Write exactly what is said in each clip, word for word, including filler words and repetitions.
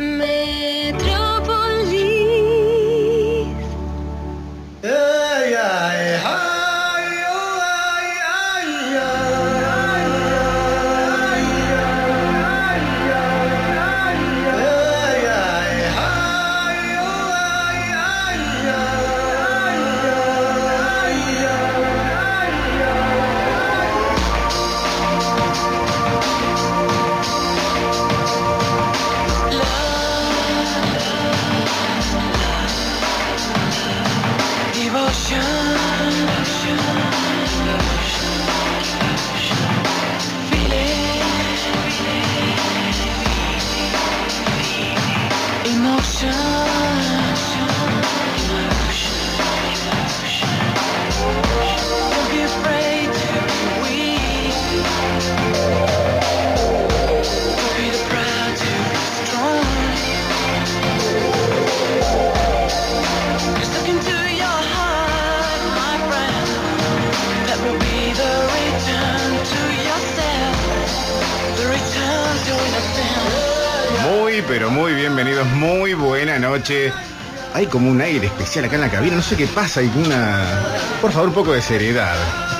Pero muy bienvenidos, muy buena noche. Hay como un aire especial acá en la cabina, no sé qué pasa, hay una... Por favor, un poco de seriedad.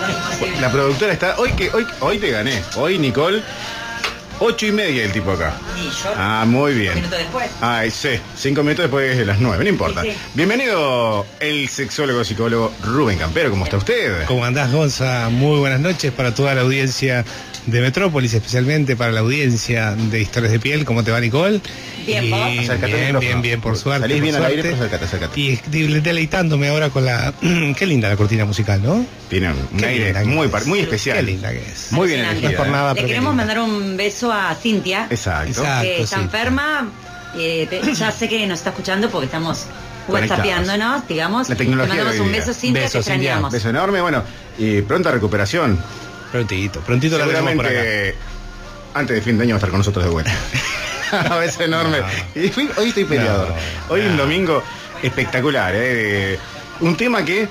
La productora está... Hoy que hoy, hoy te gané, hoy Nicole, ocho y media el tipo acá. ¿Y yo? Ah, muy bien. ¿Un minuto después? Ay, sí, cinco minutos después de las nueve, no importa. Sí, sí. Bienvenido el sexólogo psicólogo Rubén Campero, ¿cómo está usted? ¿Cómo andás, Gonza? Muy buenas noches para toda la audiencia de Metrópolis, especialmente para la audiencia de Historias de Piel. ¿Cómo te va, Nicole? Bien, y... ¿vos? Acércate bien, al bien, bien, por suerte. Salís bien por al aire, suerte. pero acércate, acércate. Y deleitándome ahora con la... Qué linda la cortina musical, ¿no? Tiene un Qué aire linda que muy, es. par- muy especial. Qué linda que es. Muy bien Alucinante. elegida. No es por nada, Le pero queremos qué linda. mandar un beso a Cintia, Exacto. Exacto. que está sí. enferma. Eh, pe- ya sé que nos está escuchando porque estamos Conectados. whatsappeándonos, digamos. La tecnología Le mandamos de hoy un día. beso, Cintia, Beso, te Cintia. extrañamos. Beso enorme, bueno, y pronta recuperación. Prontito, prontito la tenemos por acá. Seguramente antes de fin de año va a estar con nosotros de vuelta. Beso enorme. No. Y fui- hoy estoy peleador. No, hoy no. un domingo espectacular, ¿eh? Un tema que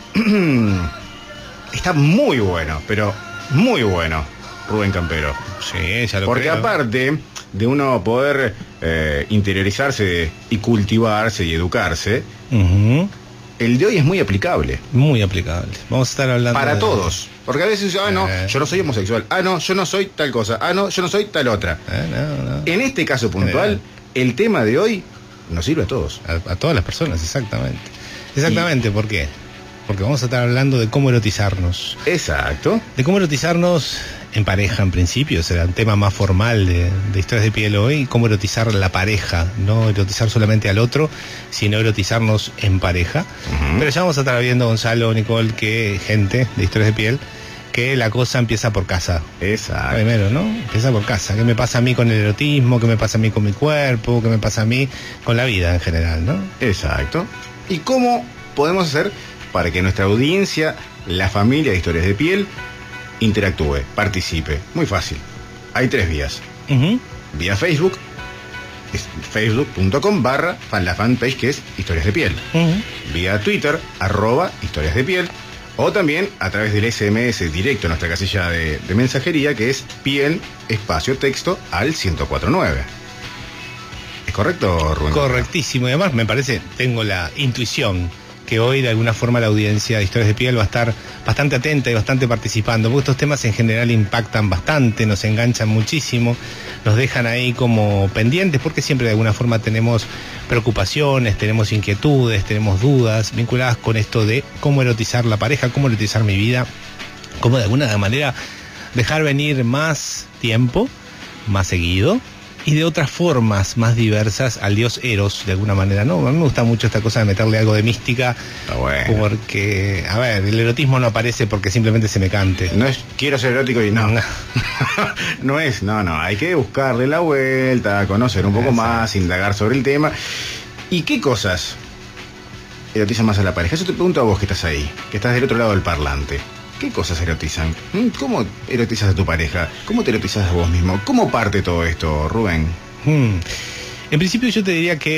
está muy bueno, pero muy bueno, Rubén Campero. Sí, ya lo Porque creo. aparte de uno poder eh, interiorizarse y cultivarse y educarse, Ujú. el de hoy es muy aplicable. Muy aplicable. Vamos a estar hablando Para de- todos. Porque a veces, ah, no, Eh. yo no soy homosexual. Ah, no, yo no soy tal cosa. Ah, no, yo no soy tal otra. Eh, no, no. En este caso puntual, el tema de hoy nos sirve a todos. A, a todas las personas, exactamente. Exactamente, ¿por qué? Porque vamos a estar hablando de cómo erotizarnos. Exacto. De cómo erotizarnos en pareja, en principio, será un tema más formal de, de Historias de Piel hoy. Cómo erotizar la pareja, no erotizar solamente al otro, sino erotizarnos en pareja. Ujú. Pero ya vamos a estar viendo, Gonzalo, Nicole, que gente de Historias de Piel, que la cosa empieza por casa. Exacto. Primero, ¿no? Empieza por casa. ¿Qué me pasa a mí con el erotismo? ¿Qué me pasa a mí con mi cuerpo? ¿Qué me pasa a mí con la vida en general, no? Exacto. ¿Y cómo podemos hacer para que nuestra audiencia, la familia de Historias de Piel, interactúe, participe? Muy fácil. Hay tres vías. Ujú. Vía Facebook, es facebook.com barra fan, la fanpage que es Historias de Piel. Ujú. Vía Twitter, arroba Historias de Piel. O también a través del S M S directo a nuestra casilla de, de mensajería, que es piel, espacio, texto, al ciento cuatro nueve. ¿Es correcto, Rubén? Correctísimo. Y además me parece, tengo la intuición que hoy de alguna forma la audiencia de Historias de Piel va a estar bastante atenta y bastante participando, porque estos temas en general impactan bastante, nos enganchan muchísimo, nos dejan ahí como pendientes, porque siempre de alguna forma tenemos preocupaciones, tenemos inquietudes, tenemos dudas vinculadas con esto de cómo erotizar la pareja, cómo erotizar mi vida, cómo de alguna manera dejar venir más tiempo, más seguido, y de otras formas más diversas al dios Eros, de alguna manera, ¿no? A mí me gusta mucho esta cosa de meterle algo de mística, Está bueno. porque, a ver, el erotismo no aparece porque simplemente se me cante. No es quiero ser erótico y no. No. No es, no, no. Hay que buscarle la vuelta, conocer un poco Exacto. más, indagar sobre el tema. ¿Y qué cosas erotizan más a la pareja? Eso te pregunto a vos que estás ahí, que estás del otro lado del parlante. ¿Qué cosas erotizan? ¿Mm? ¿Cómo erotizas a tu pareja? ¿Cómo te erotizas a vos mismo? ¿Cómo parte todo esto, Rubén? Hmm. En principio yo te diría que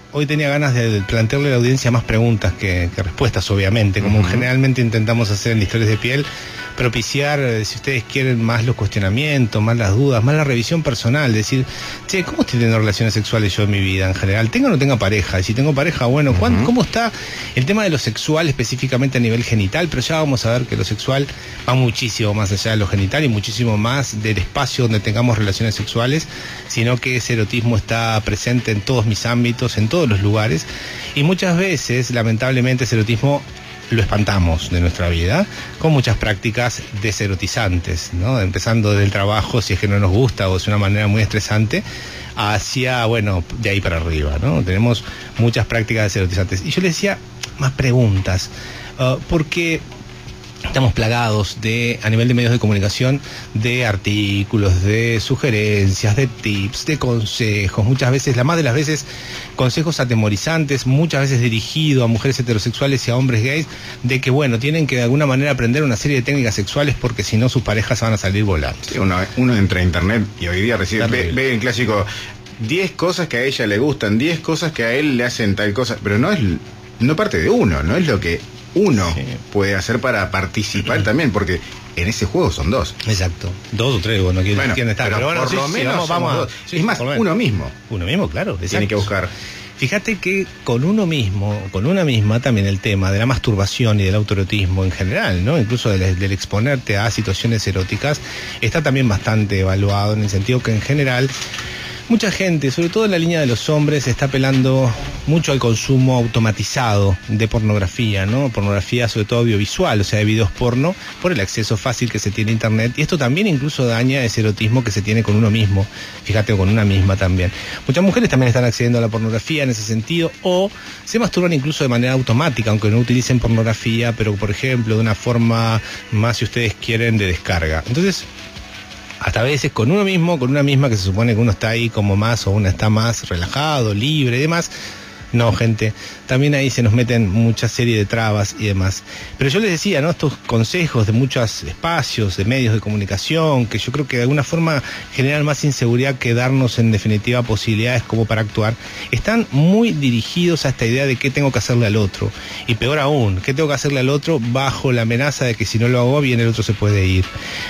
hoy tenía ganas de plantearle a la audiencia más preguntas que, que respuestas, obviamente, como uh-huh. generalmente intentamos hacer en Historias de Piel, propiciar, si ustedes quieren, más los cuestionamientos, más las dudas, más la revisión personal, decir, che, ¿cómo estoy teniendo relaciones sexuales yo en mi vida en general? ¿Tengo o no tengo pareja? Y si tengo pareja, bueno, uh-huh. ¿cómo está el tema de lo sexual específicamente a nivel genital? Pero ya vamos a ver que lo sexual va muchísimo más allá de lo genital y muchísimo más del espacio donde tengamos relaciones sexuales, sino que ese erotismo está presente en todos mis ámbitos, en todos los lugares, y muchas veces, lamentablemente, ese erotismo lo espantamos de nuestra vida con muchas prácticas deserotizantes, ¿no? Empezando del trabajo, si es que no nos gusta o es una manera muy estresante, hacia, bueno, de ahí para arriba, ¿no? Tenemos muchas prácticas deserotizantes. Y yo les decía más preguntas, uh, porque estamos plagados de, a nivel de medios de comunicación, de artículos, de sugerencias, de tips, de consejos, muchas veces, la más de las veces, consejos atemorizantes, muchas veces dirigidos a mujeres heterosexuales y a hombres gays, de que, bueno, tienen que de alguna manera aprender una serie de técnicas sexuales porque si no sus parejas van a salir volando. Sí, uno, uno entra a internet y hoy día recibe, ve, ve el clásico, diez cosas que a ella le gustan, diez cosas que a él le hacen tal cosa, pero no es, no parte de uno, no es lo que uno sí. puede hacer para participar también, porque en ese juego son dos. Exacto, dos o tres, bueno, quién bueno, está, pero, pero bueno, por sí, lo sí, menos vamos, vamos a, sí, es más, uno mismo. Uno mismo, claro, exacto. Tiene que buscar. Fíjate que con uno mismo, con una misma también el tema de la masturbación y del autoerotismo en general, ¿no? Incluso del, del exponerte a situaciones eróticas, está también bastante evaluado en el sentido que en general mucha gente, sobre todo en la línea de los hombres, está apelando mucho al consumo automatizado de pornografía, ¿no? Pornografía sobre todo audiovisual, o sea, de videos porno, por el acceso fácil que se tiene a internet. Y esto también incluso daña ese erotismo que se tiene con uno mismo, fíjate, o con una misma también. Muchas mujeres también están accediendo a la pornografía en ese sentido, o se masturban incluso de manera automática, aunque no utilicen pornografía, pero por ejemplo de una forma más, si ustedes quieren, de descarga. Entonces, hasta a veces con uno mismo, con una misma, que se supone que uno está ahí como más o uno está más relajado, libre y demás. No, gente, también ahí se nos meten mucha serie de trabas y demás. Pero yo les decía, ¿no? Estos consejos de muchos espacios, de medios de comunicación, que yo creo que de alguna forma generan más inseguridad que darnos en definitiva posibilidades como para actuar, están muy dirigidos a esta idea de qué tengo que hacerle al otro. Y peor aún, qué tengo que hacerle al otro bajo la amenaza de que si no lo hago bien el otro se puede ir.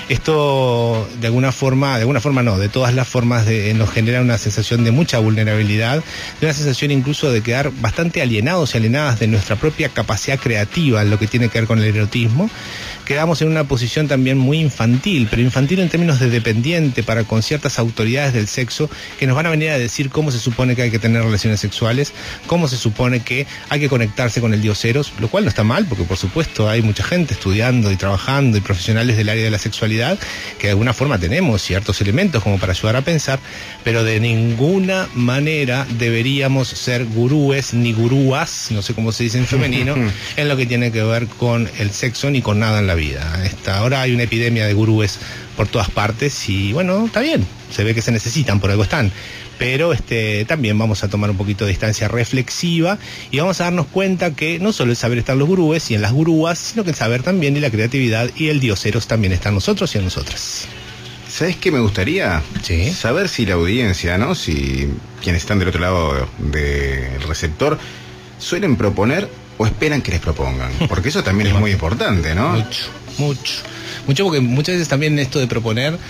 Esto de alguna forma, de alguna forma no, de todas las formas de, nos genera una sensación de mucha vulnerabilidad, de una sensación incluso de quedar bastante alienados y alienadas de nuestra propia capacidad creativa en lo que tiene que ver con el erotismo. Quedamos en una posición también muy infantil, pero infantil en términos de dependiente para con ciertas autoridades del sexo que nos van a venir a decir cómo se supone que hay que tener relaciones sexuales, cómo se supone que hay que conectarse con el dios Eros, lo cual no está mal, porque por supuesto hay mucha gente estudiando y trabajando y profesionales del área de la sexualidad que de alguna forma tenemos ciertos elementos como para ayudar a pensar, pero de ninguna manera deberíamos ser gurúes ni gurúas, no sé cómo se dice en femenino, en lo que tiene que ver con el sexo ni con nada en la vida. Esta, ahora hay una epidemia de gurúes por todas partes y bueno, está bien, se ve que se necesitan, por algo están, pero este, también vamos a tomar un poquito de distancia reflexiva y vamos a darnos cuenta que no solo el saber están los gurúes y en las gurúas, sino que el saber también y la creatividad y el dios Eros también están nosotros y en nosotras. ¿Sabes qué me gustaría? Sí. Saber si la audiencia, ¿no? Si quienes están del otro lado del receptor suelen proponer o esperan que les propongan, porque eso también es muy importante, ¿no? Mucho, mucho. Mucho porque muchas veces también esto de proponer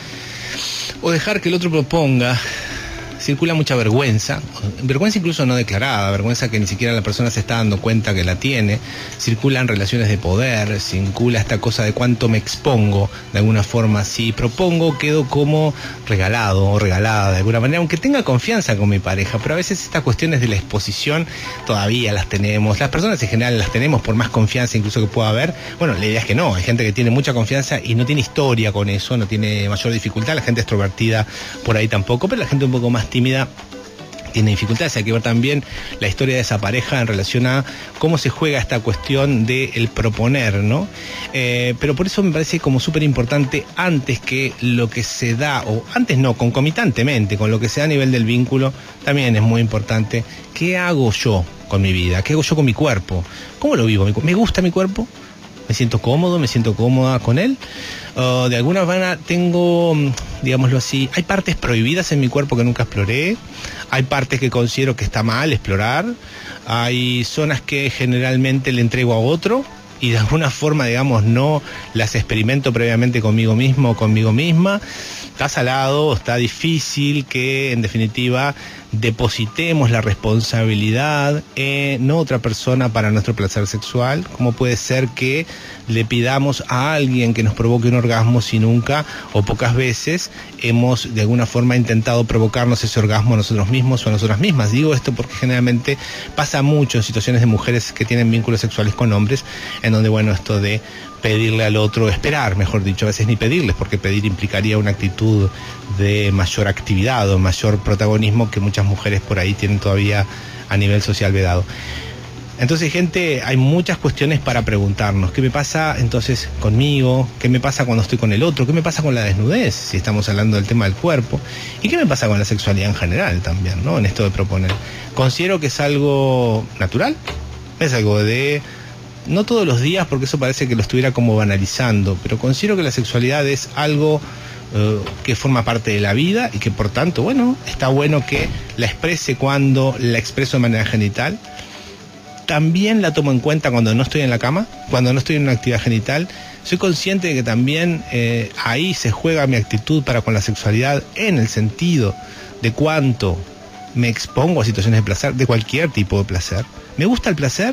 o dejar que el otro proponga, circula mucha vergüenza, vergüenza incluso no declarada, vergüenza que ni siquiera la persona se está dando cuenta que la tiene, circulan relaciones de poder, circula esta cosa de cuánto me expongo, de alguna forma, si propongo quedo como regalado o regalada de alguna manera, aunque tenga confianza con mi pareja, pero a veces estas cuestiones de la exposición todavía las tenemos, las personas en general las tenemos por más confianza incluso que pueda haber, bueno, la idea es que no, hay gente que tiene mucha confianza y no tiene historia con eso, no tiene mayor dificultad, la gente extrovertida por ahí tampoco, pero la gente un poco más tímida tiene dificultades. Hay que ver también la historia de esa pareja en relación a cómo se juega esta cuestión del proponer, ¿no? Eh, pero por eso me parece como súper importante antes que lo que se da, o antes no, concomitantemente con lo que se da a nivel del vínculo, también es muy importante qué hago yo con mi vida, qué hago yo con mi cuerpo, cómo lo vivo, me gusta mi cuerpo, me siento cómodo, me siento cómoda con él. Uh, de alguna manera tengo, digámoslo así, hay partes prohibidas en mi cuerpo que nunca exploré, hay partes que considero que está mal explorar, hay zonas que generalmente le entrego a otro y de alguna forma, digamos, no las experimento previamente conmigo mismo o conmigo misma. Está salado, está difícil que en definitiva depositemos la responsabilidad en otra persona para nuestro placer sexual. ¿Cómo puede ser que le pidamos a alguien que nos provoque un orgasmo si nunca o pocas veces hemos de alguna forma intentado provocarnos ese orgasmo a nosotros mismos o a nosotras mismas? Digo esto porque generalmente pasa mucho en situaciones de mujeres que tienen vínculos sexuales con hombres, en donde, bueno, esto de pedirle al otro, esperar, mejor dicho, a veces ni pedirles, porque pedir implicaría una actitud de mayor actividad o mayor protagonismo que muchas mujeres por ahí tienen todavía a nivel social vedado. Entonces, gente, hay muchas cuestiones para preguntarnos. ¿Qué me pasa entonces conmigo? ¿Qué me pasa cuando estoy con el otro? ¿Qué me pasa con la desnudez, si estamos hablando del tema del cuerpo? ¿Y qué me pasa con la sexualidad en general también, ¿no? En esto de proponer. Considero que es algo natural, es algo de... no todos los días, porque eso parece que lo estuviera como banalizando, pero considero que la sexualidad es algo eh, que forma parte de la vida y que por tanto, bueno, está bueno que la exprese cuando la expreso de manera genital. También la tomo en cuenta cuando no estoy en la cama, cuando no estoy en una actividad genital. Soy consciente de que también eh, ahí se juega mi actitud para con la sexualidad, en el sentido de cuánto me expongo a situaciones de placer, de cualquier tipo de placer. ¿Me gusta el placer?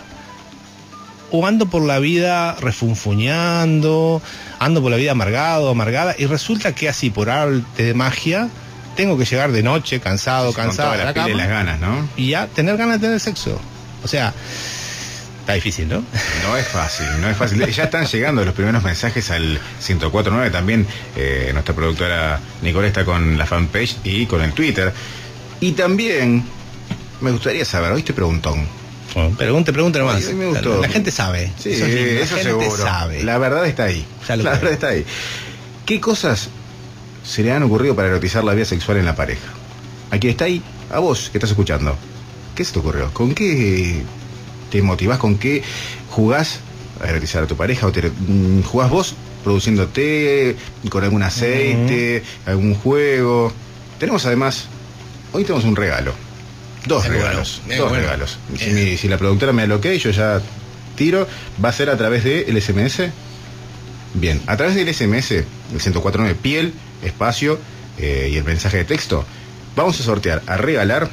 ¿O ando por la vida refunfuñando, ando por la vida amargado, amargada, y resulta que así, por arte de magia, tengo que llegar de noche, cansado, cansado, con toda la pila y las ganas, ¿no? Y ya tener ganas de tener sexo? O sea, está difícil, ¿no? No es fácil, no es fácil. Ya están llegando los primeros mensajes al ciento cuatro nueve. También eh, nuestra productora Nicole está con la fanpage y con el Twitter. Y también me gustaría saber, ¿oíste preguntón? Bueno, pregunte, pregunte nomás. Ay, me gustó. La, la gente sabe. Sí, eso, es lindo. La eso gente seguro. sabe. La verdad está ahí. Ya lo la creo. verdad está ahí. ¿Qué cosas se le han ocurrido para erotizar la vida sexual en la pareja? A quien está ahí, a vos que estás escuchando. ¿Qué se te ocurrió? ¿Con qué te motivás? ¿Con qué jugás a erotizar a tu pareja? ¿O te jugás vos produciéndote con algún aceite, uh-huh. algún juego? Tenemos además, hoy tenemos un regalo. Dos Bien regalos. Bien dos bueno. regalos. Si, mi, si la productora me aloca, yo ya tiro. Va a ser a través del S M S. Bien, a través del S M S, el ciento cuatro nueve piel, espacio eh, y el mensaje de texto, vamos a sortear, a regalar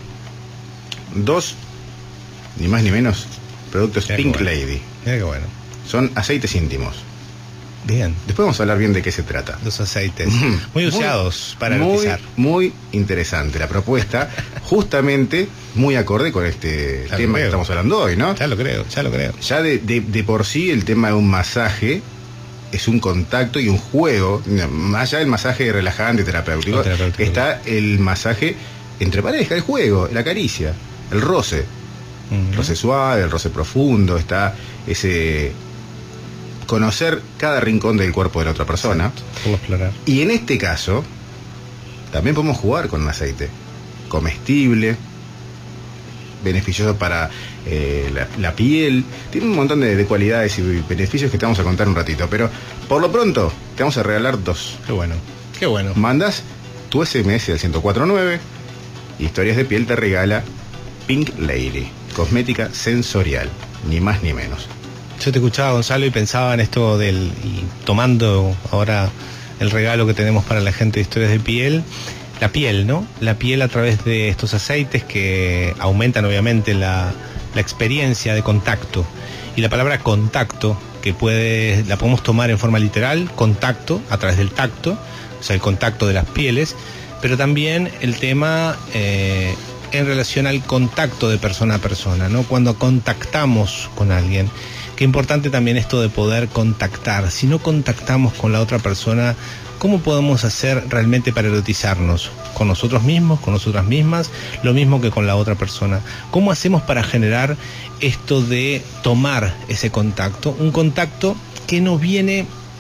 dos, ni más ni menos, productos Mira Pink bueno. Lady. Mira qué bueno. Son aceites íntimos. Bien. Después vamos a hablar bien de qué se trata. Los aceites. Muy usados para muy, erotizar. muy interesante la propuesta, justamente muy acorde con este Ya tema que estamos hablando hoy, ¿no? Ya lo creo, ya lo creo. Ya de, de, de por sí el tema de un masaje es un contacto y un juego. Más allá del masaje relajante, terapéutico, Oh, terapéutico. está el masaje entre pareja, el juego, la caricia, el roce. Uh-huh. El roce suave, el roce profundo, está ese conocer cada rincón del cuerpo de la otra persona. Por explorar. Y en este caso, también podemos jugar con un aceite comestible, beneficioso para eh, la, la piel. Tiene un montón de, de cualidades y beneficios que te vamos a contar un ratito. Pero por lo pronto, te vamos a regalar dos. Qué bueno, qué bueno. Mandas tu S M S al ciento cuatro nueve. Historias de Piel te regala Pink Lady, cosmética sensorial, ni más ni menos. Yo te escuchaba, Gonzalo, y pensaba en esto del, y tomando ahora el regalo que tenemos para la gente de Historias de Piel, la piel, ¿no? La piel a través de estos aceites que aumentan obviamente la, la experiencia de contacto. Y la palabra contacto, que puede, la podemos tomar en forma literal, contacto, a través del tacto, o sea, el contacto de las pieles, pero también el tema eh, en relación al contacto de persona a persona, ¿no? Cuando contactamos con alguien. Qué importante también esto de poder contactar. Si no contactamos con la otra persona, ¿cómo podemos hacer realmente para erotizarnos? Con nosotros mismos, con nosotras mismas, lo mismo que con la otra persona. ¿Cómo hacemos para generar esto de tomar ese contacto? Un contacto que no viene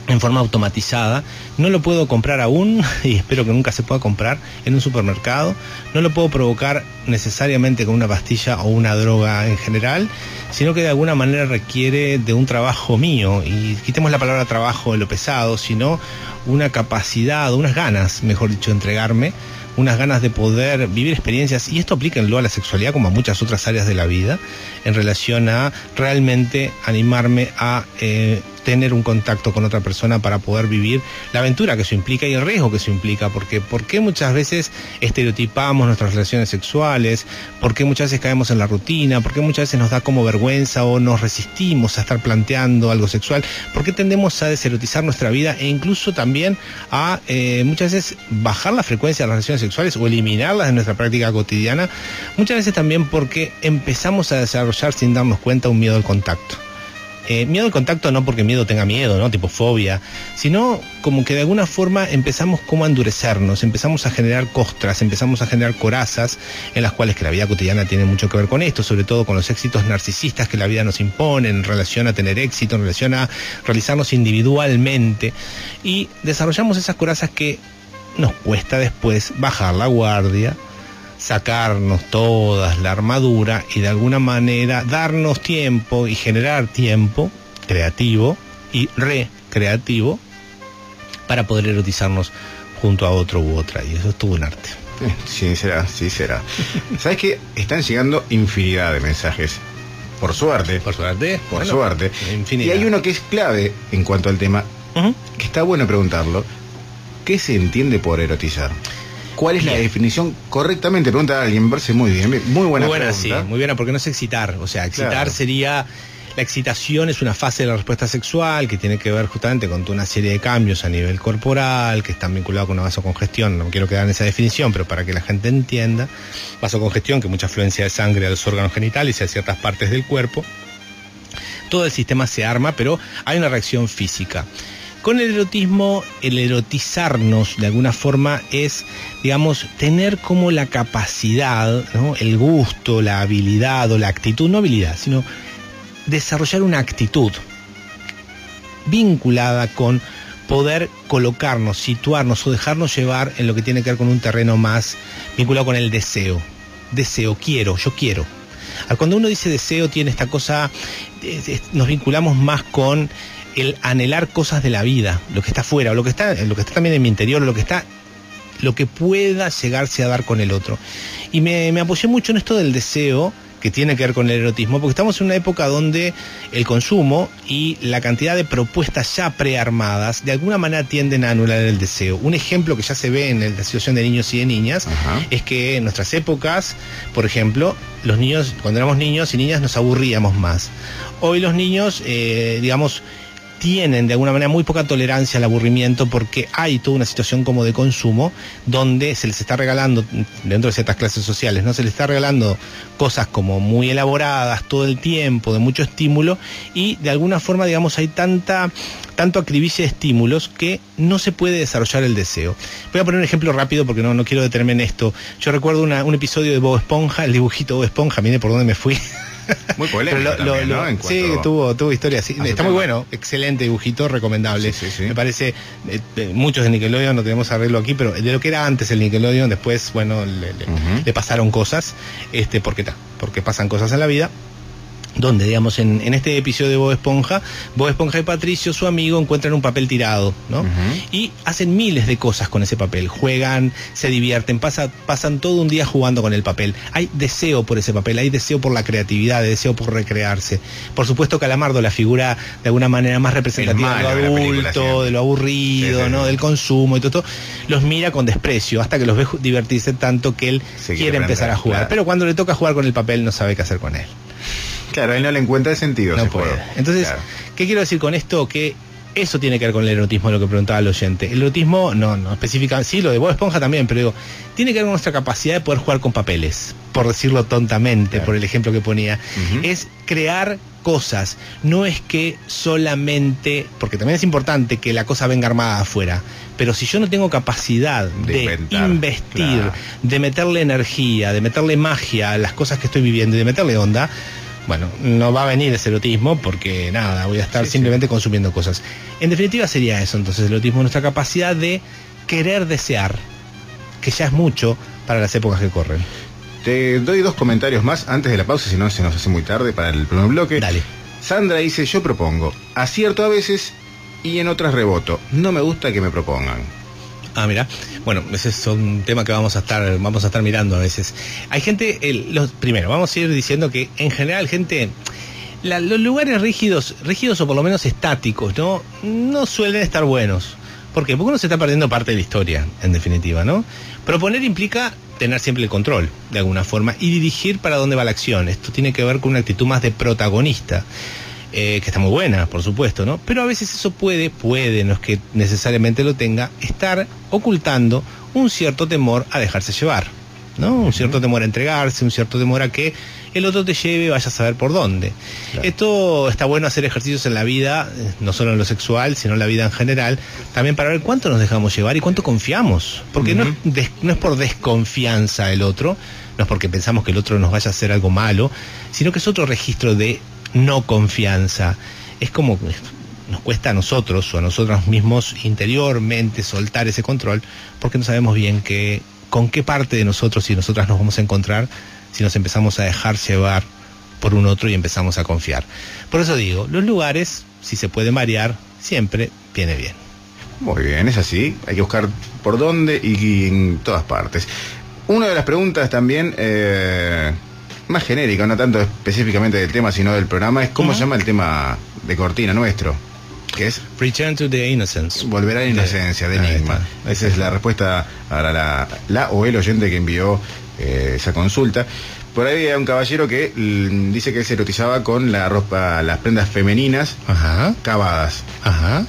en forma automatizada. No lo puedo comprar aún, y espero que nunca se pueda comprar en un supermercado. No lo puedo provocar necesariamente con una pastilla o una droga en general, sino que de alguna manera requiere de un trabajo mío, y quitemos la palabra trabajo de lo pesado, sino una capacidad, unas ganas, mejor dicho, de entregarme, unas ganas de poder vivir experiencias, y esto aplíquenlo a la sexualidad como a muchas otras áreas de la vida, en relación a realmente animarme a eh, tener un contacto con otra persona para poder vivir la aventura que eso implica y el riesgo que eso implica, porque ¿por qué muchas veces estereotipamos nuestras relaciones sexuales? ¿Por qué muchas veces caemos en la rutina? ¿Por qué muchas veces nos da como vergüenza o nos resistimos a estar planteando algo sexual? ¿Por qué tendemos a deserotizar nuestra vida e incluso también a eh, muchas veces bajar la frecuencia de las relaciones sexuales o eliminarlas de nuestra práctica cotidiana? Muchas veces también porque empezamos a desarrollar sin darnos cuenta un miedo al contacto. Eh, miedo al contacto no porque miedo tenga miedo, ¿no? Tipo fobia, sino como que de alguna forma empezamos como a endurecernos, empezamos a generar costras, empezamos a generar corazas, en las cuales que la vida cotidiana tiene mucho que ver con esto, sobre todo con los éxitos narcisistas que la vida nos impone en relación a tener éxito, en relación a realizarnos individualmente, y desarrollamos esas corazas que nos cuesta después bajar la guardia, sacarnos todas la armadura y de alguna manera darnos tiempo y generar tiempo creativo y recreativo para poder erotizarnos junto a otro u otra, y eso es todo un arte. Sí será, sí será. ¿Sabes qué? Están llegando infinidad de mensajes. Por suerte. Por suerte. Por bueno, suerte. Infinidad. Y hay uno que es clave en cuanto al tema, uh-huh. que está bueno preguntarlo. ¿Qué se entiende por erotizar? ¿Cuál es bien. La definición correctamente? Pregunta a alguien, me parece muy bien, muy buena, muy buena pregunta. Sí, muy buena, porque no es excitar, o sea, excitar claro. sería, la excitación es una fase de la respuesta sexual que tiene que ver justamente con toda una serie de cambios a nivel corporal, que están vinculados con una vasocongestión, no quiero quedar en esa definición, pero para que la gente entienda, vasocongestión, que mucha afluencia de sangre a los órganos genitales y a ciertas partes del cuerpo, todo el sistema se arma, pero hay una reacción física. Con el erotismo, el erotizarnos de alguna forma es, digamos, tener como la capacidad, ¿no? El gusto, la habilidad o la actitud, no habilidad, sino desarrollar una actitud vinculada con poder colocarnos, situarnos o dejarnos llevar en lo que tiene que ver con un terreno más vinculado con el deseo. Deseo, quiero, yo quiero. Cuando uno dice deseo tiene esta cosa, nos vinculamos más con el anhelar cosas de la vida, lo que está afuera, o lo que está, lo que está también en mi interior, o lo que está, lo que pueda llegarse a dar con el otro. Y me, me apoyé mucho en esto del deseo, que tiene que ver con el erotismo, porque estamos en una época donde el consumo y la cantidad de propuestas ya prearmadas de alguna manera tienden a anular el deseo. Un ejemplo que ya se ve en la situación de niños y de niñas, ajá, es que en nuestras épocas, por ejemplo, los niños, cuando éramos niños y niñas nos aburríamos más. Hoy los niños, eh, digamos, tienen de alguna manera muy poca tolerancia al aburrimiento, porque hay toda una situación como de consumo donde se les está regalando, dentro de ciertas clases sociales, no se les está regalando cosas como muy elaboradas todo el tiempo, de mucho estímulo, y de alguna forma, digamos, hay tanta tanto acribille de estímulos que no se puede desarrollar el deseo. Voy a poner un ejemplo rápido porque no, no quiero detenerme en esto. Yo recuerdo una, un episodio de Bob Esponja, el dibujito Bob Esponja, mire por dónde me fui. Muy polémico lo, también, lo, ¿no? En sí, tuvo, tuvo historia así. Está tema. Muy bueno, excelente dibujito, recomendable. Sí, sí, sí. Me parece, eh, muchos de Nickelodeon, no tenemos arreglo aquí, pero de lo que era antes el Nickelodeon, después, bueno, le, le, uh-huh. le pasaron cosas, este, porque, porque pasan cosas en la vida. Donde, digamos, en, en este episodio de Bob Esponja, Bob Esponja y Patricio, su amigo, encuentran un papel tirado, ¿no? Uh-huh. Y hacen miles de cosas con ese papel. Juegan, se divierten, pasa, pasan todo un día jugando con el papel. Hay deseo por ese papel, hay deseo por la creatividad, deseo por recrearse. Por supuesto, Calamardo, la figura de alguna manera más representativa de lo adulto, de lo aburrido, sí, sí, ¿no? Del consumo y todo, todo, los mira con desprecio hasta que los ve divertirse tanto que él quiere, quiere empezar a jugar. Claro. Pero cuando le toca jugar con el papel no sabe qué hacer con él. Claro, él no le encuentra el sentido. No puede. Juego. Entonces, claro. ¿Qué quiero decir con esto? Que eso tiene que ver con el erotismo, lo que preguntaba el oyente. El erotismo, no, no especifica, sí, lo de Bob Esponja también, pero digo, tiene que ver con nuestra capacidad de poder jugar con papeles, por decirlo tontamente, claro. por el ejemplo que ponía. Uh-huh. Es crear cosas, no es que solamente, porque también es importante que la cosa venga armada afuera, pero si yo no tengo capacidad de, de inventar, investir, claro. de meterle energía, de meterle magia a las cosas que estoy viviendo y de meterle onda, bueno, no va a venir ese erotismo porque nada, voy a estar sí, simplemente sí. consumiendo cosas. En definitiva sería eso, entonces el erotismo es nuestra capacidad de querer desear, que ya es mucho para las épocas que corren. Te doy dos comentarios más antes de la pausa, si no se nos hace muy tarde para el primer bloque. Dale. Sandra dice, yo propongo, acierto a veces y en otras reboto. No me gusta que me propongan. Ah, mira, bueno, ese es un tema que vamos a estar, vamos a estar mirando a veces. Hay gente, el, los, primero, vamos a ir diciendo que en general, gente, la, los lugares rígidos, rígidos o por lo menos estáticos, ¿no? No suelen estar buenos. ¿Por qué? Porque uno se está perdiendo parte de la historia, en definitiva, ¿no? Proponer implica tener siempre el control, de alguna forma, y dirigir para dónde va la acción. Esto tiene que ver con una actitud más de protagonista. Eh, que está muy buena, por supuesto, ¿no? Pero a veces eso puede, puede, no es que necesariamente lo tenga, estar ocultando un cierto temor a dejarse llevar, ¿no? Un cierto temor a entregarse, un cierto temor a que el otro te lleve, vaya a saber por dónde. Claro. Esto está bueno hacer ejercicios en la vida, no solo en lo sexual, sino en la vida en general, también para ver cuánto nos dejamos llevar y cuánto confiamos, porque uh-huh. no, es des, no es por desconfianza el otro, no es porque pensamos que el otro nos vaya a hacer algo malo, sino que es otro registro de no confianza. Es como nos cuesta a nosotros o a nosotros mismos interiormente soltar ese control, porque no sabemos bien que, con qué parte de nosotros y nosotras nos vamos a encontrar si nos empezamos a dejar llevar por un otro y empezamos a confiar. Por eso digo, los lugares, si se pueden variar, siempre viene bien. Muy bien, es así, hay que buscar por dónde y, y en todas partes. Una de las preguntas también eh... más genérica, no tanto específicamente del tema, sino del programa, es cómo uh-huh. se llama el tema de cortina nuestro, que es Return to the Innocence. Volver a la inocencia, de, de Enigma. Esa es la respuesta a la, la, la o el oyente que envió eh, esa consulta. Por ahí hay un caballero que l, dice que él se erotizaba con la ropa, las prendas femeninas Ajá. cavadas. Ajá.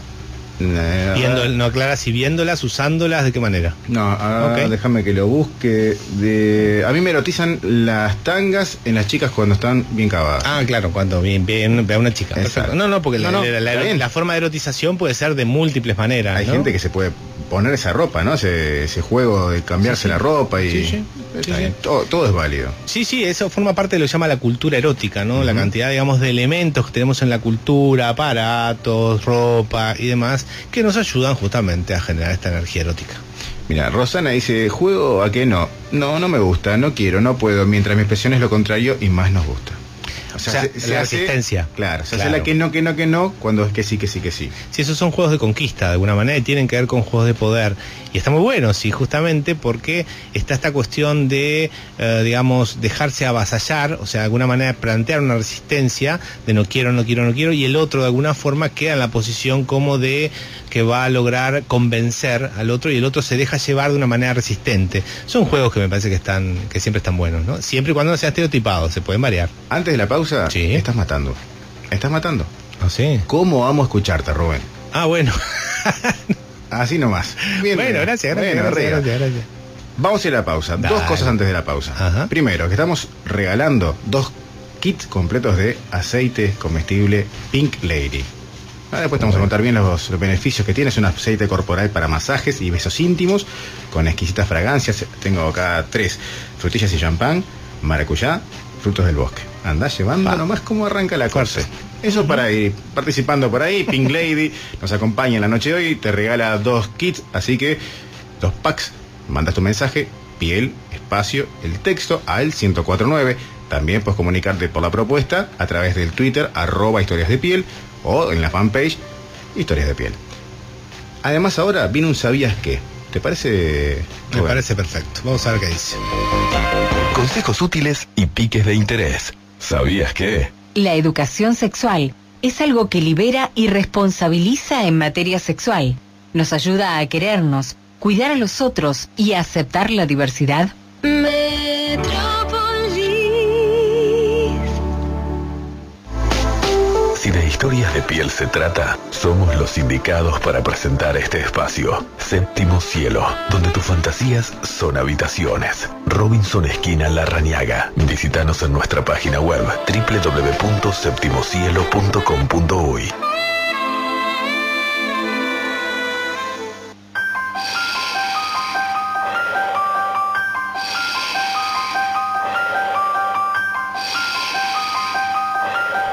Viendo, no aclara si viéndolas, usándolas, ¿de qué manera? No, ah, okay. Déjame que lo busque. De... A mí me erotizan las tangas en las chicas cuando están bien cavadas. Ah, claro, cuando bien, bien ve a una chica. No, no, porque no, la, no, la, la, la forma de erotización puede ser de múltiples maneras. Hay ¿no? gente que se puede poner esa ropa, ¿no? Ese, ese juego de cambiarse sí, sí. la ropa y sí, sí. Sí, sí. Todo, todo es válido. Sí, sí, eso forma parte de lo que se llama la cultura erótica, ¿no? Uh-huh. La cantidad, digamos, de elementos que tenemos en la cultura, aparatos, ropa y demás, que nos ayudan justamente a generar esta energía erótica. Mira, Rosana dice, ¿juego a qué no? No, no me gusta, no quiero, no puedo, mientras mi expresión es lo contrario y más nos gusta. O sea, o sea se, se la hace, resistencia. Claro, se claro. hace la que no, que no, que no, cuando es que sí, que sí, que sí. Sí, esos son juegos de conquista, de alguna manera, y tienen que ver con juegos de poder. Y está muy bueno, sí, justamente porque está esta cuestión de, eh, digamos, dejarse avasallar, o sea, de alguna manera plantear una resistencia de no quiero, no quiero, no quiero, y el otro de alguna forma queda en la posición como de que va a lograr convencer al otro y el otro se deja llevar de una manera resistente. Son juegos que me parece que están, que siempre están buenos, ¿no? Siempre y cuando no sean estereotipados, se pueden variar. Antes de la pausa, sí. estás matando. Estás matando. ¿Ah, sí? ¿Cómo amo escucharte, Rubén? Ah, bueno. Así nomás. Bien, bueno, gracias, gracias, bueno, gracias, gracias, gracias. Vamos a ir a la pausa. Dale. Dos cosas antes de la pausa. Ajá. Primero, que estamos regalando dos kits completos de aceite comestible Pink Lady. Ah, después te vamos a contar bien los, los beneficios que tiene. Es un aceite corporal para masajes y besos íntimos con exquisitas fragancias. Tengo acá tres: frutillas y champán, maracuyá, frutos del bosque. Andá llevando ah. nomás cómo arranca la cosa. Eso uh-huh. para ir participando por ahí. Pink Lady nos acompaña en la noche de hoy, te regala dos kits, así que dos packs. Mandas tu mensaje, piel, espacio, el texto al ciento cuatro nueve. También puedes comunicarte por la propuesta a través del Twitter, arroba historias de piel, o en la fanpage Historias de Piel. Además ahora viene un ¿sabías qué? ¿Te parece? Me bueno. parece perfecto. Vamos a ver qué dice. Consejos útiles y piques de interés. ¿Sabías qué? La educación sexual es algo que libera y responsabiliza en materia sexual. Nos ayuda a querernos, cuidar a los otros y a aceptar la diversidad. Metrópolis. Si de historias de piel se trata, somos los indicados para presentar este espacio. Séptimo Cielo, donde tus fantasías son habitaciones. Robinson Esquina Larrañaga. Visítanos en nuestra página web doble u doble u doble u punto séptimo cielo punto com punto uy.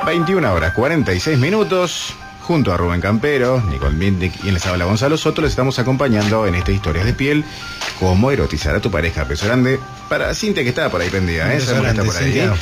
veintiuna horas cuarenta y seis minutos. Junto a Rubén Campero, Nicole Mitnick y les habla Gonzalo Soto, les estamos acompañando en esta Historias de Piel, cómo erotizar a tu pareja. Beso grande para Cintia, que estaba por ahí prendida, ¿eh? Sabemos que está por ahí. Cintia.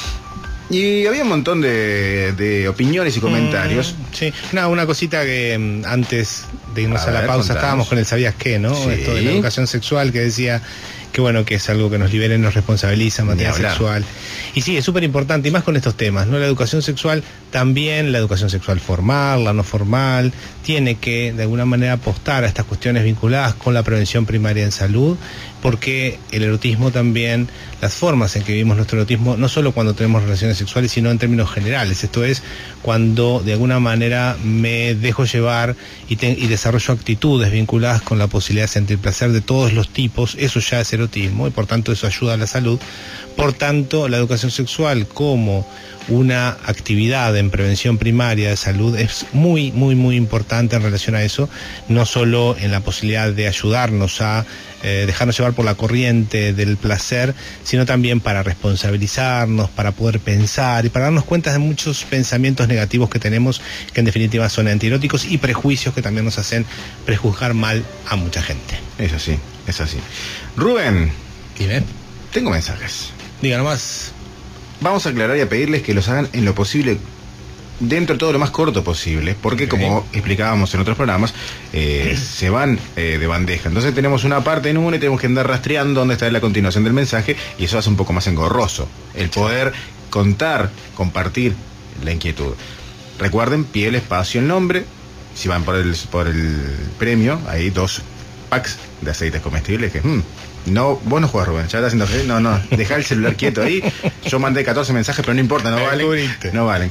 Y había un montón de, de opiniones y comentarios. Mm, sí, no, una cosita que um, antes de irnos a, a la ver, pausa contamos. Estábamos con el ¿sabías qué? ¿No? Sí. Esto de la educación sexual, que decía que bueno, que es algo que nos libera y nos responsabiliza en materia sexual. Y sí, es súper importante, y más con estos temas, ¿no? La educación sexual, también la educación sexual formal, la no formal, tiene que de alguna manera apostar a estas cuestiones vinculadas con la prevención primaria en salud, porque el erotismo también, las formas en que vivimos nuestro erotismo, no solo cuando tenemos relaciones sexuales, sino en términos generales. Esto es cuando de alguna manera me dejo llevar y, te, y desarrollo actitudes vinculadas con la posibilidad de sentir placer de todos los tipos. Eso ya es erotismo y por tanto eso ayuda a la salud. Por tanto, la educación sexual como una actividad en prevención primaria de salud es muy, muy, muy importante en relación a eso, no solo en la posibilidad de ayudarnos a eh, dejarnos llevar por la corriente del placer, sino también para responsabilizarnos, para poder pensar y para darnos cuenta de muchos pensamientos negativos que tenemos, que en definitiva son antieróticos, y prejuicios que también nos hacen prejuzgar mal a mucha gente. Es así, es así. Rubén, dime. Tengo mensajes. Diga nomás. Vamos a aclarar y a pedirles que los hagan en lo posible, dentro de todo lo más corto posible, porque okay, como explicábamos en otros programas, eh, se van eh, de bandeja. Entonces tenemos una parte en una y tenemos que andar rastreando dónde está la continuación del mensaje, y eso hace un poco más engorroso el poder contar, compartir la inquietud. Recuerden, piel, espacio, el nombre. Si van por el, por el premio, hay dos packs de aceites comestibles que... Hmm, no, vos no jugás, Rubén, ya estás haciendo feliz. No, no, dejá el celular quieto ahí. Yo mandé catorce mensajes, pero no importa, no valen. No valen.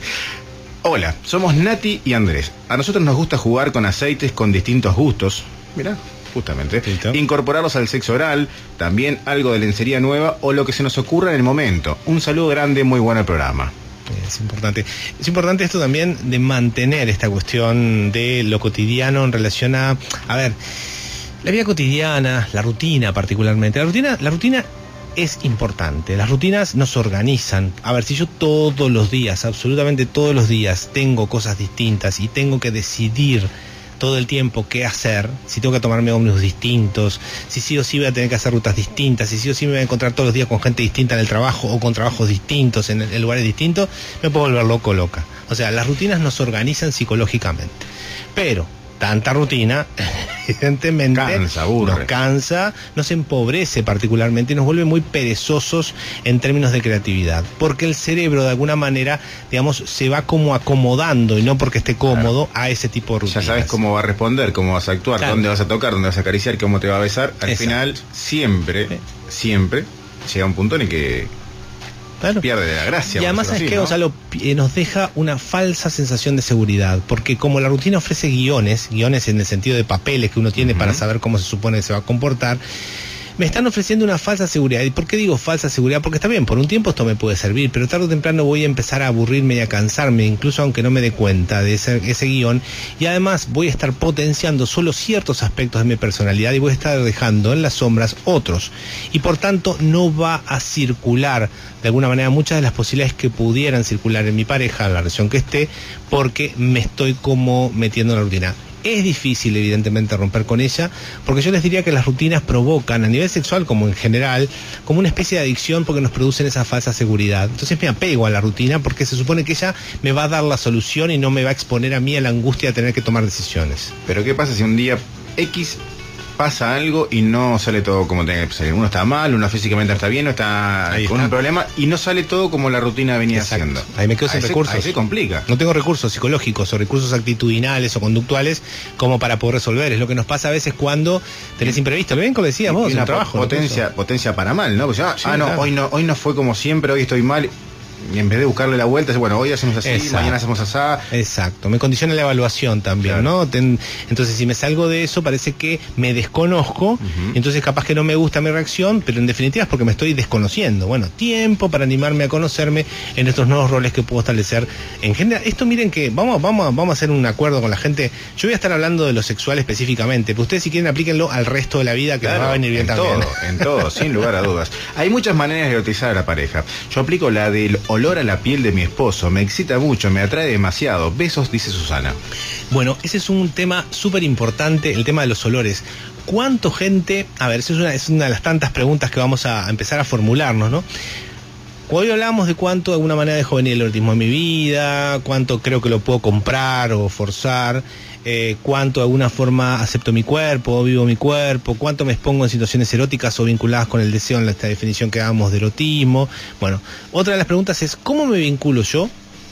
Hola, somos Nati y Andrés. A nosotros nos gusta jugar con aceites con distintos gustos. Mirá, justamente. ¿Listo? Incorporarlos al sexo oral, también algo de lencería nueva o lo que se nos ocurra en el momento. Un saludo grande, muy bueno el programa. Es importante. Es importante esto también de mantener esta cuestión de lo cotidiano en relación a... A ver... La vida cotidiana, la rutina particularmente. La rutina, la rutina es importante. Las rutinas nos organizan. A ver, si yo todos los días, absolutamente todos los días, tengo cosas distintas y tengo que decidir todo el tiempo qué hacer, si tengo que tomarme ómnibus distintos, si sí o sí voy a tener que hacer rutas distintas, si sí o sí me voy a encontrar todos los días con gente distinta en el trabajo o con trabajos distintos en, en lugares distintos, me puedo volver loco, loca. O sea, las rutinas nos organizan psicológicamente. Pero tanta rutina, evidentemente, cansa, nos cansa, nos empobrece particularmente y nos vuelve muy perezosos en términos de creatividad, porque el cerebro de alguna manera, digamos, se va como acomodando, y no porque esté cómodo, claro, a ese tipo de rutinas. Ya sabes cómo va a responder, cómo vas a actuar, claro, dónde vas a tocar, dónde vas a acariciar, cómo te va a besar. Al Exacto. final, siempre, sí. siempre llega un punto en el que Claro. pierde la gracia. Y además así, es que, ¿no? Gonzalo, eh, nos deja una falsa sensación de seguridad, porque como la rutina ofrece guiones, guiones en el sentido de papeles que uno tiene uh-huh. para saber cómo se supone que se va a comportar, me están ofreciendo una falsa seguridad. ¿Y por qué digo falsa seguridad? Porque está bien, por un tiempo esto me puede servir, pero tarde o temprano voy a empezar a aburrirme y a cansarme, incluso aunque no me dé cuenta de ese, ese guión, y además voy a estar potenciando solo ciertos aspectos de mi personalidad y voy a estar dejando en las sombras otros, y por tanto no va a circular de alguna manera muchas de las posibilidades que pudieran circular en mi pareja, en la relación que esté, porque me estoy como metiendo en la rutina. Es difícil, evidentemente, romper con ella, porque yo les diría que las rutinas provocan, a nivel sexual como en general, como una especie de adicción, porque nos producen esa falsa seguridad. Entonces me apego a la rutina porque se supone que ella me va a dar la solución y no me va a exponer a mí a la angustia de tener que tomar decisiones. Pero ¿qué pasa si un día X pasa algo y no sale todo como tiene que salir? Uno está mal, uno físicamente está bien, no está ahí con está. un problema y no sale todo como la rutina venía Exacto. haciendo. Ahí me quedo sin ahí recursos. Se, ahí se complica. No tengo recursos psicológicos o recursos actitudinales o conductuales como para poder resolver. Es lo que nos pasa a veces cuando tenés imprevisto. Lo bien como decías vos, y una en trabajo. Potencia, ¿no? potencia para mal, ¿no? Pues ya, sí, ah, no, claro. hoy no, hoy no fue como siempre, hoy estoy mal. Y en vez de buscarle la vuelta, bueno, hoy hacemos así, Exacto. mañana hacemos así. Exacto, me condiciona la evaluación también, claro. ¿no? Ten, entonces, si me salgo de eso, parece que me desconozco, uh-huh. entonces capaz que no me gusta mi reacción, pero en definitiva es porque me estoy desconociendo. Bueno, tiempo para animarme a conocerme en estos nuevos roles que puedo establecer. En general, esto miren que, vamos, vamos, vamos a hacer un acuerdo con la gente. Yo voy a estar hablando de lo sexual específicamente, pero ustedes si quieren aplíquenlo al resto de la vida, que claro, les va a venir bien en también. Todo, en todo, sin lugar a dudas. Hay muchas maneras de erotizar a la pareja. Yo aplico la del olor a la piel de mi esposo. Me excita mucho, me atrae demasiado. Besos, dice Susana. Bueno, ese es un tema súper importante, el tema de los olores. ¿Cuánto gente? A ver, esa es una, es una de las tantas preguntas que vamos a empezar a formularnos, ¿no? Hoy hablamos de cuánto de alguna manera dejo venir el erotismo en mi vida, cuánto creo que lo puedo comprar o forzar, eh, cuánto de alguna forma acepto mi cuerpo, vivo mi cuerpo, cuánto me expongo en situaciones eróticas o vinculadas con el deseo en esta definición que damos de erotismo. Bueno, otra de las preguntas es ¿cómo me vinculo yo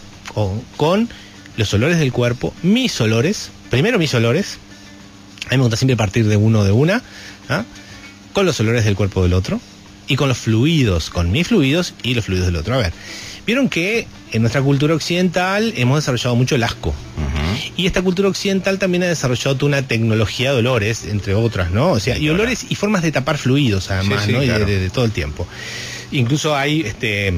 o, con los olores del cuerpo, mis olores? Primero mis olores, a mí me gusta siempre partir de uno de una, ¿ah? Con los olores del cuerpo del otro. Y con los fluidos, con mis fluidos y los fluidos del otro. A ver, vieron que en nuestra cultura occidental hemos desarrollado mucho el asco. Uh-huh. Y esta cultura occidental también ha desarrollado toda una tecnología de olores, entre otras, ¿no? O sea, y olores y formas de tapar fluidos, además, sí, sí, ¿no? Claro. Y de, de, de todo el tiempo. Incluso hay, este...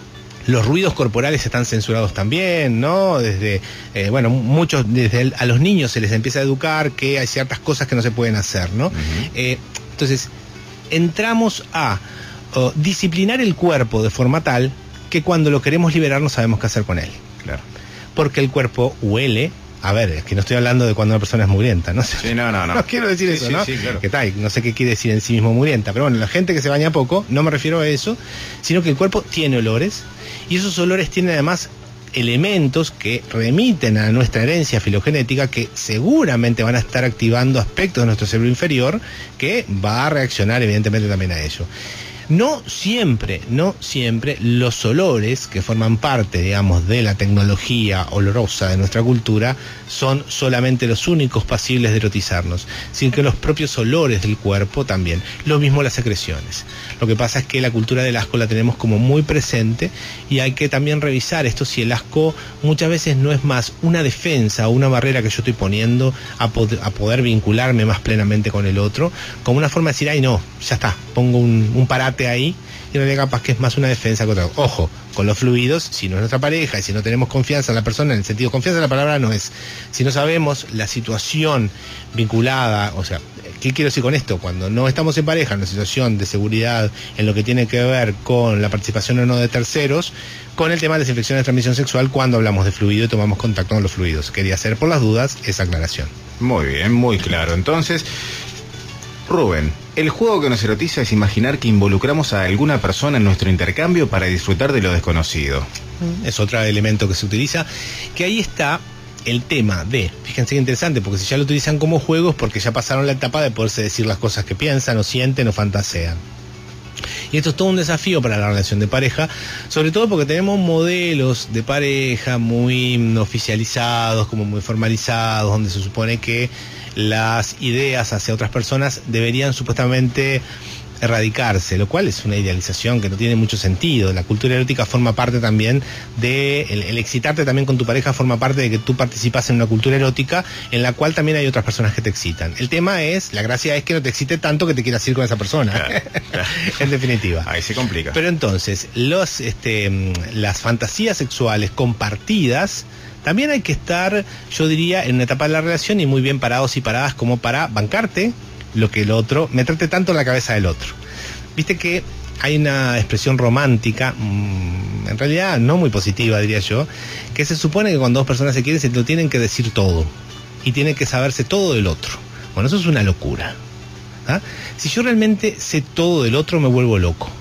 los ruidos corporales están censurados también, ¿no? Desde, eh, bueno, muchos, desde el, a los niños se les empieza a educar que hay ciertas cosas que no se pueden hacer, ¿no? Uh-huh. Eh, entonces, entramos a uh, disciplinar el cuerpo de forma tal que cuando lo queremos liberar no sabemos qué hacer con él. Claro. Porque el cuerpo huele. A ver, es que no estoy hablando de cuando una persona es mugrienta, ¿no? Sí, no, no, no. No quiero decir sí, eso, sí, ¿no? Sí, claro. Que tal, no sé qué quiere decir en sí mismo mugrienta, pero bueno, la gente que se baña poco, no me refiero a eso, sino que el cuerpo tiene olores, y esos olores tienen además elementos que remiten a nuestra herencia filogenética que seguramente van a estar activando aspectos de nuestro cerebro inferior que va a reaccionar evidentemente también a ello. No siempre, no siempre los olores que forman parte, digamos, de la tecnología olorosa de nuestra cultura son solamente los únicos pasibles de erotizarnos, sino que los propios olores del cuerpo también. Lo mismo las secreciones. Lo que pasa es que la cultura del asco la tenemos como muy presente y hay que también revisar esto si el asco muchas veces no es más una defensa o una barrera que yo estoy poniendo a, pod- a poder vincularme más plenamente con el otro, como una forma de decir, ay no, ya está, pongo un, un parate ahí, y en realidad capaz que es más una defensa que otra. Ojo, con los fluidos, si no es nuestra pareja y si no tenemos confianza en la persona, en el sentido confianza de la palabra no es, si no sabemos la situación vinculada, o sea, ¿qué quiero decir con esto? Cuando no estamos en pareja, en una situación de seguridad en lo que tiene que ver con la participación o no de terceros, con el tema de las infecciones de transmisión sexual cuando hablamos de fluido y tomamos contacto con los fluidos. Quería hacer por las dudas esa aclaración. Muy bien, muy claro. Entonces, Rubén, el juego que nos erotiza es imaginar que involucramos a alguna persona en nuestro intercambio para disfrutar de lo desconocido. Es otro elemento que se utiliza, que ahí está el tema de, fíjense qué interesante, porque si ya lo utilizan como juegos, porque ya pasaron la etapa de poderse decir las cosas que piensan o sienten o fantasean. Y esto es todo un desafío para la relación de pareja, sobre todo porque tenemos modelos de pareja muy oficializados, como muy formalizados, donde se supone que las ideas hacia otras personas deberían supuestamente erradicarse, lo cual es una idealización que no tiene mucho sentido. La cultura erótica forma parte también de, el, el excitarte también con tu pareja forma parte de que tú participas en una cultura erótica en la cual también hay otras personas que te excitan. El tema es, la gracia es que no te excite tanto que te quieras ir con esa persona. Claro, claro. En definitiva. Ahí se complica. Pero entonces, los, este, las fantasías sexuales compartidas también hay que estar, yo diría, en una etapa de la relación y muy bien parados y paradas como para bancarte lo que el otro, meterte tanto en la cabeza del otro. Viste que hay una expresión romántica, mmm, en realidad no muy positiva diría yo, que se supone que cuando dos personas se quieren se lo tienen que decir todo y tienen que saberse todo del otro. Bueno, eso es una locura. ¿Ah? Si yo realmente sé todo del otro me vuelvo loco.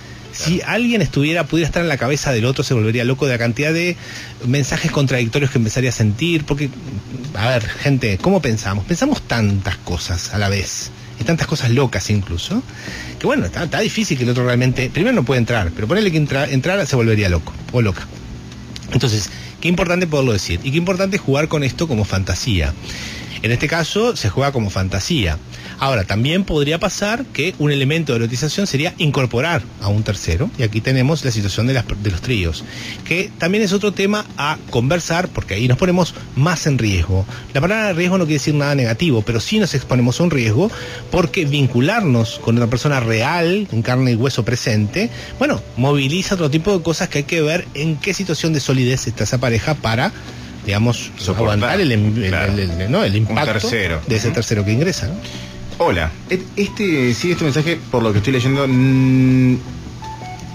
Si alguien estuviera, pudiera estar en la cabeza del otro, se volvería loco de la cantidad de mensajes contradictorios que empezaría a sentir, porque, a ver, gente, ¿cómo pensamos? Pensamos tantas cosas a la vez, y tantas cosas locas incluso, que bueno, está, está difícil que el otro realmente, primero no puede entrar, pero ponerle que entra, entrara se volvería loco, o loca. Entonces, qué importante poderlo decir, y qué importante jugar con esto como fantasía. En este caso se juega como fantasía. Ahora, también podría pasar que un elemento de erotización sería incorporar a un tercero, y aquí tenemos la situación de, las, de los tríos, que también es otro tema a conversar, porque ahí nos ponemos más en riesgo. La palabra riesgo no quiere decir nada negativo, pero sí nos exponemos a un riesgo, porque vincularnos con una persona real, en carne y hueso presente, bueno, moviliza otro tipo de cosas que hay que ver en qué situación de solidez está esa pareja para, digamos, soportar, aguantar el, el, claro. el, el, el, ¿no? el impacto de ese tercero que ingresa, ¿no? Hola, este sigue este mensaje por lo que estoy leyendo. Mmm,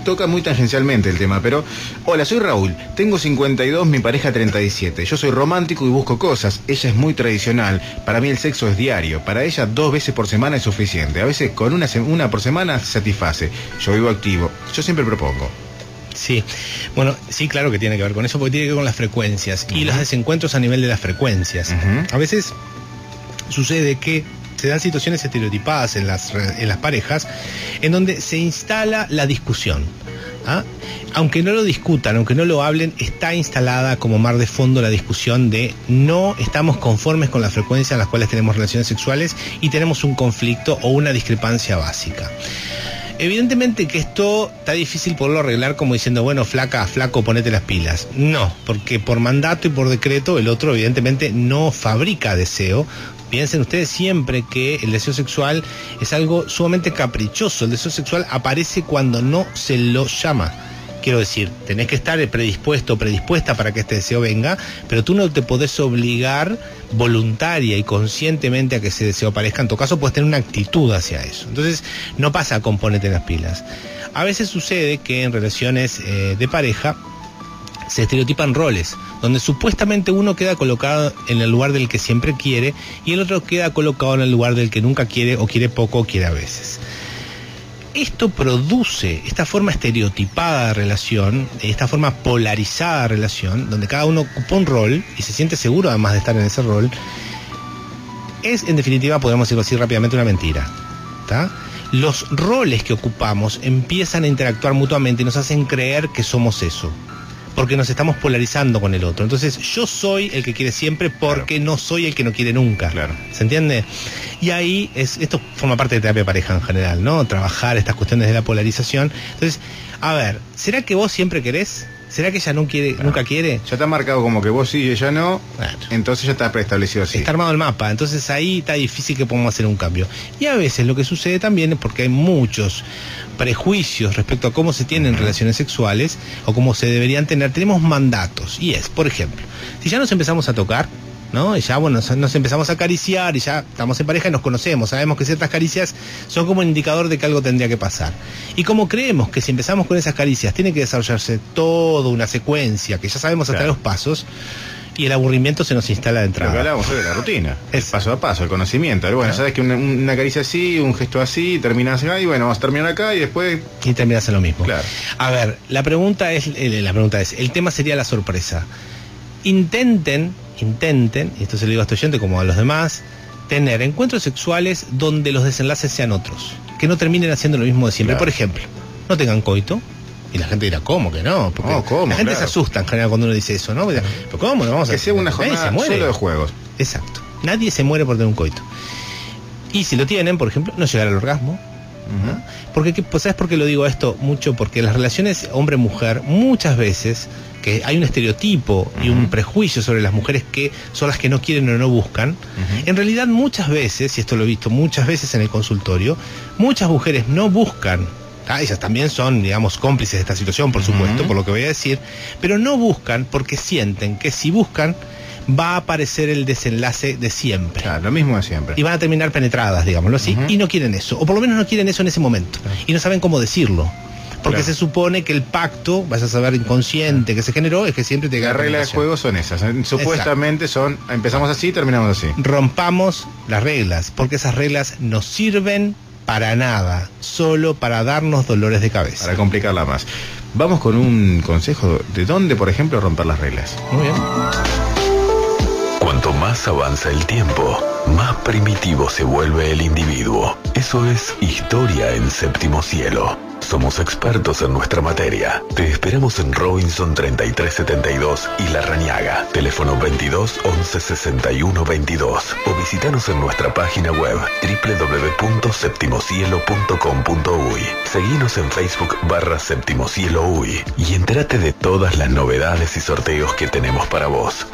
toca muy tangencialmente el tema, pero... Hola, soy Raúl, tengo cincuenta y dos, mi pareja treinta y siete. Yo soy romántico y busco cosas. Ella es muy tradicional. Para mí el sexo es diario. Para ella dos veces por semana es suficiente. A veces con una, una por semana se satisface. Yo vivo activo. Yo siempre propongo. Sí, bueno, sí, claro que tiene que ver con eso, porque tiene que ver con las frecuencias y uh-huh. los desencuentros a nivel de las frecuencias. Uh-huh. A veces sucede que se dan situaciones estereotipadas en las, en las parejas en donde se instala la discusión. ¿Ah? Aunque no lo discutan, aunque no lo hablen, está instalada como mar de fondo la discusión de no estamos conformes con la frecuencia en las cuales tenemos relaciones sexuales y tenemos un conflicto o una discrepancia básica. Evidentemente que esto está difícil poderlo arreglar como diciendo, bueno, flaca, flaco, ponete las pilas. No, porque por mandato y por decreto el otro evidentemente no fabrica deseo. Piensen ustedes siempre que el deseo sexual es algo sumamente caprichoso. El deseo sexual aparece cuando no se lo llama. Quiero decir, tenés que estar predispuesto o predispuesta para que este deseo venga, pero tú no te podés obligar voluntaria y conscientemente a que ese deseo aparezca. En tu caso puedes tener una actitud hacia eso. Entonces, no pasa con ponete en las pilas. A veces sucede que en relaciones eh, de pareja se estereotipan roles, donde supuestamente uno queda colocado en el lugar del que siempre quiere y el otro queda colocado en el lugar del que nunca quiere o quiere poco o quiere a veces. Esto produce esta forma estereotipada de relación, esta forma polarizada de relación, donde cada uno ocupa un rol y se siente seguro además de estar en ese rol. Es, en definitiva, podemos decirlo así rápidamente, una mentira. ¿Tá? Los roles que ocupamos empiezan a interactuar mutuamente y nos hacen creer que somos eso, porque nos estamos polarizando con el otro. Entonces, yo soy el que quiere siempre porque claro. no soy el que no quiere nunca. Claro. ¿Se entiende? Y ahí, es, esto forma parte de terapia de pareja en general, ¿no? Trabajar estas cuestiones de la polarización. Entonces, a ver, ¿será que vos siempre querés? ¿Será que ella no quiere, claro. nunca quiere? Ya está marcado como que vos sí y ella no, claro. entonces ya está preestablecido así. Está armado el mapa, entonces ahí está difícil que podamos hacer un cambio. Y a veces lo que sucede también es porque hay muchos prejuicios respecto a cómo se tienen uh-huh. relaciones sexuales o cómo se deberían tener. Tenemos mandatos, y es, por ejemplo, si ya nos empezamos a tocar, ¿no? Y ya, bueno, nos, nos empezamos a acariciar y ya estamos en pareja y nos conocemos, sabemos que ciertas caricias son como un indicador de que algo tendría que pasar. Y como creemos que si empezamos con esas caricias tiene que desarrollarse toda una secuencia, que ya sabemos hasta claro. los pasos, y el aburrimiento se nos instala de entrada. Lo que hablábamos hoy de la rutina, es el paso a paso, el conocimiento. Bueno, ¿no? Sabes que una, una caricia así, un gesto así, terminas acá y bueno, vas a terminar acá y después... Y terminas en lo mismo. Claro. A ver, la pregunta es, la pregunta es, el tema sería la sorpresa. Intenten, intenten, y esto se lo digo a este oyente como a los demás, tener encuentros sexuales donde los desenlaces sean otros, que no terminen haciendo lo mismo de siempre. Claro. Por ejemplo, no tengan coito. Y la gente dirá, ¿cómo que no? Porque no, ¿cómo? La gente claro. se asusta en general cuando uno dice eso, ¿no? Pero ¿cómo? No vamos a que sea una jornada solo de juegos. Exacto. Nadie se muere por tener un coito. Y si lo tienen, por ejemplo, no llegar al orgasmo. Uh-huh. ¿no? Porque, ¿sabes por qué lo digo esto mucho? Porque las relaciones hombre-mujer, muchas veces, que hay un estereotipo uh-huh. y un prejuicio sobre las mujeres que son las que no quieren o no buscan, uh-huh. en realidad muchas veces, y esto lo he visto muchas veces en el consultorio, muchas mujeres no buscan. Ah, ellas también son, digamos, cómplices de esta situación, por supuesto, uh-huh. por lo que voy a decir, pero no buscan porque sienten que si buscan va a aparecer el desenlace de siempre. Claro, lo mismo de siempre. Y van a terminar penetradas, digámoslo así, uh-huh. y no quieren eso, o por lo menos no quieren eso en ese momento, uh-huh. y no saben cómo decirlo. Porque claro. se supone que el pacto, vas a saber inconsciente que se generó, es que siempre te gana. Las reglas de juego son esas. Supuestamente Exacto. son, empezamos así, terminamos así. Rompamos las reglas, porque esas reglas nos sirven para nada, solo para darnos dolores de cabeza. Para complicarla más. Vamos con un consejo de dónde, por ejemplo, romper las reglas. Muy bien. Cuanto más avanza el tiempo, más primitivo se vuelve el individuo. Eso es Historia en Séptimo Cielo. Somos expertos en nuestra materia. Te esperamos en Robinson treinta y tres setenta y dos y La Rañaga. Teléfono veintidós once sesenta y uno veintidós. O visítanos en nuestra página web doble u doble u doble u punto séptimo cielo punto com punto uy. Seguinos en Facebook barra Séptimo Cielo Uy y entérate de todas las novedades y sorteos que tenemos para vos.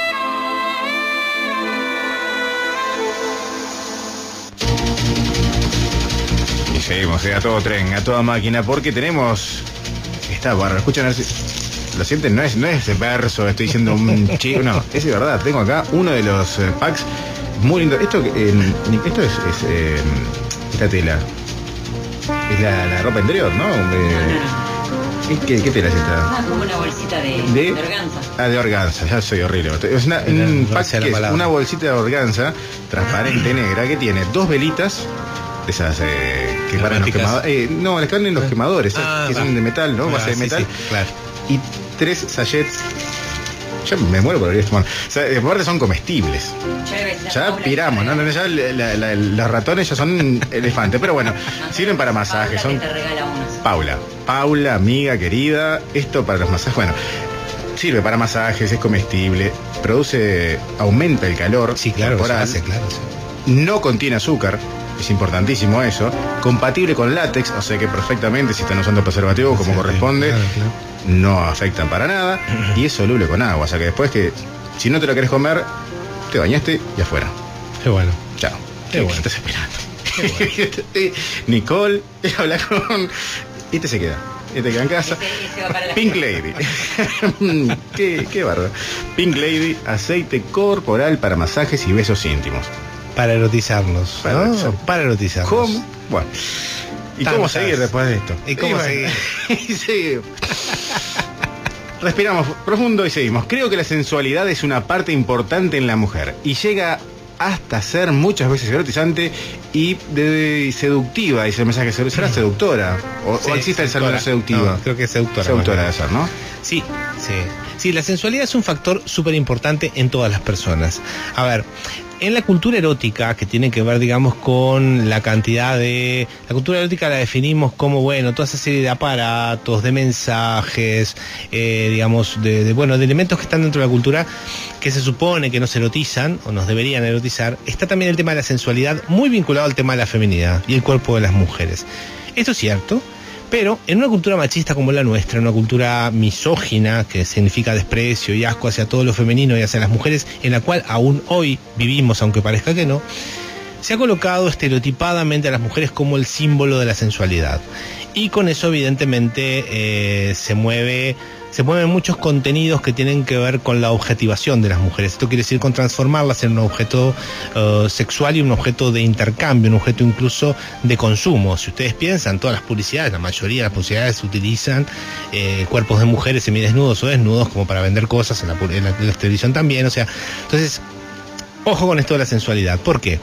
Seguimos, eh, a todo tren, a toda máquina, porque tenemos... Está bárbaro, escuchan, lo sienten, no es, no es verso, estoy diciendo un chico, no, es de verdad, tengo acá uno de los eh, packs muy lindo. Esto, eh, esto es, es eh, esta tela, es la, la ropa interior, ¿no? Eh, ¿Qué, qué tela es esta? Ah, como una bolsita de, ¿De? de organza. Ah, de organza, ya soy horrible. Es una, un pack que es una bolsita de organza transparente negra que tiene dos velitas, esas eh, que paran los quemadores. Eh, no, las que van en los quemadores, ah, que va. Son de metal, ¿no? Ah, Base de sí, metal. Sí, claro. Y tres sachets. Yo me muero por abrir esto, mano. O sea, aparte son comestibles. Ya piramos, ¿no? Ya la, la, los ratones ya son elefantes, pero bueno, sirven para masajes. Son... Paula, Paula, amiga querida, esto para los masajes, bueno, sirve para masajes, es comestible, produce, aumenta el calor sí, claro, corporal, hace, claro, sí. No contiene azúcar, es importantísimo eso, compatible con látex, o sea que perfectamente si están usando preservativo como sí, corresponde, claro, claro. No afectan para nada, y es soluble con agua, o sea que después que, si no te lo querés comer, te bañaste y afuera. Qué bueno. Chao. Qué bueno. Estás esperando. Bueno. Nicole, habla con... Y este se queda. Este queda en casa. Ese, ese va para la Pink Lady. qué, qué bárbaro. Pink Lady, aceite corporal para masajes y besos íntimos. Para erotizarnos. Para, ¿no? Para erotizarnos. ¿Cómo? Bueno. ¿Y Tantas. cómo seguir después de esto? ¿Y cómo y seguir? Y seguimos. Respiramos profundo y seguimos. Creo que la sensualidad es una parte importante en la mujer y llega hasta ser muchas veces erotizante y de, de seductiva, dice el mensaje. ¿Será seductora? ¿O, sí, o existe el término seductiva? No, creo que es seductora. Seductora debe ser, ¿no? Sí, sí. Sí, la sensualidad es un factor súper importante en todas las personas. A ver, en la cultura erótica, que tiene que ver, digamos, con la cantidad de... La cultura erótica la definimos como, bueno, toda esa serie de aparatos, de mensajes, eh, digamos, de, de, bueno, de elementos que están dentro de la cultura que se supone que nos erotizan, o nos deberían erotizar. Está también el tema de la sensualidad, muy vinculado al tema de la feminidad y el cuerpo de las mujeres. Esto es cierto. Pero en una cultura machista como la nuestra, en una cultura misógina, que significa desprecio y asco hacia todo lo femenino y hacia las mujeres, en la cual aún hoy vivimos, aunque parezca que no, se ha colocado estereotipadamente a las mujeres como el símbolo de la sensualidad. Y con eso, evidentemente, eh, se mueve... se mueven muchos contenidos que tienen que ver con la objetivación de las mujeres. Esto quiere decir con transformarlas en un objeto uh, sexual y un objeto de intercambio, un objeto incluso de consumo. Si ustedes piensan, todas las publicidades, la mayoría de las publicidades utilizan eh, cuerpos de mujeres semidesnudos o desnudos como para vender cosas, en la, en la, en la televisión también, o sea, entonces, ojo con esto de la sensualidad. ¿Por qué?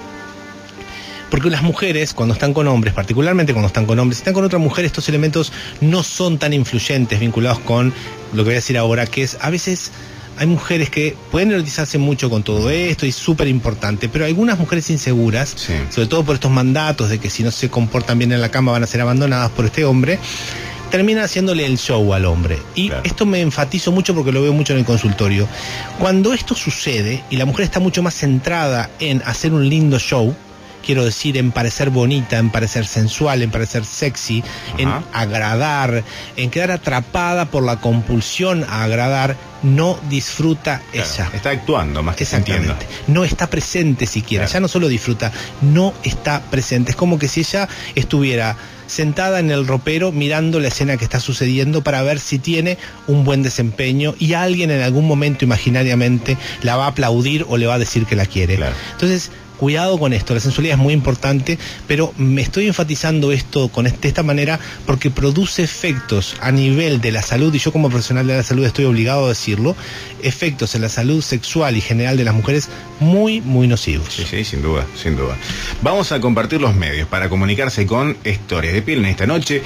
Porque las mujeres, cuando están con hombres, particularmente cuando están con hombres, si están con otra mujer, estos elementos no son tan influyentes, vinculados con lo que voy a decir ahora, que es, a veces hay mujeres que pueden erotizarse mucho con todo esto, y es súper importante, pero algunas mujeres inseguras, sí. sobre todo por estos mandatos de que si no se comportan bien en la cama van a ser abandonadas por este hombre, termina haciéndole el show al hombre. Y claro. Esto me enfatizo mucho porque lo veo mucho en el consultorio. Cuando esto sucede, y la mujer está mucho más centrada en hacer un lindo show, quiero decir, en parecer bonita, en parecer sensual, en parecer sexy, ajá, en agradar, en quedar atrapada por la compulsión a agradar, no disfruta claro, ella. Está actuando más que sintiendo. No está presente siquiera, claro. Ya no solo disfruta, no está presente. Es como que si ella estuviera sentada en el ropero mirando la escena que está sucediendo para ver si tiene un buen desempeño y alguien en algún momento imaginariamente la va a aplaudir o le va a decir que la quiere. Claro. Entonces, cuidado con esto, la sensualidad es muy importante, pero me estoy enfatizando esto con este, de esta manera porque produce efectos a nivel de la salud, y yo como profesional de la salud estoy obligado a decirlo, efectos en la salud sexual y general de las mujeres muy, muy nocivos. Sí, sí, sin duda, sin duda. Vamos a compartir los medios para comunicarse con Historias de Piel en esta noche.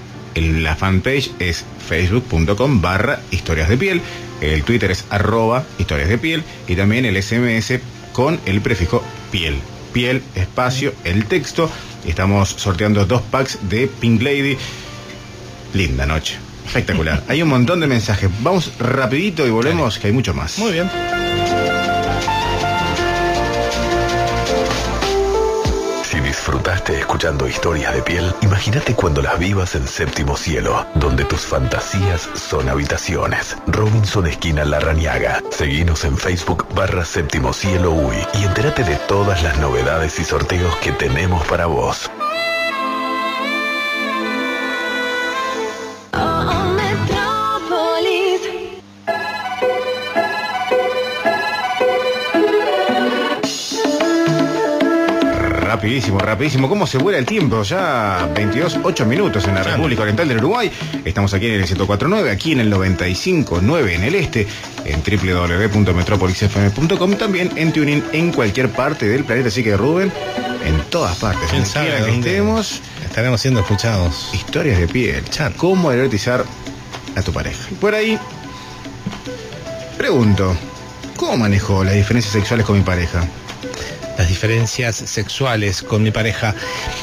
La fanpage es facebook.com barra historias de piel, el Twitter es arroba historias de piel, y también el S M S con el prefijo piel, piel, espacio, el texto. Estamos sorteando dos packs de Pink Lady. Linda noche, espectacular. Hay un montón de mensajes. Vamos rapidito y volvemos, que hay mucho más. Muy bien. Si disfrutaste escuchando Historias de Piel, imagínate cuando las vivas en Séptimo Cielo, donde tus fantasías son habitaciones. Robinson Esquina Larrañaga. Seguinos en Facebook barra Séptimo Cielo U I y entérate de todas las novedades y sorteos que tenemos para vos. rapidísimo, rapidísimo. ¿Cómo se vuela el tiempo? Ya veintidós, ocho minutos en la República Oriental del Uruguay. Estamos aquí en el ciento cuatro punto nueve, aquí en el noventa y cinco punto nueve en el este, en doble u doble u doble u punto metropolis f m punto com, también en TuneIn en cualquier parte del planeta. Así que Rubén, en todas partes, ¿Quién en sabe quiera que dónde estemos, estaremos siendo escuchados? Historias de piel. Chan. ¿Cómo erotizar a tu pareja? Y por ahí, pregunto, ¿cómo manejo las diferencias sexuales con mi pareja? Las diferencias sexuales con mi pareja.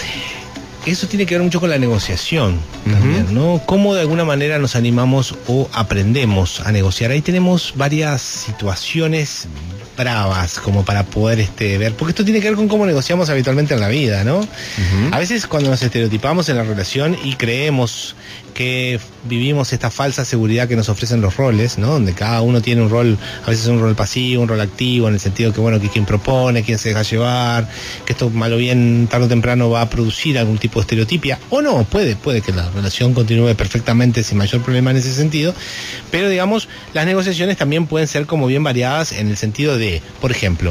Eso tiene que ver mucho con la negociación también, uh-huh. ¿no? Cómo de alguna manera nos animamos o aprendemos a negociar. Ahí tenemos varias situaciones bravas como para poder este ver, porque esto tiene que ver con cómo negociamos habitualmente en la vida, ¿no? Uh-huh. A veces cuando nos estereotipamos en la relación y creemos que vivimos esta falsa seguridad que nos ofrecen los roles, ¿no? Donde cada uno tiene un rol, a veces un rol pasivo, un rol activo, en el sentido que, bueno, que quien propone, quien se deja llevar, que esto mal o bien, tarde o temprano va a producir algún tipo de estereotipia, o no, puede, puede que la relación continúe perfectamente sin mayor problema en ese sentido, pero digamos, las negociaciones también pueden ser como bien variadas en el sentido de, por ejemplo,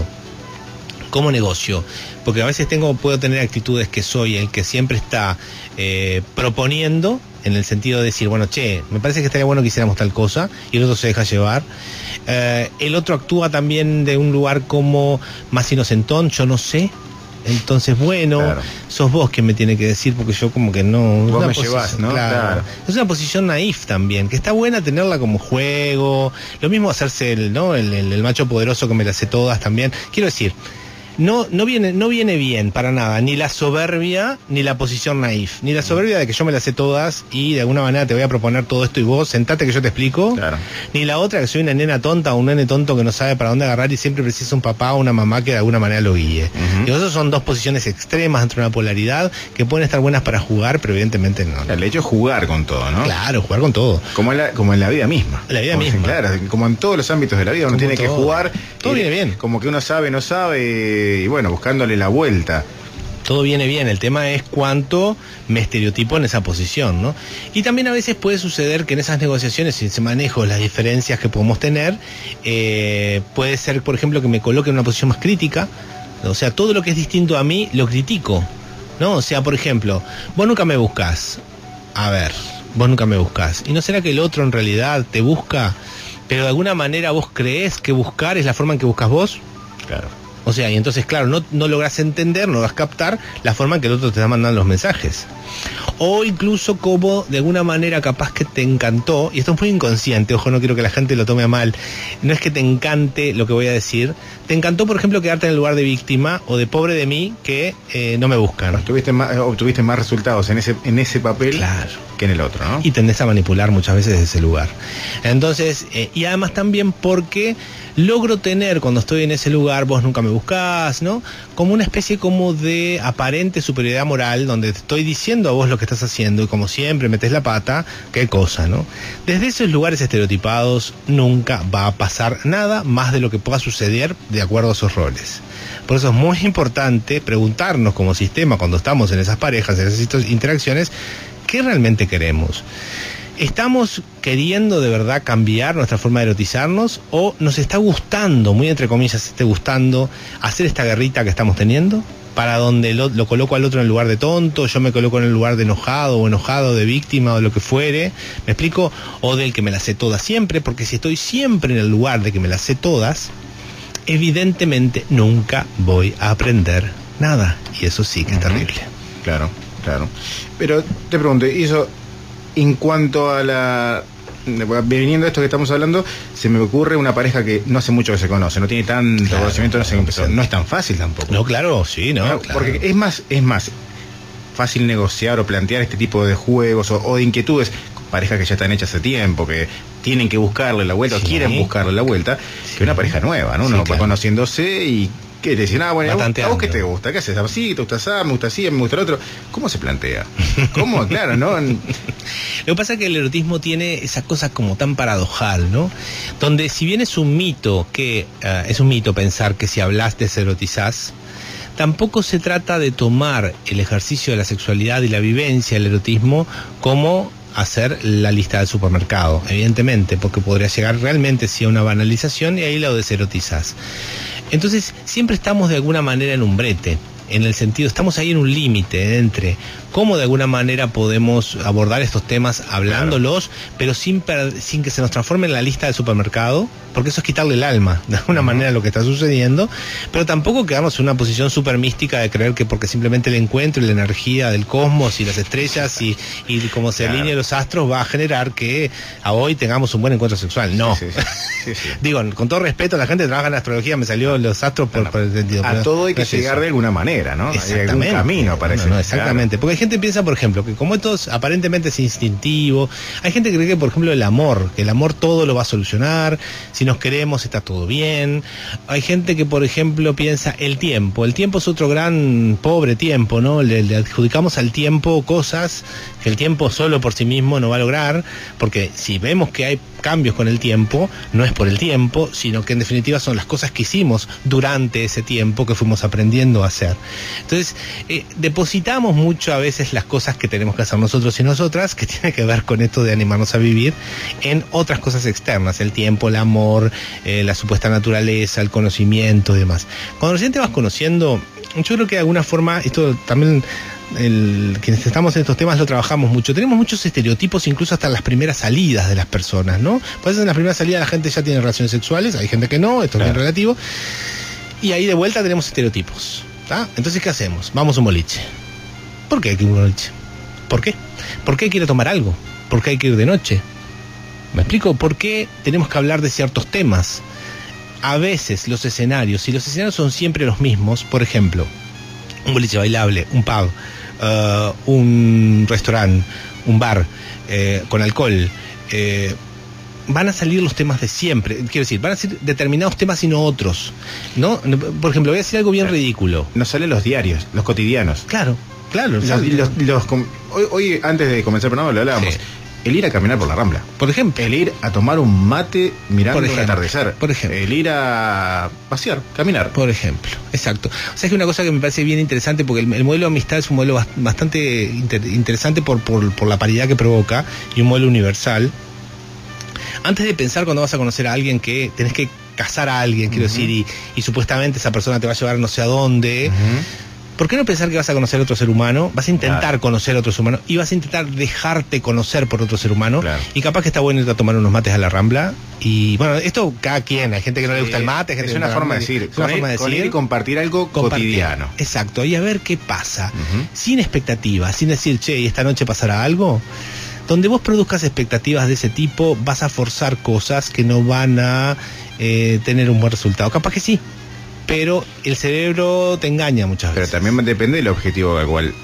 como negocio, porque a veces tengo, puedo tener actitudes que soy el que siempre está eh, proponiendo, en el sentido de decir, bueno, che, me parece que estaría bueno que hiciéramos tal cosa, y el otro se deja llevar. Eh, el otro actúa también de un lugar como más inocentón, yo no sé. Entonces, bueno, claro. sos vos quien me tiene que decir, porque yo como que no... Vos me llevás, ¿no? Claro. Claro. Es una posición naif también, que está buena tenerla como juego. Lo mismo hacerse el, ¿no? el, el, el macho poderoso que me las sé todas también. Quiero decir... No, no viene, no viene bien para nada, ni la soberbia, ni la posición naif, ni la soberbia de que yo me las sé todas y de alguna manera te voy a proponer todo esto y vos sentate que yo te explico, claro. Ni la otra que soy una nena tonta o un nene tonto que no sabe para dónde agarrar y siempre precisa un papá o una mamá que de alguna manera lo guíe. Uh-huh. Y esas son dos posiciones extremas dentro de una polaridad que pueden estar buenas para jugar, pero evidentemente no. ¿no? El hecho es jugar con todo, ¿no? Claro, jugar con todo. Como en la, como en la vida misma. La vida como misma. Claro, como en todos los ámbitos de la vida, uno como tiene todo. que jugar. Todo viene bien. Como que uno sabe, no sabe, y bueno, buscando la vuelta. Todo viene bien, el tema es cuánto me estereotipo en esa posición, ¿no? Y también a veces puede suceder que en esas negociaciones, si se manejo las diferencias que podemos tener, eh, puede ser, por ejemplo, que me coloque en una posición más crítica, o sea, todo lo que es distinto a mí lo critico, ¿no? O sea, por ejemplo, vos nunca me buscás, a ver, vos nunca me buscás, ¿y no será que el otro en realidad te busca, pero de alguna manera vos creés que buscar es la forma en que buscas vos? Claro. O sea, y entonces, claro, no, no logras entender, no logras captar la forma en que el otro te está mandando los mensajes. O incluso como de alguna manera capaz que te encantó, y esto es muy inconsciente, ojo, no quiero que la gente lo tome a mal, no es que te encante lo que voy a decir, te encantó, por ejemplo, quedarte en el lugar de víctima o de pobre de mí que eh, no me buscan. Obtuviste más, obtuviste más resultados en ese, en ese papel, claro, que en el otro, ¿no? Y tendés a manipular muchas veces desde ese lugar. Entonces, eh, y además también porque logro tener, cuando estoy en ese lugar, vos nunca me buscás, ¿no? Como una especie como de aparente superioridad moral, donde te estoy diciendo a vos lo que estás haciendo y como siempre metés la pata, qué cosa, ¿no? Desde esos lugares estereotipados nunca va a pasar nada más de lo que pueda suceder de acuerdo a esos roles. Por eso es muy importante preguntarnos como sistema cuando estamos en esas parejas, en esas interacciones, ¿qué realmente queremos? ¿Estamos queriendo de verdad cambiar nuestra forma de erotizarnos o nos está gustando, muy entre comillas, esté gustando hacer esta guerrita que estamos teniendo? Para donde lo, lo coloco al otro en el lugar de tonto, yo me coloco en el lugar de enojado o enojado, de víctima o de lo que fuere, ¿me explico? O del que me las sé todas siempre, porque si estoy siempre en el lugar de que me las sé todas, evidentemente nunca voy a aprender nada, y eso sí que es uh-huh. terrible. Claro, claro. Pero te pregunto, ¿y eso en cuanto a la... Viniendo a esto que estamos hablando, se me ocurre una pareja que no hace mucho que se conoce, no tiene tanto claro, conocimiento, no sé qué empezó. No es tan fácil tampoco. No, claro, sí, no. no claro. Porque es más, es más fácil negociar o plantear este tipo de juegos o, o de inquietudes con parejas que ya están hechas hace tiempo, que tienen que buscarle la vuelta sí. o quieren buscarle la vuelta, sí. que una pareja nueva, ¿no? Uno sí, claro. va conociéndose y ¿qué te dicen? Ah, bueno, ¿a vos, ¿a vos qué te gusta? ¿Qué haces? ¿Así? ¿Te gusta así? ¿Me gusta así? ¿Me gusta el otro? ¿Cómo se plantea? ¿Cómo? Claro, ¿no? Lo que pasa es que el erotismo tiene esa cosa como tan paradojal, ¿no? Donde si bien es un mito, que uh, es un mito pensar que si hablas deserotizás, tampoco se trata de tomar el ejercicio de la sexualidad y la vivencia del erotismo como hacer la lista del supermercado, evidentemente, porque podría llegar realmente sí a una banalización y ahí lo deserotizás. Entonces, siempre estamos de alguna manera en un brete. en el sentido, estamos ahí en un límite entre cómo de alguna manera podemos abordar estos temas hablándolos, claro, pero sin, per, sin que se nos transforme en la lista del supermercado, porque eso es quitarle el alma, de alguna manera, a lo que está sucediendo, pero tampoco quedarnos en una posición súper mística de creer que porque simplemente el encuentro y la energía del cosmos y las estrellas y, y como se claro. alineen los astros va a generar que a hoy tengamos un buen encuentro sexual. No. Sí, sí, sí, sí. Digo, con todo respeto, la gente que trabaja en astrología, me salió los astros por, bueno, por el sentido. A todo hay que no llegar de alguna manera, ¿no? Hay algún camino para eso. No, no, exactamente. Claro. Porque hay gente que piensa, por ejemplo, que como esto es, aparentemente es instintivo, hay gente que cree que, por ejemplo, el amor, que el amor todo lo va a solucionar, si nos queremos está todo bien. Hay gente que, por ejemplo, piensa el tiempo. El tiempo es otro gran pobre tiempo, ¿no? Le, le adjudicamos al tiempo cosas que el tiempo solo por sí mismo no va a lograr, porque si vemos que hay cambios con el tiempo, no es por el tiempo, sino que en definitiva son las cosas que hicimos durante ese tiempo que fuimos aprendiendo a hacer. Entonces, eh, depositamos mucho a veces las cosas que tenemos que hacer nosotros y nosotras, que tiene que ver con esto de animarnos a vivir, en otras cosas externas, el tiempo, el amor, eh, la supuesta naturaleza, el conocimiento y demás. Cuando recién te vas conociendo, yo creo que de alguna forma, esto también... El, quienes estamos en estos temas lo trabajamos mucho, tenemos muchos estereotipos incluso hasta en las primeras salidas de las personas, ¿no? Pues en las primeras salidas la gente ya tiene relaciones sexuales, hay gente que no, esto claro. es bien relativo, y ahí de vuelta tenemos estereotipos, ¿tá? Entonces, ¿qué hacemos? Vamos a un boliche. ¿Por qué hay que ir a un boliche? ¿Por qué? ¿Por qué hay que ir a tomar algo? ¿Por qué hay que ir de noche? ¿Me explico? ¿Por qué tenemos que hablar de ciertos temas? A veces los escenarios, si los escenarios son siempre los mismos, por ejemplo, un boliche bailable, un pub, Uh, un restaurante, un bar eh, con alcohol, eh, van a salir los temas de siempre. Quiero decir, van a ser determinados temas y no otros, ¿no? Por ejemplo, voy a decir algo bien ridículo. Nos salen los diarios, los cotidianos. Claro, claro. Los, los, los, hoy, hoy, antes de comenzar el programa, lo hablábamos. Sí. El ir a caminar por la Rambla, por ejemplo. El ir a tomar un mate mirando el atardecer, por ejemplo. El ir a pasear, caminar, por ejemplo. Exacto. O sea, es que una cosa que me parece bien interesante, porque el, el modelo de amistad es un modelo bastante inter, interesante por, por, por la paridad que provoca, y un modelo universal. Antes de pensar cuando vas a conocer a alguien que tenés que casar a alguien, quiero uh-huh. decir, y, y supuestamente esa persona te va a llevar no sé a dónde... Uh-huh. ¿Por qué no pensar que vas a conocer a otro ser humano? Vas a intentar claro. conocer a otro ser humano y vas a intentar dejarte conocer por otro ser humano. Claro. Y capaz que está bueno ir a tomar unos mates a la Rambla. Y bueno, esto cada quien. Hay gente que no le gusta el mate. Gente es una forma de decir. Es una forma de decir. Con ir y compartir algo compartir. cotidiano. Exacto. Y a ver qué pasa. Uh-huh. Sin expectativas. Sin decir, che, ¿y esta noche pasará algo? Donde vos produzcas expectativas de ese tipo, vas a forzar cosas que no van a eh, tener un buen resultado. Capaz que sí. Pero el cerebro te engaña muchas veces. Pero también depende del objetivo al cual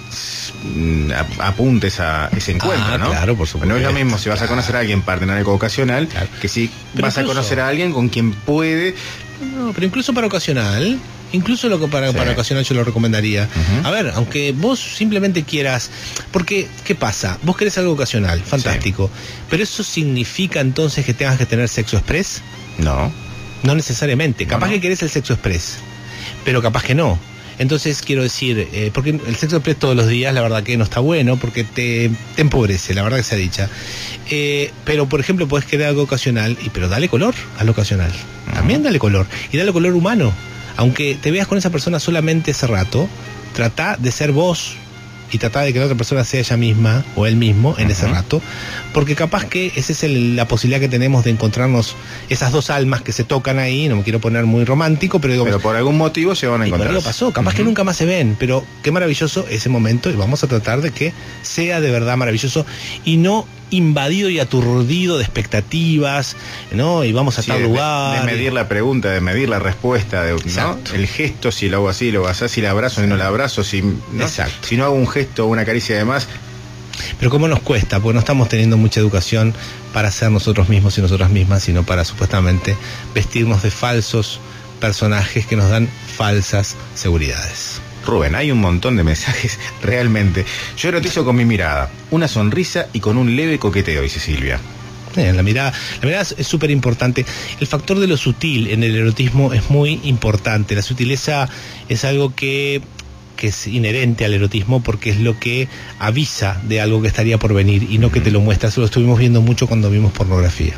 apuntes a ese encuentro, ah, ¿no? Claro, por supuesto. No es lo mismo si vas a conocer a alguien para tener algo ocasional, claro. que si pero vas incluso, a conocer a alguien con quien puede... No, pero incluso para ocasional, incluso lo que para, sí. para ocasional yo lo recomendaría. Uh-huh. A ver, aunque vos simplemente quieras... Porque, ¿qué pasa? Vos querés algo ocasional, fantástico. Sí. Pero ¿eso significa entonces que tengas que tener sexo express? No. No necesariamente, capaz no, no. que querés el sexo express, pero capaz que no. Entonces quiero decir, eh, porque el sexo express todos los días la verdad que no está bueno, porque te, te empobrece, la verdad que sea dicha. Eh, pero por ejemplo podés querer algo ocasional, y pero dale color a lo ocasional, uh-huh. también dale color, y dale color humano. Aunque te veas con esa persona solamente ese rato, trata de ser vos, y tratar de que la otra persona sea ella misma o él mismo en uh-huh. ese rato, porque capaz que esa es el, la posibilidad que tenemos de encontrarnos esas dos almas que se tocan ahí. No me quiero poner muy romántico, pero digo, pero por algún motivo se van a encontrar. Pero pasó, capaz uh-huh. que nunca más se ven, pero qué maravilloso ese momento, y vamos a tratar de que sea de verdad maravilloso y no invadido y aturdido de expectativas, ¿no? Y vamos a sí, tal de, lugar. De medir la pregunta, de medir la respuesta, de, ¿no? El gesto, si lo hago así, lo hago así, si le abrazo, si no le abrazo, si no, Exacto. si no hago un gesto o una caricia de más. Pero cómo nos cuesta, porque no estamos teniendo mucha educación para ser nosotros mismos y nosotras mismas, sino para supuestamente vestirnos de falsos personajes que nos dan falsas seguridades. Rubén, hay un montón de mensajes, realmente. Yo erotizo con mi mirada, una sonrisa y con un leve coqueteo, dice Silvia. Eh, la mirada, la mirada es súper importante. El factor de lo sutil en el erotismo es muy importante. La sutileza es algo que, que es inherente al erotismo, porque es lo que avisa de algo que estaría por venir y no que te lo muestra. Eso lo estuvimos viendo mucho cuando vimos pornografía.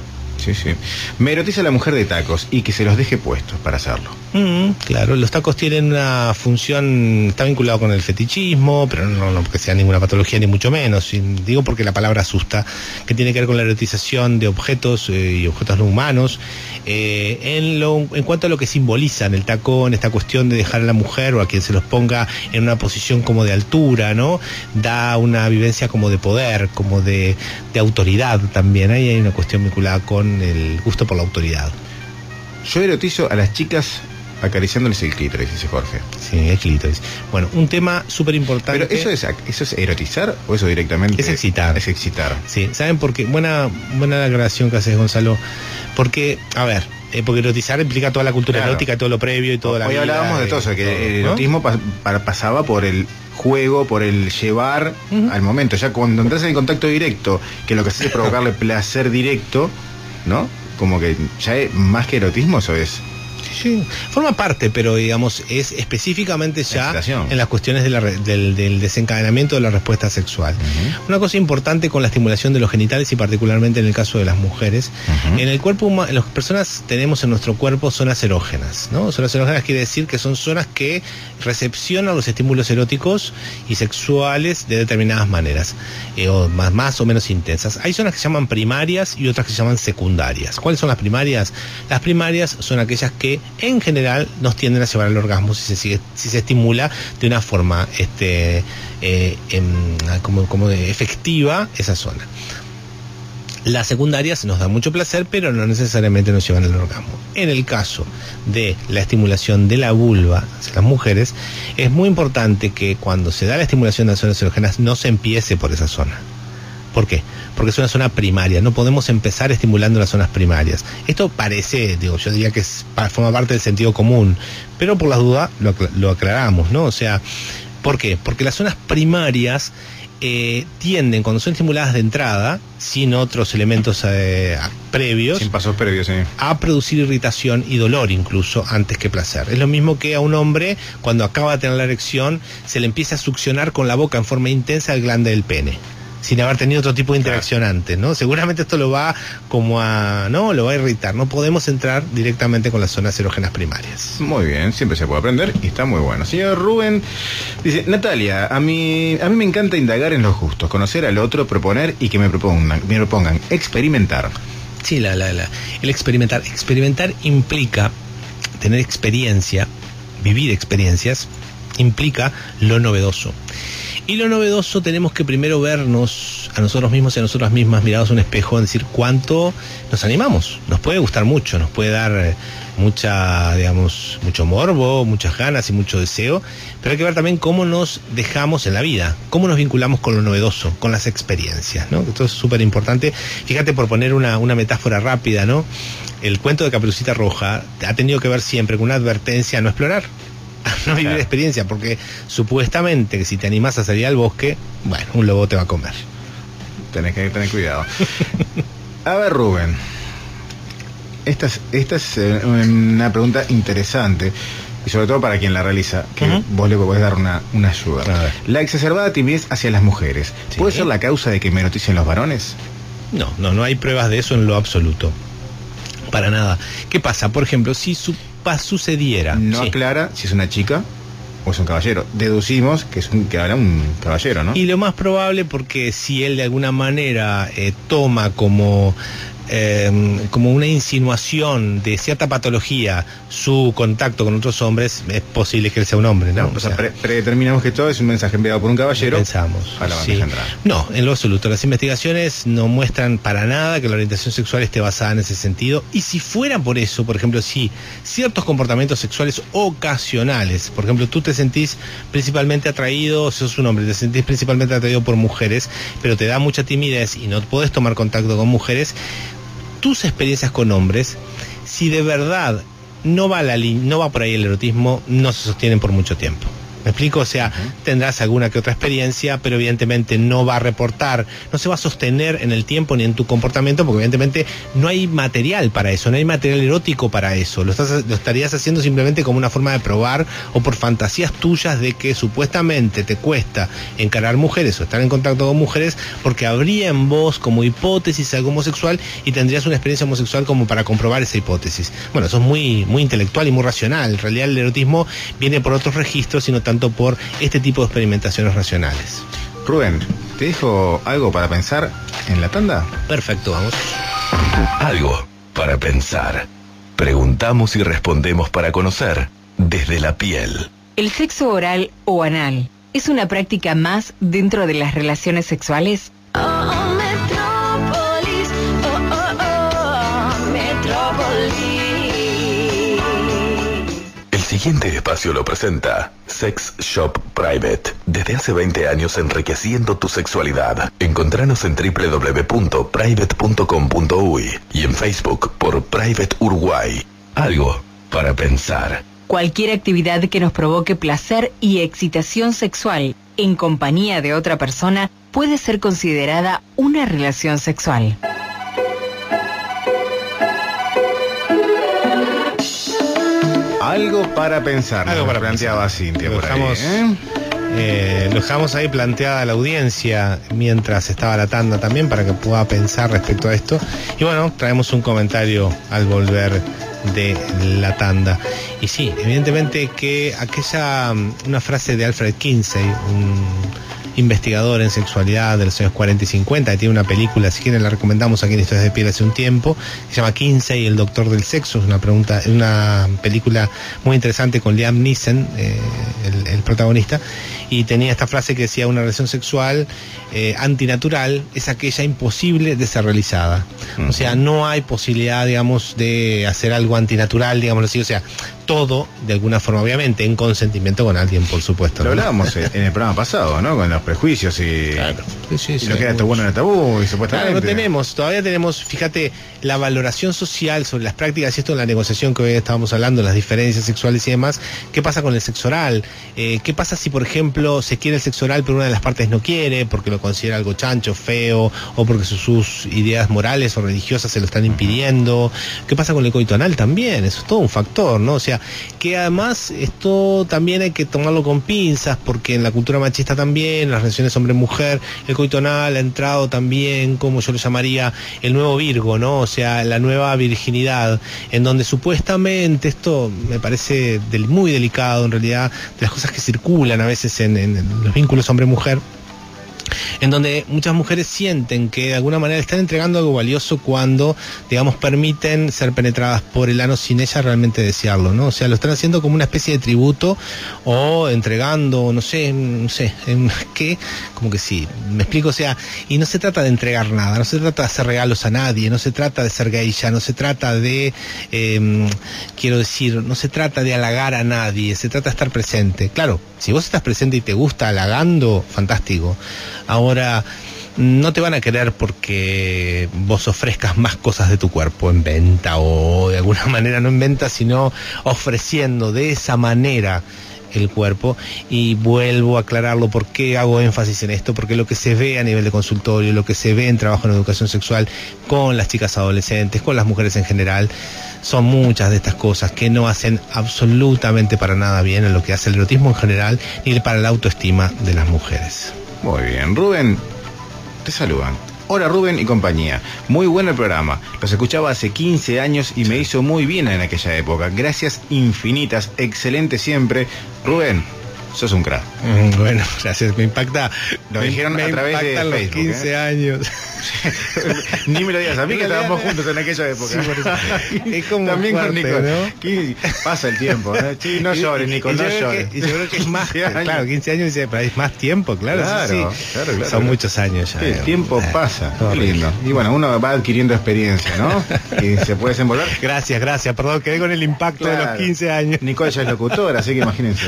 sí, sí. Me erotiza la mujer de tacos y que se los deje puestos para hacerlo. Mm, claro, los tacos tienen una función, está vinculado con el fetichismo, pero no, no porque sea ninguna patología ni mucho menos, digo porque la palabra asusta, que tiene que ver con la erotización de objetos eh, y objetos no humanos. Eh, en, lo, en cuanto a lo que simbolizan el tacón, esta cuestión de dejar a la mujer o a quien se los ponga en una posición como de altura, ¿no? Da una vivencia como de poder, como de, de autoridad también. Ahí hay una cuestión vinculada con el gusto por la autoridad. Yo erotizo a las chicas acariciándoles el clítoris, dice Jorge. Sí, el clítoris. Bueno, un tema súper importante. Pero eso es, ¿eso es erotizar o eso directamente? Es excitar. Es excitar. Sí, ¿saben por qué? Buena, buena la aclaración que haces, Gonzalo. Porque, a ver, eh, porque erotizar implica toda la cultura claro. erótica, todo lo previo y toda la Hoy vida. Hoy hablábamos de todo eso, que todo, el erotismo ¿no? pas, pasaba por el juego, por el llevar uh-huh. al momento. Ya cuando entras en contacto directo, que lo que hace es provocarle placer directo, ¿no? Como que ya es más que erotismo, eso es. Sí, forma parte, pero digamos, es específicamente ya en las cuestiones de la, del, del desencadenamiento de la respuesta sexual. Uh-huh. Una cosa importante con la estimulación de los genitales y particularmente en el caso de las mujeres, uh-huh. en el cuerpo humano, las personas tenemos en nuestro cuerpo zonas erógenas, ¿no? Zonas erógenas quiere decir que son zonas que recepcionan los estímulos eróticos y sexuales de determinadas maneras, eh, o más, más o menos intensas. Hay zonas que se llaman primarias y otras que se llaman secundarias. ¿Cuáles son las primarias? Las primarias son aquellas que en general nos tienden a llevar al orgasmo si se sigue, si se estimula de una forma este eh, em, como, como de efectiva esa zona. Las secundarias nos dan mucho placer, pero no necesariamente nos llevan al orgasmo. En el caso de la estimulación de la vulva hacia las mujeres, es muy importante que cuando se da la estimulación de las zonas erógenas no se empiece por esa zona. ¿Por qué? Porque es una zona primaria, no podemos empezar estimulando las zonas primarias. Esto parece, digo, yo diría que es, forma parte del sentido común, pero por las dudas lo, lo aclaramos, ¿no? O sea, ¿por qué? Porque las zonas primarias eh, tienden, cuando son estimuladas de entrada, sin otros elementos eh, previos, sin pasos previos, sí, a producir irritación y dolor incluso antes que placer. Es lo mismo que a un hombre, cuando acaba de tener la erección, se le empieza a succionar con la boca en forma intensa el glande del pene, sin haber tenido otro tipo de interacción claro. antes, ¿no? Seguramente esto lo va como a, ¿no? Lo va a irritar. No podemos entrar directamente con las zonas erógenas primarias. Muy bien, siempre se puede aprender y está muy bueno. Señor Rubén dice, Natalia, a mí, a mí me encanta indagar en los gustos, conocer al otro, proponer y que me propongan, me propongan, experimentar. Sí, la, la, la. El experimentar. Experimentar implica tener experiencia, vivir experiencias, implica lo novedoso. Y lo novedoso tenemos que primero vernos a nosotros mismos y a nosotras mismas mirados a un espejo, decir cuánto nos animamos. Nos puede gustar mucho, nos puede dar mucha, digamos, mucho morbo, muchas ganas y mucho deseo, pero hay que ver también cómo nos dejamos en la vida, cómo nos vinculamos con lo novedoso, con las experiencias, ¿no? Esto es súper importante. Fíjate, por poner una, una metáfora rápida, ¿no? El cuento de Caperucita Roja ha tenido que ver siempre con una advertencia a no explorar, no vivir claro. experiencia, porque supuestamente que si te animás a salir al bosque, bueno, un lobo te va a comer. Tenés que tener cuidado. A ver, Rubén, esta es, esta es una pregunta interesante y sobre todo para quien la realiza, que uh-huh. vos le podés dar una, una ayuda. La exacerbada timidez hacia las mujeres, ¿sí? ¿puede ser la causa de que me eroticen los varones? No, no, no hay pruebas de eso en lo absoluto. Para nada. ¿Qué pasa? Por ejemplo, si su sucediera. No sí. aclara si es una chica o es un caballero. Deducimos que es un, que habrá un caballero, ¿no? Y lo más probable, porque si él de alguna manera eh, toma como eh, como una insinuación de cierta patología su contacto con otros hombres, es posible que él sea un hombre, ¿no? no o sea, sea pre predeterminamos que todo es un mensaje enviado por un caballero. Pensamos. A la sí. No, en lo absoluto. Las investigaciones no muestran para nada que la orientación sexual esté basada en ese sentido. Y si fuera por eso, por ejemplo, si ciertos comportamientos sexuales ocasionales, por ejemplo, tú te sentís principalmente atraído, sos un hombre, te sentís principalmente atraído por mujeres, pero te da mucha timidez y no podés tomar contacto con mujeres, tus experiencias con hombres, si de verdad no va, la no va por ahí el erotismo, no se sostienen por mucho tiempo. ¿Me explico? O sea, uh-huh. tendrás alguna que otra experiencia, pero evidentemente no va a reportar, no se va a sostener en el tiempo ni en tu comportamiento, porque evidentemente no hay material para eso, no hay material erótico para eso. Lo, estás, lo estarías haciendo simplemente como una forma de probar o por fantasías tuyas de que supuestamente te cuesta encarar mujeres o estar en contacto con mujeres, porque habría en vos como hipótesis algo homosexual y tendrías una experiencia homosexual como para comprobar esa hipótesis. Bueno, eso es muy, muy intelectual y muy racional. En realidad el erotismo viene por otros registros y no tanto por este tipo de experimentaciones racionales. Rubén, ¿te dejo algo para pensar en la tanda? Perfecto, vamos. Algo para pensar. Preguntamos y respondemos para conocer desde la piel. ¿El sexo oral o anal es una práctica más dentro de las relaciones sexuales? Oh, oh, Metrópolis, oh, oh, oh, Metrópolis. El siguiente espacio lo presenta Sex Shop Private. Desde hace veinte años enriqueciendo tu sexualidad. Encontranos en doble u doble u doble u punto private punto com punto uy y en Facebook por Private Uruguay. Algo para pensar. Cualquier actividad que nos provoque placer y excitación sexual en compañía de otra persona puede ser considerada una relación sexual. Algo para pensar. Algo para planteaba pensar. Cintia Lo por dejamos, ahí, ¿eh? Eh, lo dejamos ahí planteada a la audiencia mientras estaba la tanda también para que pueda pensar respecto a esto. Y bueno, traemos un comentario al volver de la tanda. Y sí, evidentemente que aquella, una frase de Alfred Kinsey, un investigador en sexualidad de los años cuarenta y cincuenta, que tiene una película, si quieren la recomendamos aquí en Historias de Piel hace un tiempo, se llama Kinsey, el doctor del sexo. Es una pregunta, una película muy interesante con Liam Neeson, eh, el, el protagonista, y tenía esta frase que decía: una relación sexual eh, antinatural es aquella imposible de ser realizada. Uh-huh. O sea, no hay posibilidad, digamos, de hacer algo antinatural, digámoslo así, o sea, todo, de alguna forma, obviamente, en consentimiento con alguien, por supuesto. Lo ¿no? hablábamos en el programa pasado, ¿no? Con los prejuicios y, claro. sí, sí, y sí, lo que era esto bueno en el tabú y supuestamente. Claro, lo tenemos, todavía tenemos, fíjate, la valoración social sobre las prácticas, y esto en la negociación que hoy estábamos hablando, las diferencias sexuales y demás. ¿Qué pasa con el sexo oral? Eh, ¿Qué pasa si, por ejemplo, se quiere el sexo oral pero una de las partes no quiere porque lo considera algo chancho, feo, o porque sus, sus ideas morales o religiosas se lo están impidiendo? ¿Qué pasa con el coito anal también? Eso es todo un factor, ¿no? O sea, que además esto también hay que tomarlo con pinzas, porque en la cultura machista también, en las relaciones hombre-mujer, el coito anal ha entrado también, como yo lo llamaría, el nuevo Virgo, ¿no? O sea, la nueva virginidad, en donde supuestamente, esto me parece del, muy delicado en realidad, de las cosas que circulan a veces en, en, en los vínculos hombre-mujer, en donde muchas mujeres sienten que de alguna manera están entregando algo valioso cuando, digamos, permiten ser penetradas por el ano sin ella realmente desearlo, ¿no? O sea, lo están haciendo como una especie de tributo o entregando, no sé, no sé, ¿qué? Como que sí, me explico, o sea, y no se trata de entregar nada, no se trata de hacer regalos a nadie, no se trata de ser geisha, no se trata de, eh, quiero decir, no se trata de halagar a nadie, se trata de estar presente. Claro, si vos estás presente y te gusta halagando, fantástico. Ahora, no te van a querer porque vos ofrezcas más cosas de tu cuerpo en venta, o de alguna manera no en venta, sino ofreciendo de esa manera el cuerpo. Y vuelvo a aclararlo, por qué hago énfasis en esto, porque lo que se ve a nivel de consultorio, lo que se ve en trabajo en educación sexual con las chicas adolescentes, con las mujeres en general, son muchas de estas cosas que no hacen absolutamente para nada bien en lo que hace el erotismo en general, ni para la autoestima de las mujeres. Muy bien, Rubén, te saludan. Hola Rubén y compañía, muy bueno el programa, los escuchaba hace quince años y me hizo muy bien en aquella época, gracias infinitas, excelente siempre. Rubén, sos un crack. Mm, bueno, gracias, me impacta. Lo me, dijeron me a través de los Facebook, quince ¿eh? años. Ni me lo digas a mí, que estábamos juntos en aquella época. Sí, es como también fuerte, con Nico, ¿no? Pasa el tiempo, ¿no? Sí, no llores, Nico, no llores. Y yo creo que es más, claro, quince años, pero es más tiempo, claro. Claro, sí, sí. claro, claro. Son muchos años ya. Sí, el tiempo eh, pasa, qué lindo. Y bueno, uno va adquiriendo experiencia, ¿no? Y se puede desenvolver. Gracias, gracias, perdón, quedé con el impacto claro. de los quince años. Nicole ya es locutora, así que imagínense.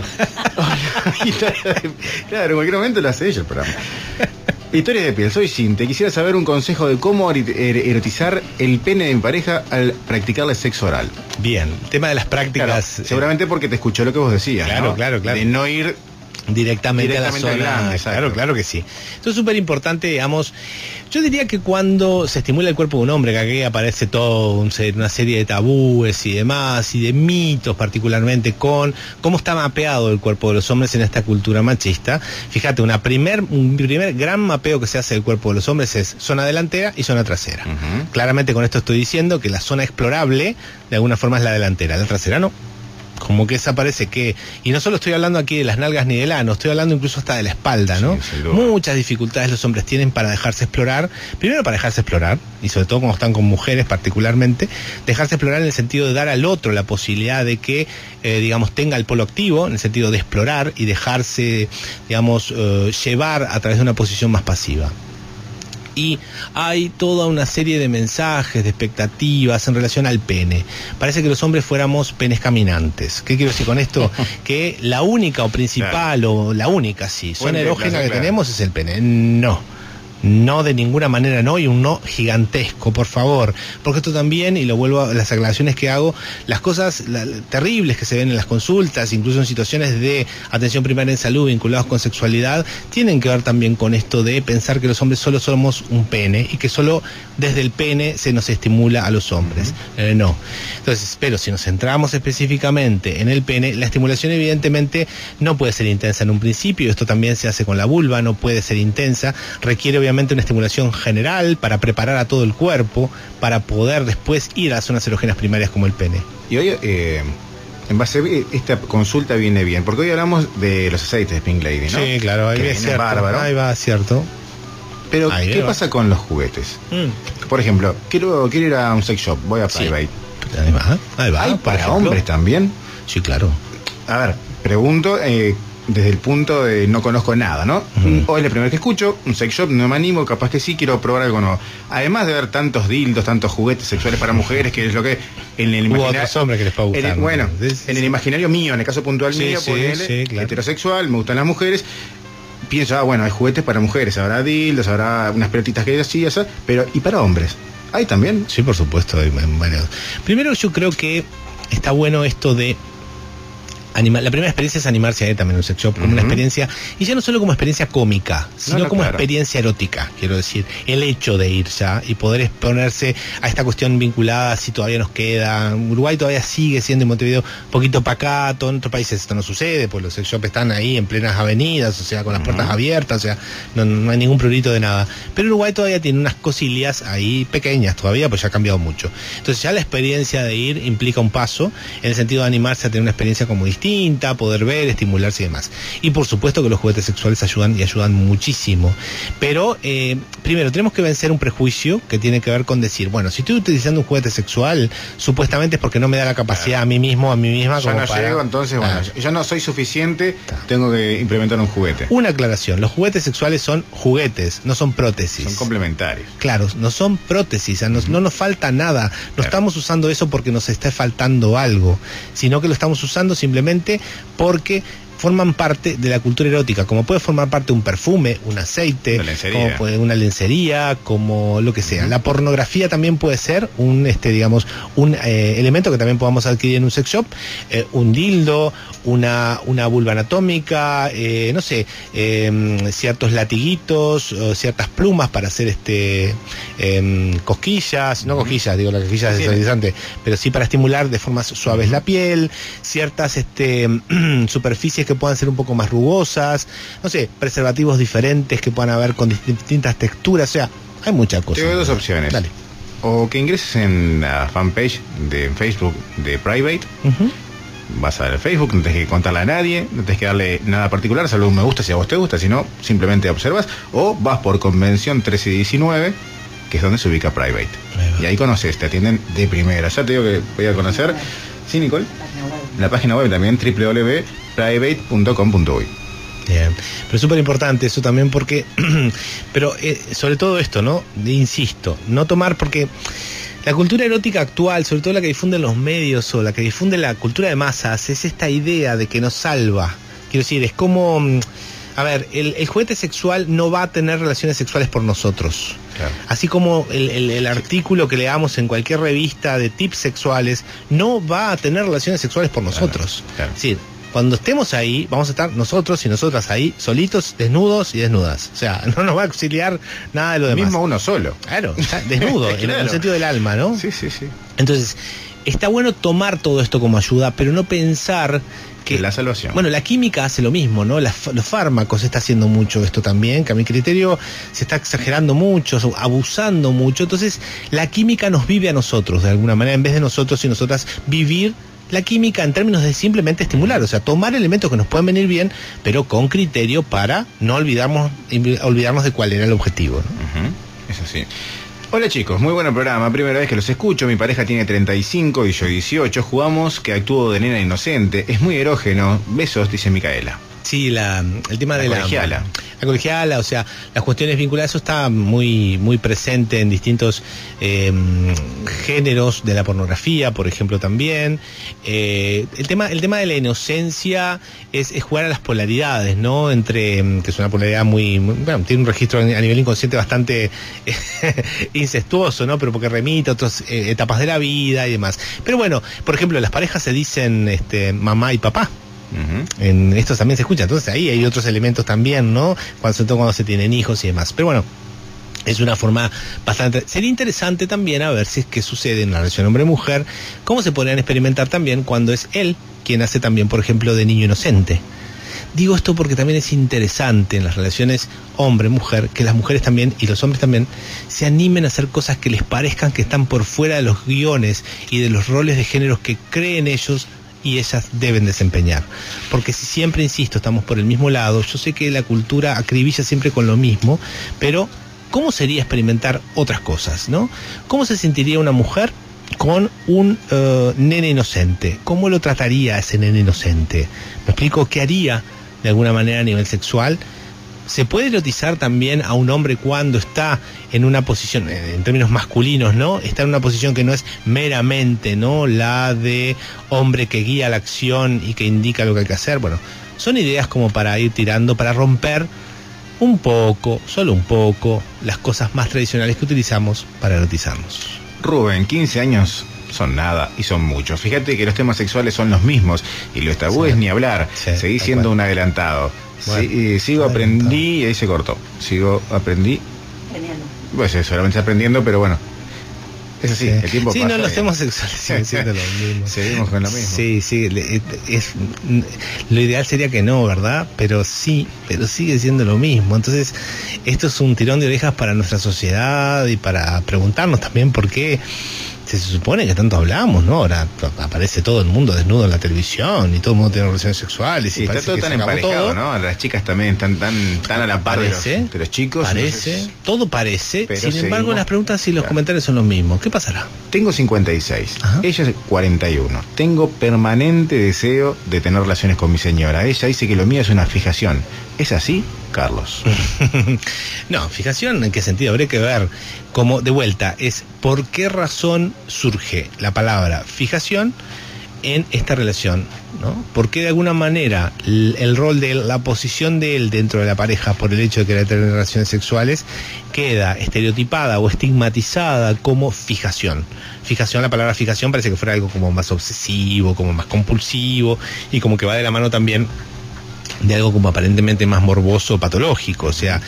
Claro, en cualquier momento lo hace ella el programa. Historias de piel, soy Cinte. Quisiera saber un consejo de cómo erotizar el pene de mi pareja al practicarle sexo oral. Bien, tema de las prácticas. Claro, seguramente porque te escuchó lo que vos decías. Claro, ¿no? claro, claro. De no ir Directamente, Directamente a la al zona. glande, exacto. Claro, claro que sí. Esto es súper importante, digamos. Yo diría que cuando se estimula el cuerpo de un hombre, que aquí aparece todo un, una serie de tabúes y demás, y de mitos particularmente con cómo está mapeado el cuerpo de los hombres en esta cultura machista. Fíjate, una primer, un primer gran mapeo que se hace del cuerpo de los hombres es zona delantera y zona trasera. Uh-huh. Claramente con esto estoy diciendo que la zona explorable de alguna forma es la delantera, la trasera no. Como que esa parece que, y no solo estoy hablando aquí de las nalgas ni del ano, estoy hablando incluso hasta de la espalda, ¿no? Sí, muchas dificultades los hombres tienen para dejarse explorar, primero para dejarse explorar, y sobre todo cuando están con mujeres particularmente, dejarse explorar en el sentido de dar al otro la posibilidad de que, eh, digamos, tenga el polo activo, en el sentido de explorar y dejarse, digamos, eh, llevar a través de una posición más pasiva. Y hay toda una serie de mensajes, de expectativas en relación al pene. Parece que los hombres fuéramos penes caminantes. ¿Qué quiero decir con esto? Que la única o principal, claro, o la única, sí, zona erógena que claro. tenemos es el pene. No. No, de ninguna manera no, y un no gigantesco, por favor, porque esto también, y lo vuelvo a las aclaraciones que hago, las cosas la, terribles que se ven en las consultas, incluso en situaciones de atención primaria en salud vinculados con sexualidad, tienen que ver también con esto de pensar que los hombres solo somos un pene y que solo desde el pene se nos estimula a los hombres. Uh-huh. Eh, no. Entonces, pero si nos centramos específicamente en el pene, la estimulación evidentemente no puede ser intensa en un principio, esto también se hace con la vulva, no puede ser intensa, requiere obviamente una estimulación general para preparar a todo el cuerpo para poder después ir a las zonas erógenas primarias como el pene. Y hoy, eh, en base a esta consulta viene bien, porque hoy hablamos de los aceites de Pink Lady, ¿no? Sí, claro, ahí es cierto, bárbaro. Ahí va, cierto. Pero, ahí ¿qué va. pasa con los juguetes? Mm. Por ejemplo, quiero, quiero ir a un sex shop, voy a Private. Sí. Ahí va, ahí va. ¿Hay para ejemplo? Hombres también? Sí, claro. A ver, pregunto... Eh, desde el punto de no conozco nada, ¿no? Uh-huh. Hoy es la primera vez que escucho, un sex shop, no me animo, capaz que sí, quiero probar algo nuevo. Además de ver tantos dildos, tantos juguetes sexuales para mujeres, que es lo que en el imaginario... otros hombres que les puede gustar. En el, bueno, sí, sí, en el imaginario mío, en el caso puntual sí, mío, sí, ponele, sí, claro. heterosexual, me gustan las mujeres, pienso, ah, bueno, hay juguetes para mujeres, habrá dildos, habrá unas pelotitas que hay así, así, pero ¿y para hombres? ¿Hay también? Sí, por supuesto. Hay, bueno. Primero yo creo que está bueno esto de... Anima, la primera experiencia es animarse a él también en un sex shop, como uh-huh. una experiencia, y ya no solo como experiencia cómica, sino no, no, como claro. experiencia erótica, quiero decir, el hecho de ir ya y poder exponerse a esta cuestión vinculada, si todavía nos queda. Uruguay todavía sigue siendo en Montevideo un poquito pacato, en otros países esto no sucede, pues los sex shops están ahí en plenas avenidas, o sea, con las uh-huh. puertas abiertas, o sea, no, no hay ningún prurito de nada. Pero Uruguay todavía tiene unas cosillas ahí pequeñas todavía, pues ya ha cambiado mucho. Entonces ya la experiencia de ir implica un paso, en el sentido de animarse a tener una experiencia como distinta, poder ver, estimularse y demás. Y por supuesto que los juguetes sexuales ayudan y ayudan muchísimo. Pero, eh, primero, tenemos que vencer un prejuicio que tiene que ver con decir, bueno, si estoy utilizando un juguete sexual, supuestamente es porque no me da la capacidad a mí mismo, a mí misma, yo como no para... llego, entonces, bueno, ah. yo no soy suficiente, tengo que implementar un juguete. Una aclaración, los juguetes sexuales son juguetes, no son prótesis. Son complementarios. Claro, no son prótesis, no, no nos falta nada, no claro. estamos usando eso porque nos está faltando algo, sino que lo estamos usando simplemente porque forman parte de la cultura erótica, como puede formar parte un perfume, un aceite, como puede una lencería, como lo que sea. Uh-huh. La pornografía también puede ser un, este, digamos, un eh, elemento que también podamos adquirir en un sex shop, eh, un dildo, una, una vulva anatómica, eh, no sé, eh, ciertos latiguitos, o ciertas plumas para hacer este eh, cosquillas, no uh-huh. cosquillas, digo, la cosquilla es deslizante, pero sí para estimular de formas suaves uh-huh. la piel, ciertas este, superficies que puedan ser un poco más rugosas, no sé, preservativos diferentes que puedan haber con distintas texturas, o sea, hay muchas cosas. Te doy dos opciones. Dale. O que ingreses en la fanpage de Facebook de Private, uh-huh. vas a ver Facebook, no tienes que contarle a nadie, no tienes que darle nada particular, salvo un me gusta si a vos te gusta, si no, simplemente observas, o vas por Convención trece diecinueve, que es donde se ubica Private. Ahí y ahí conoces, te atienden de primera. Ya te digo que voy a conocer. ¿Sí, Nicole? La página web también, doble u doble u doble u punto private punto com punto uy. Bien, pero es súper importante eso también porque, pero eh, sobre todo esto, ¿no? Insisto, no tomar porque la cultura erótica actual, sobre todo la que difunden los medios o la que difunde la cultura de masas, es esta idea de que nos salva. Quiero decir, es como... A ver, el, el juguete sexual no va a tener relaciones sexuales por nosotros. Claro. Así como el, el, el artículo que leamos en cualquier revista de tips sexuales no va a tener relaciones sexuales por nosotros. Claro, claro. Es decir, cuando estemos ahí, vamos a estar nosotros y nosotras ahí, solitos, desnudos y desnudas. O sea, no nos va a auxiliar nada de lo demás. Mismo uno solo. Claro, está desnudo, Claro. en el sentido del alma, ¿no? Sí, sí, sí. Entonces, está bueno tomar todo esto como ayuda, pero no pensar que... La salvación. Bueno, la química hace lo mismo, ¿no? Las- los fármacos está haciendo mucho esto también, que a mi criterio se está exagerando mucho, abusando mucho. Entonces, la química nos vive a nosotros, de alguna manera, en vez de nosotros y nosotras vivir la química en términos de simplemente estimular, o sea, tomar elementos que nos pueden venir bien, pero con criterio para no olvidarnos, olvidarnos de cuál era el objetivo, ¿no? Ujú, eso sí. Hola chicos, muy buen programa, primera vez que los escucho, mi pareja tiene treinta y cinco y yo dieciocho, jugamos que actúo de nena inocente, es muy erógeno, besos, dice Micaela. Sí, la, el tema La de colegiala. la... La colegiala, o sea, las cuestiones vinculadas, eso está muy muy presente en distintos eh, géneros de la pornografía, por ejemplo, también. Eh, el tema el tema de la inocencia es, es jugar a las polaridades, ¿no? Entre, mm, que es una polaridad muy, muy- bueno, tiene un registro a nivel inconsciente bastante incestuoso, ¿no? Pero porque remite a otras eh, etapas de la vida y demás. Pero bueno, por ejemplo, las parejas se dicen este, mamá y papá. Ujú. En esto también se escucha, entonces ahí hay otros elementos también, ¿no? Cuando, sobre todo cuando se tienen hijos y demás. Pero bueno, es una forma bastante... Sería interesante también a ver si es que sucede en la relación hombre-mujer, cómo se podrían experimentar también cuando es él quien hace también, por ejemplo, de niño inocente. Digo esto porque también es interesante en las relaciones hombre-mujer, que las mujeres también y los hombres también se animen a hacer cosas que les parezcan que están por fuera de los guiones y de los roles de géneros que creen ellos y ellas deben desempeñar. Porque si siempre, insisto, estamos por el mismo lado, yo sé que la cultura acribilla siempre con lo mismo, pero ¿cómo sería experimentar otras cosas, no? ¿Cómo se sentiría una mujer con un uh, nene inocente? ¿Cómo lo trataría a ese nene inocente? ¿Me explico? ¿Qué haría de alguna manera a nivel sexual? ¿Se puede erotizar también a un hombre cuando está en una posición, en términos masculinos, ¿no? Está en una posición que no es meramente, ¿no? La de hombre que guía la acción y que indica lo que hay que hacer. Bueno, son ideas como para ir tirando, para romper un poco, solo un poco, las cosas más tradicionales que utilizamos para erotizarnos. Rubén, quince años son nada y son muchos. Fíjate que los temas sexuales son los mismos y los tabúes Sí. ni hablar. Sí, Seguí tal siendo cual. un adelantado. Bueno, Sí, eh, sigo adelantado. aprendí y ahí se cortó. Sigo aprendí. Genial. Pues eso, solamente aprendiendo, pero bueno. Es así, Sí. el tiempo Sí, pasa. no, los y temas sexuales siguen siendo lo mismo. Seguimos con lo mismo. Sí, sí, le- es, lo ideal sería que no, ¿verdad? Pero sí, pero sigue siendo lo mismo. Entonces, esto es un tirón de orejas para nuestra sociedad y para preguntarnos también por qué se supone que tanto hablamos, ¿no? Ahora aparece todo el mundo desnudo en la televisión y todo el mundo tiene relaciones sexuales Sí, y está parece todo que tan se acabó emparejado, todo. ¿no? Las chicas también están tan, tan a la par de los, Parece, de los chicos. Parece, entonces, todo parece. Pero Sin embargo, seguimos- las preguntas y los Claro. comentarios son los mismos. ¿Qué pasará? Tengo cincuenta y seis, Ajá. ella es cuarenta y uno. Tengo permanente deseo de tener relaciones con mi señora. Ella dice que lo mío es una fijación. ¿Es así, Carlos? No, fijación, ¿en qué sentido? Habría que ver. Como, de vuelta, es por qué razón surge la palabra fijación en esta relación, ¿no? Porque de alguna manera el, el rol de él, la posición de él dentro de la pareja por el hecho de querer tener relaciones sexuales queda estereotipada o estigmatizada como fijación. Fijación, la palabra fijación parece que fuera algo como más obsesivo, como más compulsivo y como que va de la mano también de algo como aparentemente más morboso, patológico, o sea,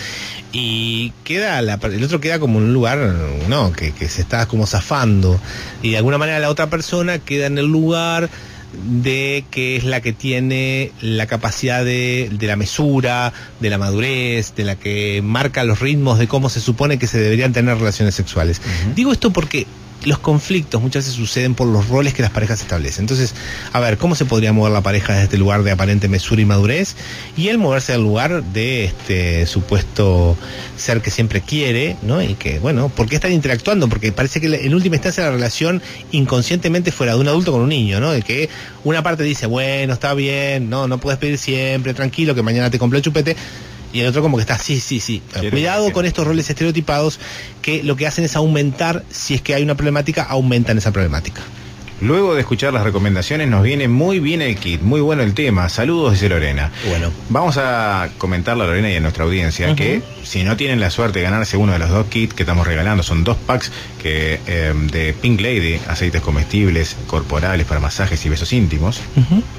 y queda la, el otro queda como en un lugar, no, que, que se está como zafando, y de alguna manera la otra persona queda en el lugar de que es la que tiene la capacidad de, de la mesura, de la madurez, de la que marca los ritmos de cómo se supone que se deberían tener relaciones sexuales. Ujú. Digo esto porque los conflictos muchas veces suceden por los roles que las parejas establecen. Entonces, a ver, ¿cómo se podría mover la pareja desde este lugar de aparente mesura y madurez? Y él moverse al lugar de este supuesto ser que siempre quiere, ¿no? Y que, bueno, ¿por qué están interactuando? Porque parece que en última instancia la relación inconscientemente fuera de un adulto con un niño, ¿no? De que una parte dice, bueno, está bien, no, no puedes pedir siempre, tranquilo, que mañana te compré el chupete. Y el otro como que está, sí, sí, sí. Quiero Cuidado que- con estos roles estereotipados que lo que hacen es aumentar, si es que hay una problemática, aumentan esa problemática. Luego de escuchar las recomendaciones nos viene muy bien el kit, muy bueno el tema. Saludos, dice Lorena. Bueno. Vamos a comentarle a Lorena y a nuestra audiencia Ujú. que si no tienen la suerte de ganarse uno de los dos kits que estamos regalando, son dos packs que eh, de Pink Lady, aceites comestibles corporales para masajes y besos íntimos. Ujú.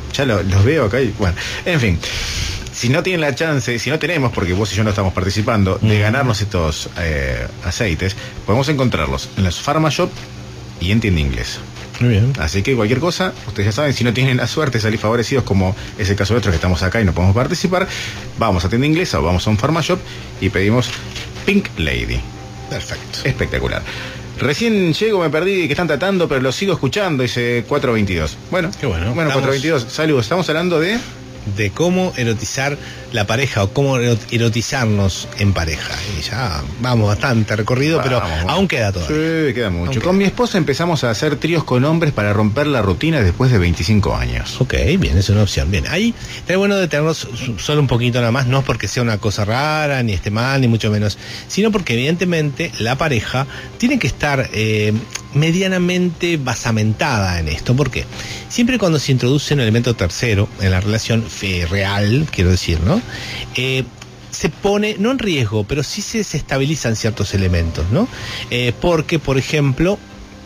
Ya lo- los veo acá y bueno, en fin. Si no tienen la chance, si no tenemos, porque vos y yo no estamos participando, de Mm. ganarnos estos eh, aceites, podemos encontrarlos en los Pharmashop y en Tienda Inglés. Muy bien. Así que cualquier cosa, ustedes ya saben, si no tienen la suerte de salir favorecidos, como es el caso nuestro que estamos acá y no podemos participar, vamos a Tienda Inglesa o vamos a un Pharmashop y pedimos Pink Lady. Perfecto. Espectacular. Recién llego, me perdí que están tratando, pero lo sigo escuchando, dice cuatro veintidós. Bueno, Qué bueno. Bueno, Estamos- cuatro veintidós, saludos. Estamos hablando de... De cómo erotizar la pareja o cómo ero- erotizarnos en pareja. Y ya vamos bastante recorrido, pero Vamos, vamos. aún queda todavía. Sí, queda mucho. Aunque- Con mi esposa empezamos a hacer tríos con hombres para romper la rutina después de veinticinco años. Ok, bien, es una opción. Bien, ahí es bueno detenernos solo un poquito nada más, no porque sea una cosa rara, ni esté mal, ni mucho menos, sino porque evidentemente la pareja tiene que estar eh, medianamente basamentada en esto. ¿Por qué? Siempre cuando se introduce un elemento tercero en la relación fe- real, quiero decir, ¿no? Eh, se pone, no en riesgo, pero sí se desestabilizan ciertos elementos, ¿no? Eh, porque, por ejemplo,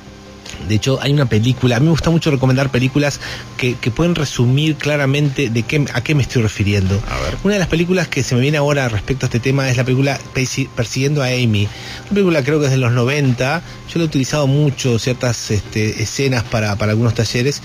de hecho, hay una película, a mí me gusta mucho recomendar películas que, que pueden resumir claramente de qué, a qué me estoy refiriendo. A ver. Una de las películas que se me viene ahora respecto a este tema es la película Persi- Persiguiendo a Amy. Una película creo que es de los noventa, yo la he utilizado mucho, ciertas este, escenas para, para algunos talleres.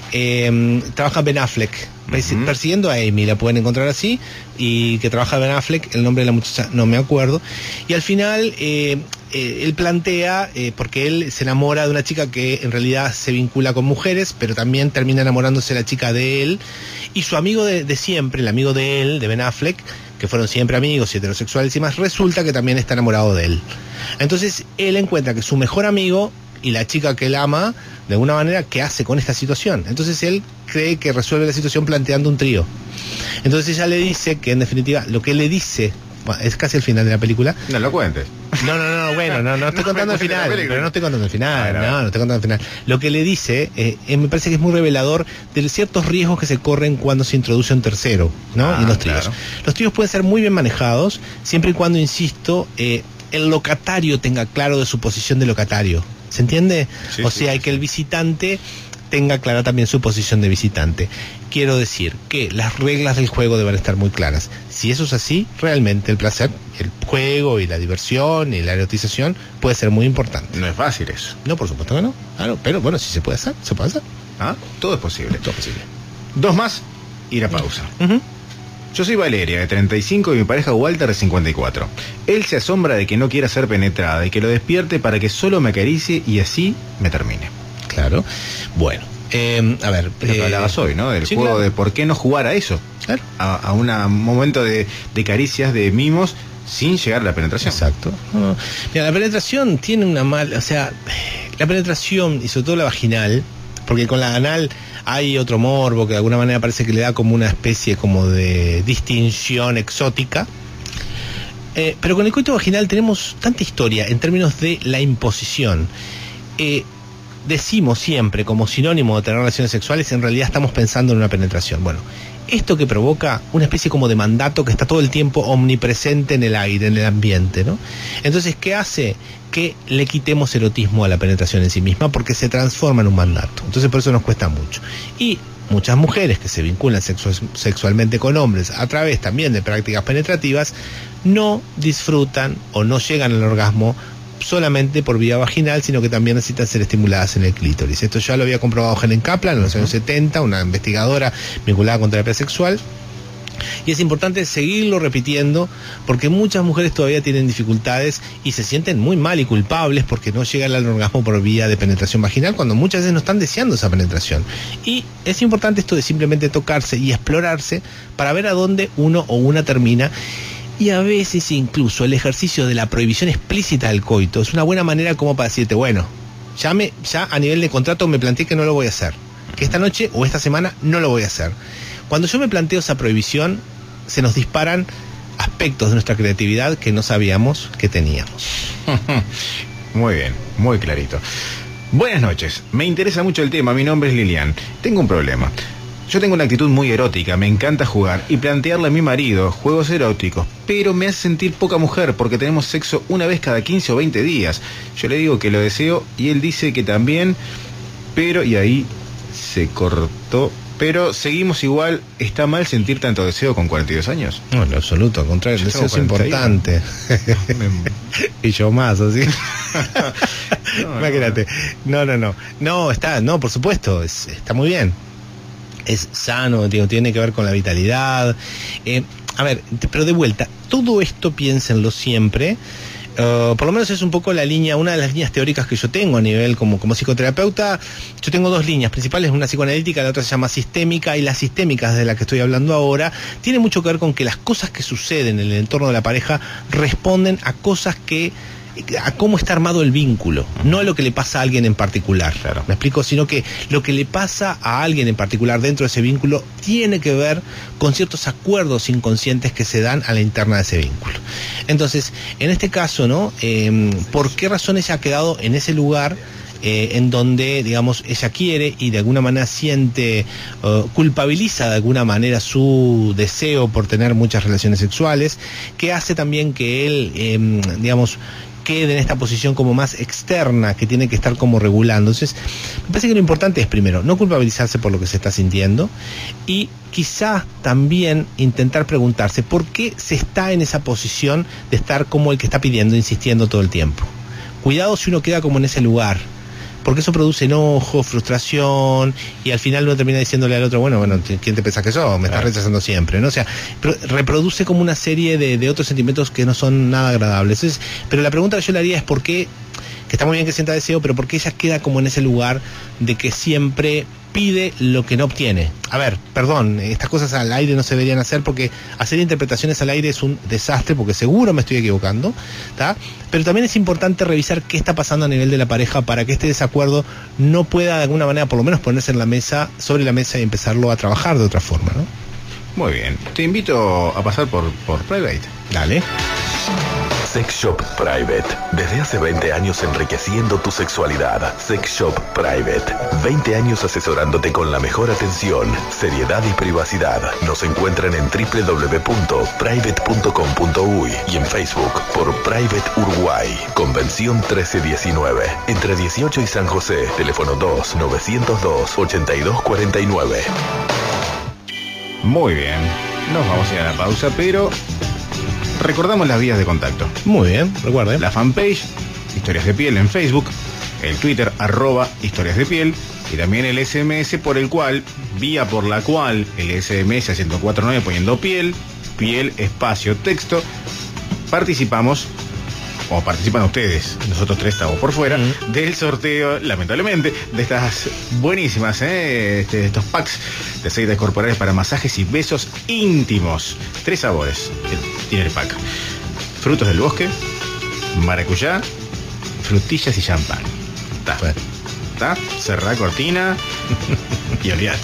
Eh, trabaja Ben Affleck, Persi- Ujú. Persiguiendo a Amy, la pueden encontrar así, y que trabaja Ben Affleck, el nombre de la muchacha no me acuerdo, y al final eh, eh, él plantea, eh, porque él se enamora de una chica que en realidad se vincula con mujeres, pero también termina enamorándose la chica de él, y su amigo de, de siempre, el amigo de él, de Ben Affleck, que fueron siempre amigos y heterosexuales y más, resulta que también está enamorado de él. Entonces él encuentra que su mejor amigo y la chica que él ama, de alguna manera, ¿qué hace con esta situación? Entonces él cree que resuelve la situación planteando un trío. Entonces ella le dice que en definitiva lo que él le dice, bueno, es casi el final de la película. No lo cuentes. No, no, no, bueno, no, no estoy No me contando el cuentes la final, película. pero no estoy contando el final, A ver, a ver. no, no estoy contando el final. Lo que le dice, eh, eh, me parece que es muy revelador de ciertos riesgos que se corren cuando se introduce un tercero, ¿no? Ah, y los tríos. claro. Los tríos pueden ser muy bien manejados, siempre y cuando, insisto, eh, el locatario tenga claro de su posición de locatario. ¿Se entiende? Sí, o sí, sea, sí, que sí. el visitante tenga clara también su posición de visitante. Quiero decir que las reglas del juego deben estar muy claras. Si eso es así, realmente el placer, el juego y la diversión y la erotización puede ser muy importante. No es fácil eso. No, por supuesto que no. Claro, pero bueno, si se puede hacer, se puede hacer. ¿Ah? Todo es posible. Todo posible. Dos más y la pausa. Ujú. Yo soy Valeria, de treinta y cinco, y mi pareja Walter, de cincuenta y cuatro. Él se asombra de que no quiera ser penetrada y que lo despierte para que solo me acaricie y así me termine. Claro. Bueno, eh, a ver. Es lo que eh, hablabas hoy, ¿no? Del sí, juego claro. de por qué no jugar a eso. Claro. A, a una- un momento de, de caricias, de mimos, sin llegar a la penetración. Exacto. No, mira, la penetración tiene una mala, o sea, la penetración y sobre todo la vaginal, porque con la anal hay otro morbo que de alguna manera parece que le da como una especie como de distinción exótica. Eh, pero con el coito vaginal tenemos tanta historia en términos de la imposición. Eh, decimos siempre como sinónimo de tener relaciones sexuales, en realidad estamos pensando en una penetración. Bueno, esto que provoca una especie como de mandato que está todo el tiempo omnipresente en el aire, en el ambiente, ¿no? Entonces, ¿qué hace? Que le quitemos erotismo a la penetración en sí misma porque se transforma en un mandato. Entonces, por eso nos cuesta mucho. Y muchas mujeres que se vinculan sexu- sexualmente con hombres a través también de prácticas penetrativas no disfrutan o no llegan al orgasmo solamente por vía vaginal, sino que también necesitan ser estimuladas en el clítoris. Esto ya lo había comprobado Helen Kaplan en los años setenta, una investigadora vinculada con terapia sexual. Y es importante seguirlo repitiendo porque muchas mujeres todavía tienen dificultades y se sienten muy mal y culpables porque no llegan al orgasmo por vía de penetración vaginal cuando muchas veces no están deseando esa penetración. Y es importante esto de simplemente tocarse y explorarse para ver a dónde uno o una termina. Y a veces incluso el ejercicio de la prohibición explícita del coito es una buena manera como para decirte, bueno, ya, me, ya a nivel de contrato me planteé que no lo voy a hacer, que esta noche o esta semana no lo voy a hacer. Cuando yo me planteo esa prohibición, se nos disparan aspectos de nuestra creatividad que no sabíamos que teníamos. Muy bien, muy clarito. Buenas noches, me interesa mucho el tema, mi nombre es Lilian. Tengo un problema. Yo tengo una actitud muy erótica, me encanta jugar y plantearle a mi marido juegos eróticos, pero me hace sentir poca mujer porque tenemos sexo una vez cada quince o veinte días. Yo le digo que lo deseo y él dice que también, pero y ahí se cortó Pero seguimos igual. ¿Está mal sentir tanto deseo con cuarenta y dos años? No, en lo absoluto, al contrario, el Yo deseo es tengo cuarenta y uno. importante. Y yo más, así. No, Imagínate. No, no, no. No, está, no, por supuesto, es, está muy bien. Es sano, digo, tiene que ver con la vitalidad. Eh, a ver, pero de vuelta, todo esto piénsenlo siempre. Uh, por lo menos es un poco la línea, una de las líneas teóricas que yo tengo a nivel como, como psicoterapeuta. Yo tengo dos líneas principales, una psicoanalítica, la otra se llama sistémica, y las sistémicas de las que estoy hablando ahora tiene mucho que ver con que las cosas que suceden en el entorno de la pareja responden a cosas que a cómo está armado el vínculo, no a lo que le pasa a alguien en particular. Claro. ¿Me explico? Sino que lo que le pasa a alguien en particular dentro de ese vínculo tiene que ver con ciertos acuerdos inconscientes que se dan a la interna de ese vínculo. Entonces, en este caso, ¿no? Eh, ¿por qué razón ella ha quedado en ese lugar eh, en donde, digamos, ella quiere y de alguna manera siente, uh, culpabiliza de alguna manera su deseo por tener muchas relaciones sexuales, que hace también que él, eh, digamos, quede en esta posición como más externa, que tiene que estar como regulando? Entonces, me parece que lo importante es, primero, no culpabilizarse por lo que se está sintiendo, y quizá también intentar preguntarse por qué se está en esa posición de estar como el que está pidiendo, insistiendo todo el tiempo. Cuidado si uno queda como en ese lugar, porque eso produce enojo, frustración, y al final uno termina diciéndole al otro, bueno, bueno, ¿quién te pensás que sos? Me estás rechazando siempre, ¿no? O sea, pro- reproduce como una serie de, de otros sentimientos que no son nada agradables. Entonces, pero la pregunta que yo le haría es por qué, que está muy bien que sienta deseo, pero por qué ella queda como en ese lugar de que siempre pide lo que no obtiene. A ver, perdón, estas cosas al aire no se deberían hacer, porque hacer interpretaciones al aire es un desastre, porque seguro me estoy equivocando, ¿tá? Pero también es importante revisar qué está pasando a nivel de la pareja para que este desacuerdo no pueda de alguna manera por lo menos ponerse en la mesa, sobre la mesa, y empezarlo a trabajar de otra forma, ¿no? Muy bien. Te invito a pasar por, por Private. Dale. Sex Shop Private. Desde hace veinte años enriqueciendo tu sexualidad. Sex Shop Private. veinte años asesorándote con la mejor atención, seriedad y privacidad. Nos encuentran en doble u doble u doble u punto private punto com punto uy y en Facebook por Private Uruguay. Convención trece diecinueve. Entre dieciocho y San José. Teléfono dos nueve cero dos ocho dos cuatro nueve. Muy bien. Nos vamos a ir a la pausa, pero recordamos las vías de contacto. Muy bien, recuerden. La fanpage, Historias de Piel en Facebook, el Twitter, arroba Historias de Piel, y también el S M S por el cual, vía por la cual, el S M S a ciento cuatro nueve poniendo piel, piel, espacio, texto, participamos, o participan ustedes, nosotros tres estamos por fuera, uh-huh. del sorteo, lamentablemente, de estas buenísimas, ¿eh? este, estos packs de aceites corporales para masajes y besos íntimos. Tres sabores tiene el pack: frutos del bosque, maracuyá, frutillas y champán. ¿Está? ¿Está? Cerrá cortina y olvídate.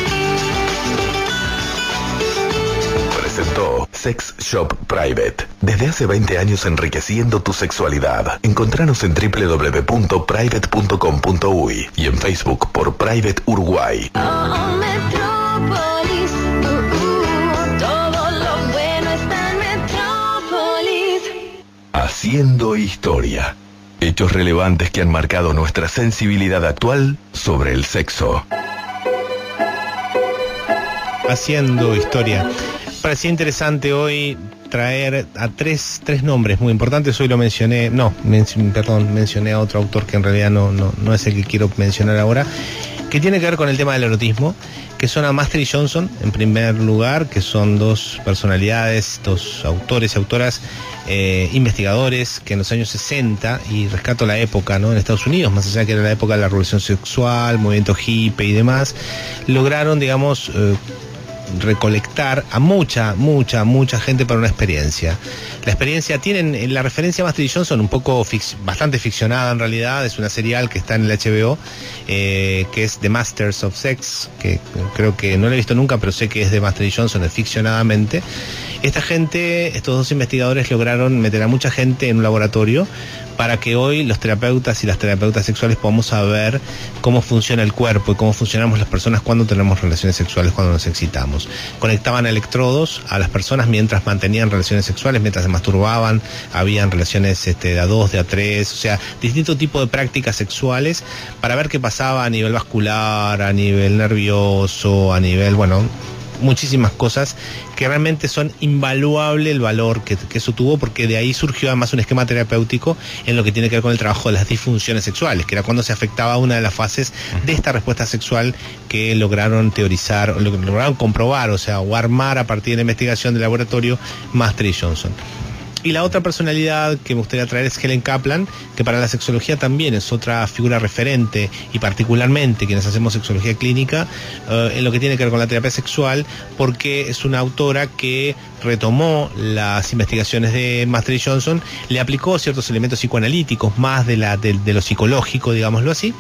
Presentó Sex Shop Private. Desde hace veinte años enriqueciendo tu sexualidad. Encontranos en doble u doble u doble u punto private punto com punto uy y en Facebook por Private Uruguay. Oh, Metrópolis, uh, uh, todo lo bueno está en Metrópolis. Haciendo historia. Hechos relevantes que han marcado nuestra sensibilidad actual sobre el sexo. Haciendo historia. Parecía interesante hoy traer a tres, tres nombres muy importantes. Hoy lo mencioné, no, men, perdón, mencioné a otro autor que en realidad no, no, no es el que quiero mencionar ahora, que tiene que ver con el tema del erotismo, que son a Master y Johnson, en primer lugar, que son dos personalidades, dos autores y autoras, eh, investigadores, que en los años sesenta, y rescato la época, ¿no?, en Estados Unidos, más allá que era la época de la revolución sexual, movimiento hippie y demás, lograron, digamos, eh, recolectar a mucha, mucha, mucha gente para una experiencia. La experiencia, tienen la referencia a Master y Johnson, un poco fic, bastante ficcionada en realidad, es una serial que está en el H B O, eh, que es The Masters of Sex, que creo que no la he visto nunca, pero sé que es de Master y Johnson, es ficcionadamente. Esta gente, estos dos investigadores lograron meter a mucha gente en un laboratorio para que hoy los terapeutas y las terapeutas sexuales podamos saber cómo funciona el cuerpo y cómo funcionamos las personas cuando tenemos relaciones sexuales, cuando nos excitamos. Conectaban electrodos a las personas mientras mantenían relaciones sexuales, mientras se masturbaban, habían relaciones este, de a dos, de a tres, o sea, distintos tipos de prácticas sexuales para ver qué pasaba a nivel vascular, a nivel nervioso, a nivel, bueno, muchísimas cosas que realmente son invaluable el valor que, que eso tuvo, porque de ahí surgió además un esquema terapéutico en lo que tiene que ver con el trabajo de las disfunciones sexuales, que era cuando se afectaba una de las fases de esta respuesta sexual que lograron teorizar, o lo que lograron comprobar, o sea, o armar a partir de la investigación del laboratorio Master y Johnson. Y la otra personalidad que me gustaría traer es Helen Kaplan, que para la sexología también es otra figura referente, y particularmente quienes hacemos sexología clínica, eh, en lo que tiene que ver con la terapia sexual, porque es una autora que retomó las investigaciones de Master y Johnson, le aplicó ciertos elementos psicoanalíticos, más de, la, de, de lo psicológico, digámoslo así,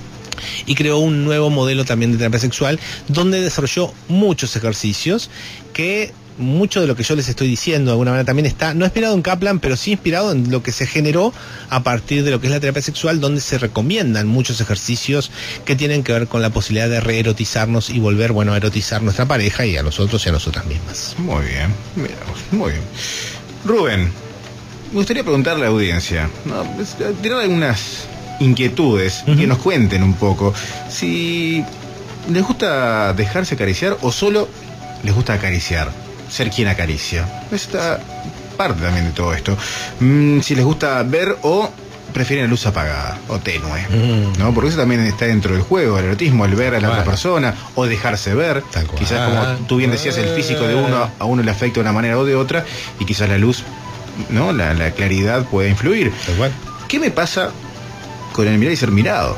y creó un nuevo modelo también de terapia sexual, donde desarrolló muchos ejercicios que... mucho de lo que yo les estoy diciendo de alguna manera también está, no inspirado en Kaplan, pero sí inspirado en lo que se generó a partir de lo que es la terapia sexual, donde se recomiendan muchos ejercicios que tienen que ver con la posibilidad de reerotizarnos y volver, bueno, a erotizar nuestra pareja y a nosotros y a nosotras mismas. Muy bien, miramos, muy bien. Rubén, me gustaría preguntarle a la audiencia, ¿no? Tirar algunas inquietudes, uh-huh. que nos cuenten un poco si les gusta dejarse acariciar o solo les gusta acariciar. Ser quien acaricia. Esta parte también de todo esto. Mm, si les gusta ver o prefieren la luz apagada o tenue, mm. ¿no? Porque eso también está dentro del juego, el erotismo, el ver a la bueno. otra persona o dejarse ver. Quizás, como tú bien decías, el físico de uno a uno le afecta de una manera o de otra, y quizás la luz, ¿no? La, la claridad puede influir. ¿Qué me pasa con el mirar y ser mirado?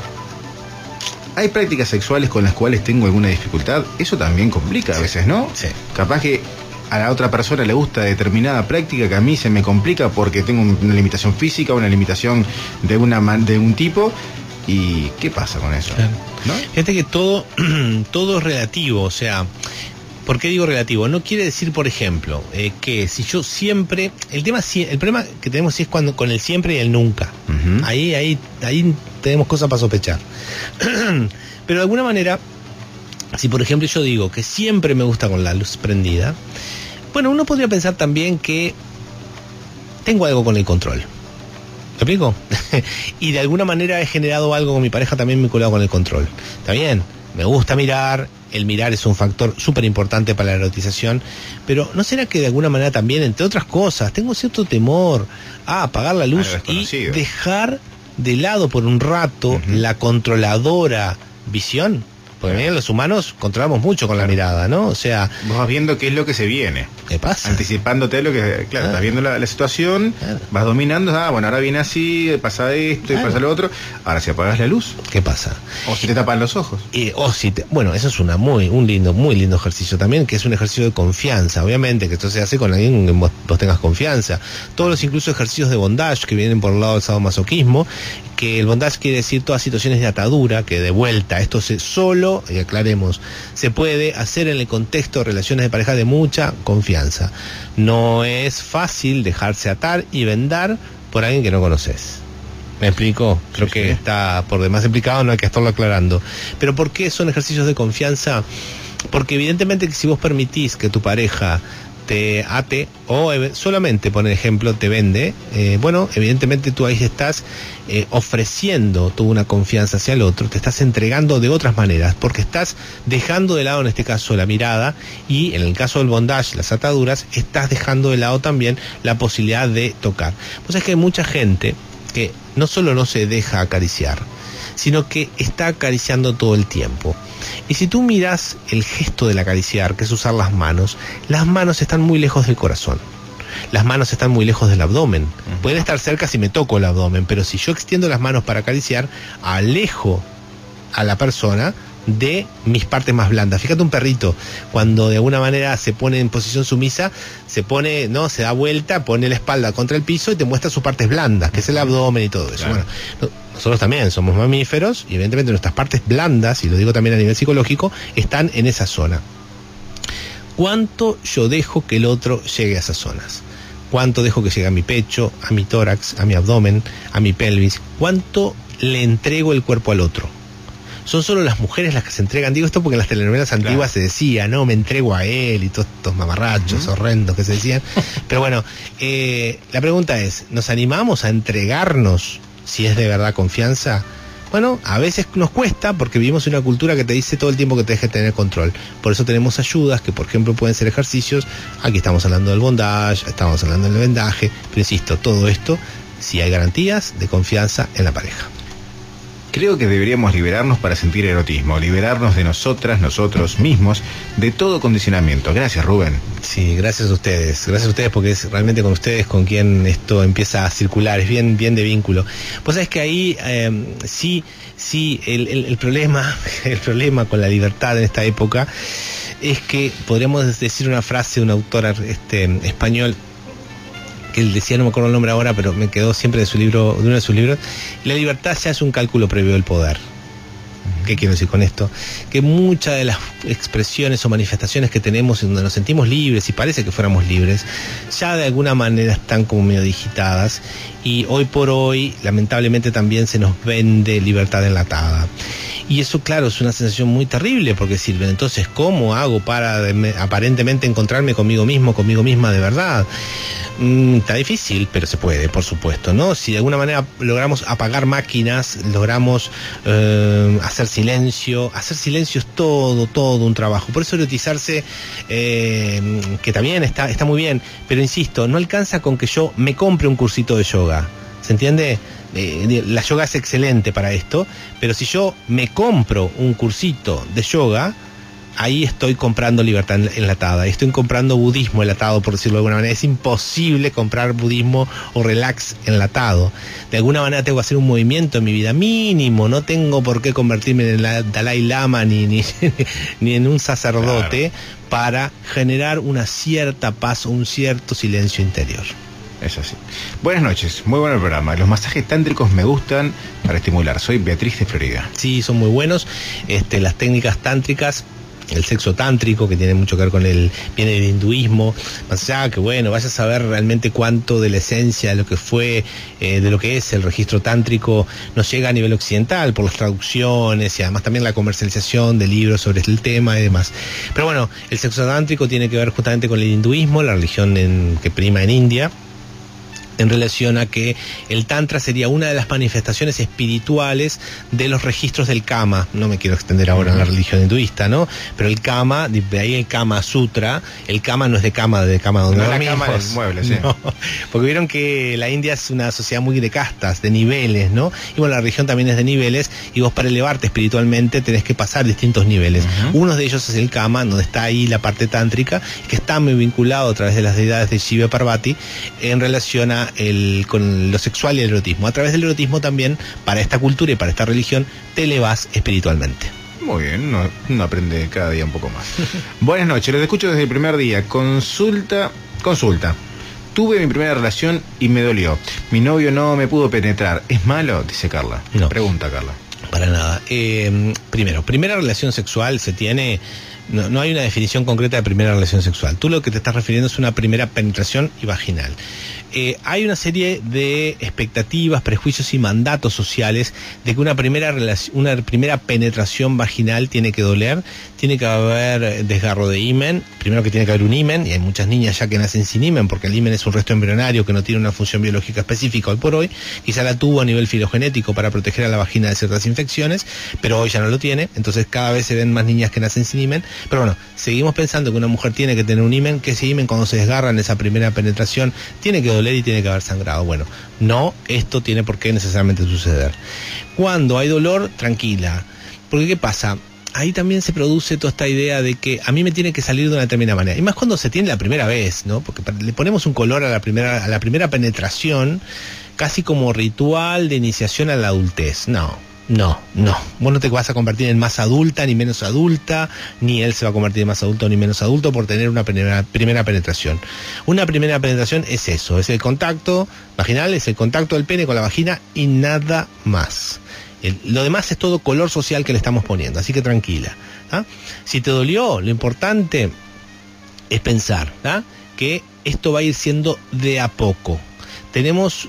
Hay prácticas sexuales con las cuales tengo alguna dificultad. Eso también complica a veces, ¿no? Sí. Capaz que a la otra persona le gusta determinada práctica que a mí se me complica porque tengo una limitación física, una limitación de una de un tipo. ¿Y qué pasa con eso? Claro. ¿No? Fíjate que todo, todo es relativo, o sea, ¿por qué digo relativo? No quiere decir, por ejemplo, eh, que si yo siempre, el tema, el problema que tenemos sí es cuando con el siempre y el nunca. Uh-huh. Ahí, ahí, ahí tenemos cosas para sospechar. Pero de alguna manera, si por ejemplo yo digo que siempre me gusta con la luz prendida, bueno, uno podría pensar también que tengo algo con el control. ¿Me explico? Y de alguna manera he generado algo con mi pareja también vinculado con el control. ¿Está bien? Me gusta mirar, el mirar es un factor súper importante para la erotización, pero ¿no será que de alguna manera también, entre otras cosas, tengo cierto temor a apagar la luz y dejar de lado por un rato uh-huh. la controladora visión? Porque bien, los humanos controlamos mucho con la mirada, ¿no? O sea... Vos vas viendo qué es lo que se viene. ¿Qué pasa? Anticipándote lo que... Claro, ah. estás viendo la, la situación, claro. vas dominando, ah, bueno, ahora viene así, pasa esto claro. y pasa lo otro. Ahora si apagas la luz... ¿Qué pasa? O si te tapan los ojos. Y, o si te, bueno, eso es una muy, un lindo, muy lindo ejercicio también, que es un ejercicio de confianza. Obviamente que esto se hace con alguien que vos, vos tengas confianza. Todos los incluso ejercicios de bondage que vienen por el lado del sadomasoquismo, que el bondage quiere decir todas situaciones de atadura, que de vuelta, esto se solo, y aclaremos, se puede hacer en el contexto de relaciones de pareja de mucha confianza. No es fácil dejarse atar y vendar por alguien que no conoces. ¿Me explico? Creo sí, que sí. está por demás explicado, no hay que estarlo aclarando. Pero ¿por qué son ejercicios de confianza? Porque evidentemente que si vos permitís que tu pareja te ate o solamente, por ejemplo, te vende, eh, bueno, evidentemente tú ahí estás eh, ofreciendo toda una confianza hacia el otro, te estás entregando de otras maneras, porque estás dejando de lado en este caso la mirada, y en el caso del bondage, las ataduras, estás dejando de lado también la posibilidad de tocar. Pues es que hay mucha gente que no solo no se deja acariciar, sino que está acariciando todo el tiempo. Y si tú miras el gesto del acariciar, que es usar las manos, las manos están muy lejos del corazón. Las manos están muy lejos del abdomen. Uh-huh. Pueden estar cerca si me toco el abdomen, pero si yo extiendo las manos para acariciar, alejo a la persona de mis partes más blandas. Fíjate un perrito, cuando de alguna manera se pone en posición sumisa, se pone, no, se da vuelta, pone la espalda contra el piso y te muestra sus partes blandas, que es el abdomen y todo eso. Claro. Bueno, nosotros también somos mamíferos y evidentemente nuestras partes blandas, y lo digo también a nivel psicológico, están en esa zona. ¿Cuánto yo dejo que el otro llegue a esas zonas? cuánto dejo que llegue a mi pecho, a mi tórax, a mi abdomen, a mi pelvis, cuánto le entrego el cuerpo al otro. Son solo las mujeres las que se entregan. Digo esto porque en las telenovelas antiguas claro. se decía, no, me entrego a él y todos estos mamarrachos uh-huh. horrendos que se decían. Pero bueno, eh, la pregunta es, ¿nos animamos a entregarnos si es de verdad confianza? Bueno, a veces nos cuesta porque vivimos en una cultura que te dice todo el tiempo que te deje tener control. Por eso tenemos ayudas que, por ejemplo, pueden ser ejercicios. Aquí estamos hablando del bondage, estamos hablando del vendaje. Pero insisto, todo esto si hay garantías de confianza en la pareja. Creo que deberíamos liberarnos para sentir erotismo, liberarnos de nosotras, nosotros mismos, de todo condicionamiento. Gracias, Rubén. Sí, gracias a ustedes, gracias a ustedes porque es realmente con ustedes con quien esto empieza a circular, es bien, bien de vínculo. Pues sabés que ahí eh, sí, sí, el, el, el problema, el problema con la libertad en esta época es que podríamos decir una frase de un autor este, español, que él decía, no me acuerdo el nombre ahora, pero me quedó siempre de su libro, de uno de sus libros, la libertad ya es un cálculo previo del poder. ¿Qué quiero decir con esto? Que muchas de las expresiones o manifestaciones que tenemos en donde nos sentimos libres y parece que fuéramos libres, ya de alguna manera están como medio digitadas y hoy por hoy lamentablemente también se nos vende libertad enlatada. Y eso, claro, es una sensación muy terrible porque sirve. Entonces, ¿cómo hago para de, aparentemente encontrarme conmigo mismo, conmigo misma de verdad? Mm, está difícil, pero se puede, por supuesto, ¿no? Si de alguna manera logramos apagar máquinas, logramos eh, hacer silencio, hacer silencio es todo, todo un trabajo. Por eso erotizarse, eh, que también está, está muy bien, pero insisto, no alcanza con que yo me compre un cursito de yoga. ¿Se entiende? Eh, la yoga es excelente para esto, pero si yo me compro un cursito de yoga, ahí estoy comprando libertad enlatada, estoy comprando budismo enlatado, por decirlo de alguna manera. Es imposible comprar budismo o relax enlatado. De alguna manera tengo que hacer un movimiento en mi vida mínimo, no tengo por qué convertirme en el Dalai Lama ni, ni, ni en un sacerdote, claro, para generar una cierta paz o un cierto silencio interior. Es así. Buenas noches, muy bueno el programa. Los masajes tántricos me gustan para estimular. Soy Beatriz de Florida. Sí, son muy buenos. Este, las técnicas tántricas, el sexo tántrico, que tiene mucho que ver con el, viene del hinduismo, más allá que bueno, vaya a saber realmente cuánto de la esencia de lo que fue, eh, de lo que es el registro tántrico, nos llega a nivel occidental por las traducciones y además también la comercialización de libros sobre el tema y demás. Pero bueno, el sexo tántrico tiene que ver justamente con el hinduismo, la religión en, que prima en India, en relación a que el tantra sería una de las manifestaciones espirituales de los registros del Kama. No me quiero extender ahora en la religión hinduista, ¿no? Pero el Kama, de ahí el Kama Sutra, el Kama no es de cama, de cama donde no dormimos. La cama del mueble, sí. No, porque vieron que la India es una sociedad muy de castas, de niveles, ¿no? Y bueno, la religión también es de niveles, y vos para elevarte espiritualmente tenés que pasar distintos niveles. Uh-huh. Uno de ellos es el Kama, donde está ahí la parte tántrica, que está muy vinculado a través de las deidades de Shiva y Parvati, en relación a El, con lo sexual y el erotismo. A través del erotismo también, para esta cultura y para esta religión, te elevas espiritualmente. Muy bien, uno, uno aprende cada día un poco más. Buenas noches, los escucho desde el primer día. Consulta, consulta. Tuve mi primera relación y me dolió. Mi novio no me pudo penetrar. ¿Es malo? Dice Carla. No. Pregunta, Carla. Para nada. Eh, primero, primera relación sexual se tiene... No, no hay una definición concreta de primera relación sexual. Tú lo que te estás refiriendo es una primera penetración y vaginal. Eh, hay una serie de expectativas, prejuicios y mandatos sociales de que una primera relación, una primera penetración vaginal tiene que doler, tiene que haber desgarro de himen, primero que tiene que haber un himen, y hay muchas niñas ya que nacen sin himen, porque el himen es un resto embrionario que no tiene una función biológica específica hoy por hoy, quizá la tuvo a nivel filogenético para proteger a la vagina de ciertas infecciones, pero hoy ya no lo tiene, entonces cada vez se ven más niñas que nacen sin himen. Pero bueno, seguimos pensando que una mujer tiene que tener un himen, que ese himen cuando se desgarra en esa primera penetración tiene que doler y tiene que haber sangrado. Bueno, no, esto tiene por qué necesariamente suceder. Cuando hay dolor, tranquila. Porque ¿qué pasa? Ahí también se produce toda esta idea de que a mí me tiene que salir de una determinada manera. Y más cuando se tiene la primera vez, ¿no? Porque le ponemos un color a la primera, a la primera penetración, casi como ritual de iniciación a la adultez. No. No, no. Vos no te vas a convertir en más adulta ni menos adulta, ni él se va a convertir en más adulto ni menos adulto por tener una primera, primera penetración. Una primera penetración es eso, es el contacto vaginal, es el contacto del pene con la vagina y nada más. El, lo demás es todo color social que le estamos poniendo, así que tranquila. ¿Ah? Si te dolió, lo importante es pensar, ¿ah? que esto va a ir siendo de a poco. Tenemos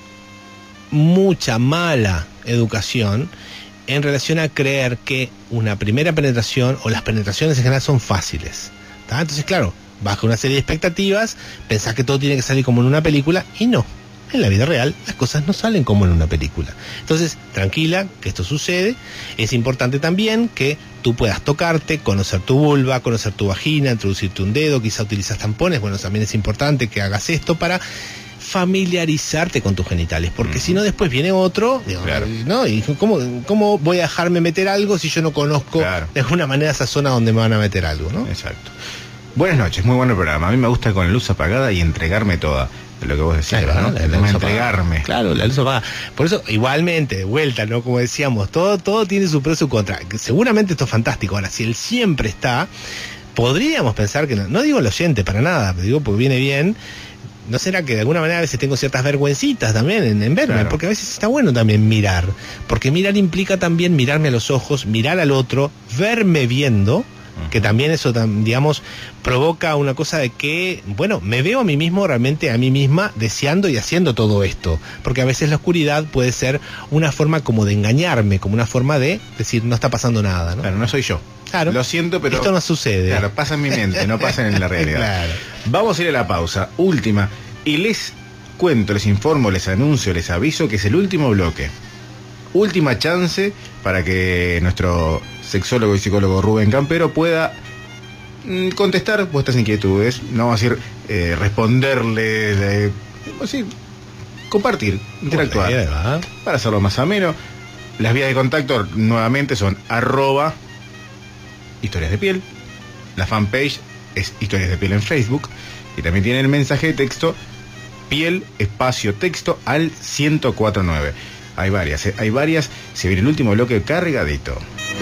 mucha mala educación en relación a creer que una primera penetración o las penetraciones en general son fáciles, ¿tá? Entonces, claro, baja una serie de expectativas, pensás que todo tiene que salir como en una película, y no. En la vida real las cosas no salen como en una película. Entonces, tranquila, que esto sucede. Es importante también que tú puedas tocarte, conocer tu vulva, conocer tu vagina, introducirte un dedo, quizá utilizas tampones. Bueno, también es importante que hagas esto para familiarizarte con tus genitales, porque mm. si no después viene otro, digo, claro. ¿no? Y ¿cómo, ¿cómo voy a dejarme meter algo si yo no conozco claro. de alguna manera esa zona donde me van a meter algo, ¿no? Exacto. Buenas noches, muy buen programa. A mí me gusta con la luz apagada y entregarme toda. Lo que vos decías, claro, ¿no? La, la entregarme. Claro, la luz apagada. Por eso, igualmente, de vuelta, ¿no? Como decíamos, todo, todo tiene su pro y su contra. Seguramente esto es fantástico. Ahora, si él siempre está, podríamos pensar que, no, no digo el oyente para nada, pero digo porque viene bien. ¿No será que de alguna manera a veces tengo ciertas vergüencitas también en, en verme? Claro. Porque a veces está bueno también mirar. Porque mirar implica también mirarme a los ojos, mirar al otro, verme viendo, que también eso, digamos, provoca una cosa de que, bueno, me veo a mí mismo, realmente a mí misma, deseando y haciendo todo esto. Porque a veces la oscuridad puede ser una forma como de engañarme, como una forma de decir, no está pasando nada, ¿no? Claro, no soy yo. Claro. Lo siento, pero... esto no sucede. Claro, pasa en mi mente, no pasa en la realidad. Claro. Vamos a ir a la pausa, última, y les cuento, les informo, les anuncio, les aviso que es el último bloque. Última chance para que nuestro sexólogo y psicólogo Rubén Campero pueda mm, contestar vuestras inquietudes. No vamos a decir eh, responderle, de, así, compartir, interactuar, idea, para hacerlo más ameno. Las vías de contacto nuevamente son arroba historias de piel. La fanpage es Historias de Piel en Facebook. Y también tiene el mensaje de texto piel espacio texto al ciento cuatro nueve. Hay varias, ¿eh? hay varias. Se viene el último bloque cargadito.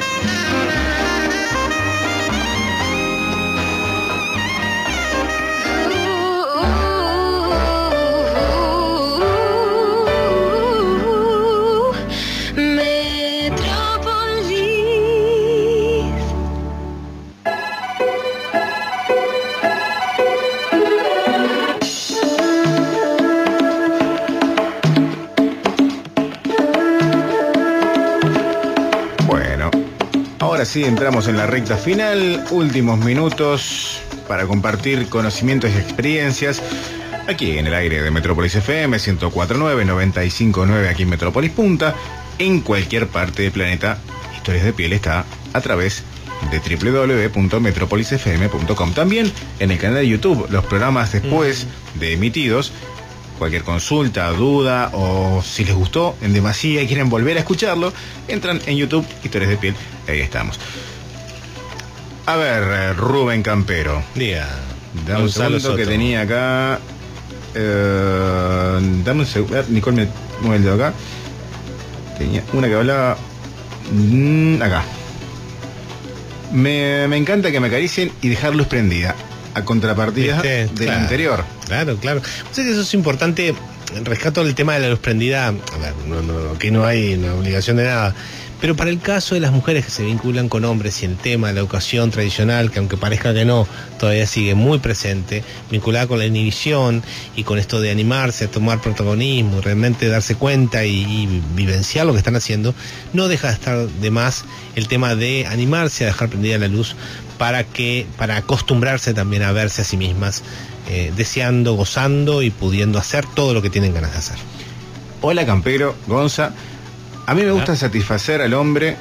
Sí, entramos en la recta final, últimos minutos para compartir conocimientos y experiencias aquí en el aire de Metrópolis F M ciento cuatro punto nueve, noventa y cinco punto nueve aquí en Metrópolis Punta. En cualquier parte del planeta, Historias de Piel está a través de doble u doble u doble u punto metropolis f m punto com. También en el canal de YouTube, los programas después mm. de emitidos. Cualquier consulta, duda o si les gustó en demasía y quieren volver a escucharlo, entran en YouTube, Historias de Piel, ahí estamos. A ver, Rubén Campero. Diga. Dame un segundo que tenía acá. Eh, dame un segundo. Nicole me mueve el dedo acá. Tenía una que hablaba. Mmm, acá. Me, me encanta que me acaricien y dejar luz prendida. A contrapartida este, del claro, anterior. Claro, claro. O sea que eso es importante. Rescato el tema de la luz prendida. A ver, no, no, aquí no hay una obligación de nada. Pero para el caso de las mujeres que se vinculan con hombres y el tema de la educación tradicional, que aunque parezca que no, todavía sigue muy presente, vinculada con la inhibición y con esto de animarse a tomar protagonismo, realmente darse cuenta y, y vivenciar lo que están haciendo, no deja de estar de más el tema de animarse a dejar prendida la luz para que para acostumbrarse también a verse a sí mismas, eh, deseando, gozando y pudiendo hacer todo lo que tienen ganas de hacer. Hola Campero, Gonza. A mí me gusta satisfacer al hombre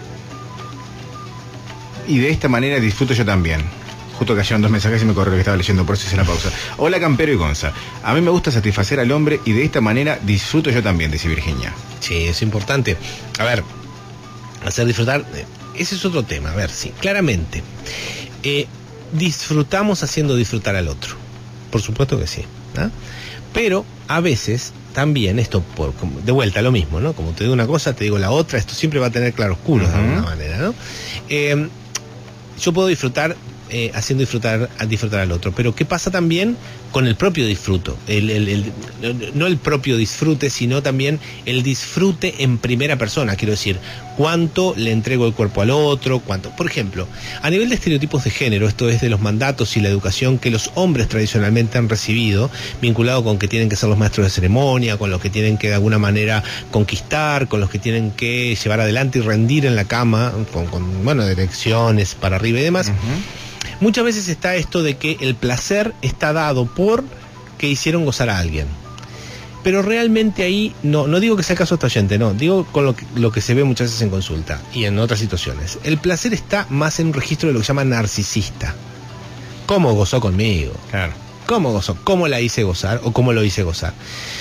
y de esta manera disfruto yo también. Justo cayeron dos mensajes y me corrió que estaba leyendo, por eso hice la pausa. Hola Campero y Gonza. A mí me gusta satisfacer al hombre y de esta manera disfruto yo también, dice Virginia. Sí, es importante. A ver, hacer disfrutar, ese es otro tema. A ver, sí, claramente. Eh, disfrutamos haciendo disfrutar al otro. Por supuesto que sí, ¿no? Pero a veces también esto, por, de vuelta lo mismo, ¿no? Como te digo una cosa, te digo la otra, esto siempre va a tener claroscuros uh-huh. de alguna manera, ¿no? Eh, yo puedo disfrutar eh, haciendo disfrutar, a disfrutar al otro, pero ¿qué pasa también con el propio disfruto? El, el, el, no el propio disfrute, sino también el disfrute en primera persona, quiero decir, cuánto le entrego el cuerpo al otro, cuánto. Por ejemplo, a nivel de estereotipos de género, esto es de los mandatos y la educación que los hombres tradicionalmente han recibido, vinculado con que tienen que ser los maestros de ceremonia, con los que tienen que de alguna manera conquistar, con los que tienen que llevar adelante y rendir en la cama, con, con bueno, direcciones para arriba y demás. Uh-huh. Muchas veces está esto de que el placer está dado por que hicieron gozar a alguien. Pero realmente ahí, no no digo que sea caso oyente, no, digo con lo que, lo que se ve muchas veces en consulta y en otras situaciones. El placer está más en un registro de lo que se llama narcisista. ¿Cómo gozó conmigo? Claro. ¿Cómo gozó? ¿Cómo la hice gozar o cómo lo hice gozar?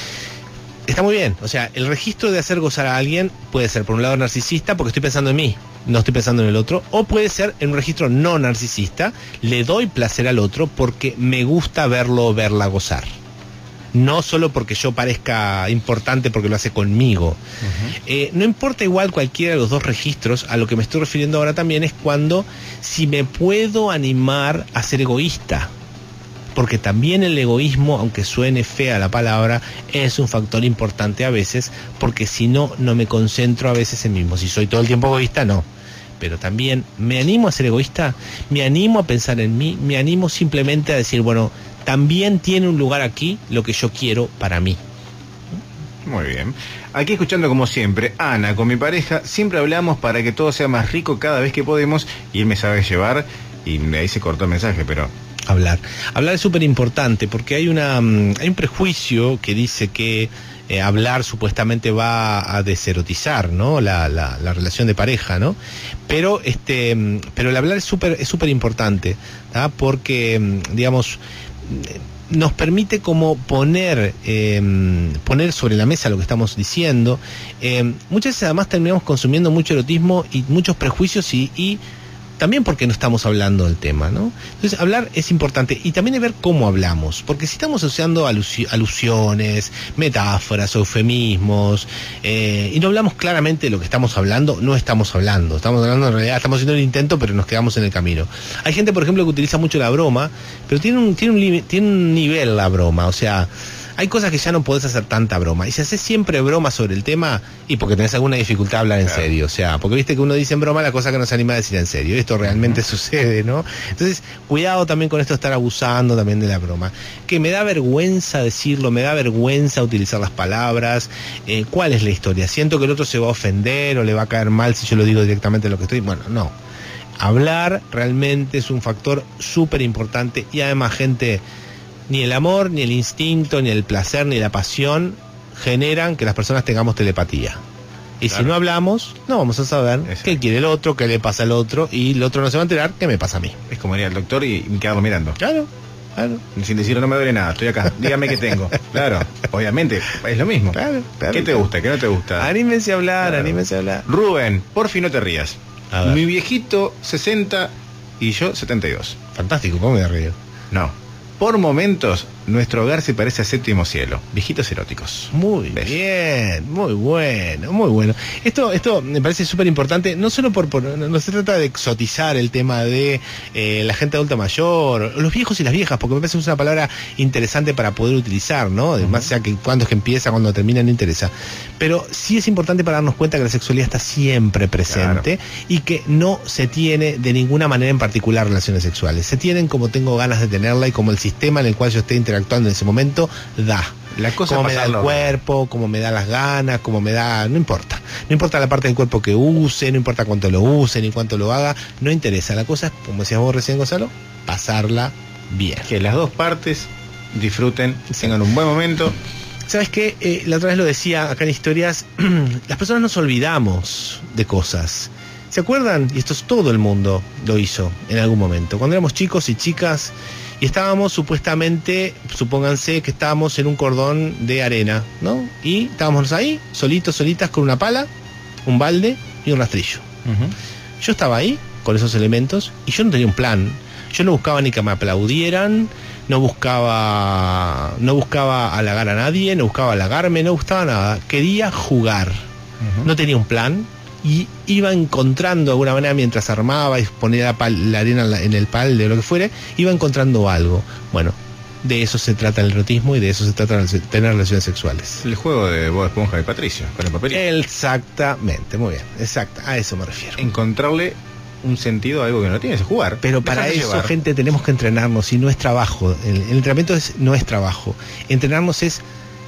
Está muy bien, o sea, el registro de hacer gozar a alguien puede ser por un lado narcisista porque estoy pensando en mí, no estoy pensando en el otro, o puede ser en un registro no narcisista, le doy placer al otro porque me gusta verlo o verla gozar. No solo porque yo parezca importante porque lo hace conmigo. Uh-huh. Eh, no importa igual cualquiera de los dos registros, a lo que me estoy refiriendo ahora también es cuando si me puedo animar a ser egoísta. Porque también el egoísmo, aunque suene fea la palabra, es un factor importante a veces, porque si no, no me concentro a veces en mí mismo. Si soy todo el tiempo egoísta, no. Pero también me animo a ser egoísta, me animo a pensar en mí, me animo simplemente a decir, bueno, también tiene un lugar aquí lo que yo quiero para mí. Muy bien. Aquí escuchando como siempre, Ana, con mi pareja, siempre hablamos para que todo sea más rico cada vez que podemos, y él me sabe llevar, y ahí se cortó el mensaje, pero... Hablar. Hablar es súper importante porque hay una hay un prejuicio que dice que eh, hablar supuestamente va a deserotizar, ¿no? La, la, la relación de pareja, ¿no? Pero este pero el hablar es súper es súper importante, ¿tá? Porque, digamos, nos permite como poner eh, poner sobre la mesa lo que estamos diciendo. Eh, muchas veces además terminamos consumiendo mucho erotismo y muchos prejuicios y, y también porque no estamos hablando del tema, ¿no? Entonces, hablar es importante y también es ver cómo hablamos, porque si estamos usando alusi- alusiones, metáforas, eufemismos, eh, y no hablamos claramente de lo que estamos hablando, no estamos hablando, estamos hablando en realidad, estamos haciendo el intento, pero nos quedamos en el camino. Hay gente, por ejemplo, que utiliza mucho la broma, pero tiene un, tiene un, li- tiene un nivel la broma, o sea... Hay cosas que ya no podés hacer tanta broma. Y si haces siempre broma sobre el tema, y porque tenés alguna dificultad a hablar en claro. serio. O sea, porque viste que uno dice en broma la cosa que no se anima a decir en serio. Esto realmente uh-huh. sucede, ¿no? Entonces, cuidado también con esto de estar abusando también de la broma. Que me da vergüenza decirlo, me da vergüenza utilizar las palabras. Eh, ¿Cuál es la historia? ¿Siento que el otro se va a ofender o le va a caer mal si yo lo digo directamente lo que estoy? Bueno, no. Hablar realmente es un factor súper importante y además, gente... Ni el amor, ni el instinto, ni el placer, ni la pasión generan que las personas tengamos telepatía. Y claro. si no hablamos, no vamos a saber Exacto. qué quiere el otro, qué le pasa al otro, y el otro no se va a enterar qué me pasa a mí. Es como ir al doctor y quedarlo mirando. Claro, claro. Sin decirle no me duele nada, estoy acá, dígame qué tengo. Claro, obviamente, es lo mismo. Claro, claro, ¿Qué te gusta, qué no te gusta? Anímense a hablar, claro. anímense a hablar. Rubén, por fin no te rías. Mi viejito sesenta y yo setenta y dos. Fantástico, ¿cómo me río? No. Por momentos, nuestro hogar se parece a Séptimo Cielo. Viejitos eróticos. Muy ¿Ves? Bien, muy bueno, muy bueno. Esto esto me parece súper importante, no solo por, por... No se trata de exotizar el tema de eh, la gente adulta mayor, los viejos y las viejas, porque me parece que es una palabra interesante para poder utilizar, ¿no? Además, uh-huh. sea que cuando es que empieza, cuando termina, no interesa. Pero sí es importante para darnos cuenta que la sexualidad está siempre presente claro. y que no se tiene de ninguna manera en particular relaciones sexuales. Se tienen como tengo ganas de tenerla y como el sistema en el cual yo esté interactuando en ese momento da. La cosa como me da el cuerpo, como me da las ganas, como me da... No importa. No importa la parte del cuerpo que use, no importa cuánto lo use, ni cuánto lo haga. No interesa. La cosa es, como decías vos recién, Gonzalo, pasarla bien. Que las dos partes disfruten, sí. tengan un buen momento. ¿Sabes qué? Eh, la otra vez lo decía acá en Historias, las personas nos olvidamos de cosas. ¿Se acuerdan? Y esto es todo el mundo lo hizo en algún momento. Cuando éramos chicos y chicas y estábamos supuestamente, supónganse que estábamos en un cordón de arena, ¿no? Y estábamos ahí, solitos, solitas, con una pala, un balde y un rastrillo. Uh-huh. Yo estaba ahí con esos elementos y yo no tenía un plan. Yo no buscaba ni que me aplaudieran, no buscaba no buscaba halagar a nadie, no buscaba halagarme, no buscaba nada. Quería jugar. Uh-huh. No tenía un plan y iba encontrando de alguna manera mientras armaba y ponía la, pal, la arena en el pal de lo que fuere, iba encontrando algo. Bueno, de eso se trata el erotismo y de eso se trata de tener relaciones sexuales. El juego de Bob Esponja y Patricio, con el papelito. Exactamente, muy bien, exacto, a eso me refiero. Encontrarle un sentido a algo que no tienes, es jugar. Pero para Dejarse eso, llevar. gente, tenemos que entrenarnos y no es trabajo. El, el entrenamiento es, no es trabajo. Entrenarnos es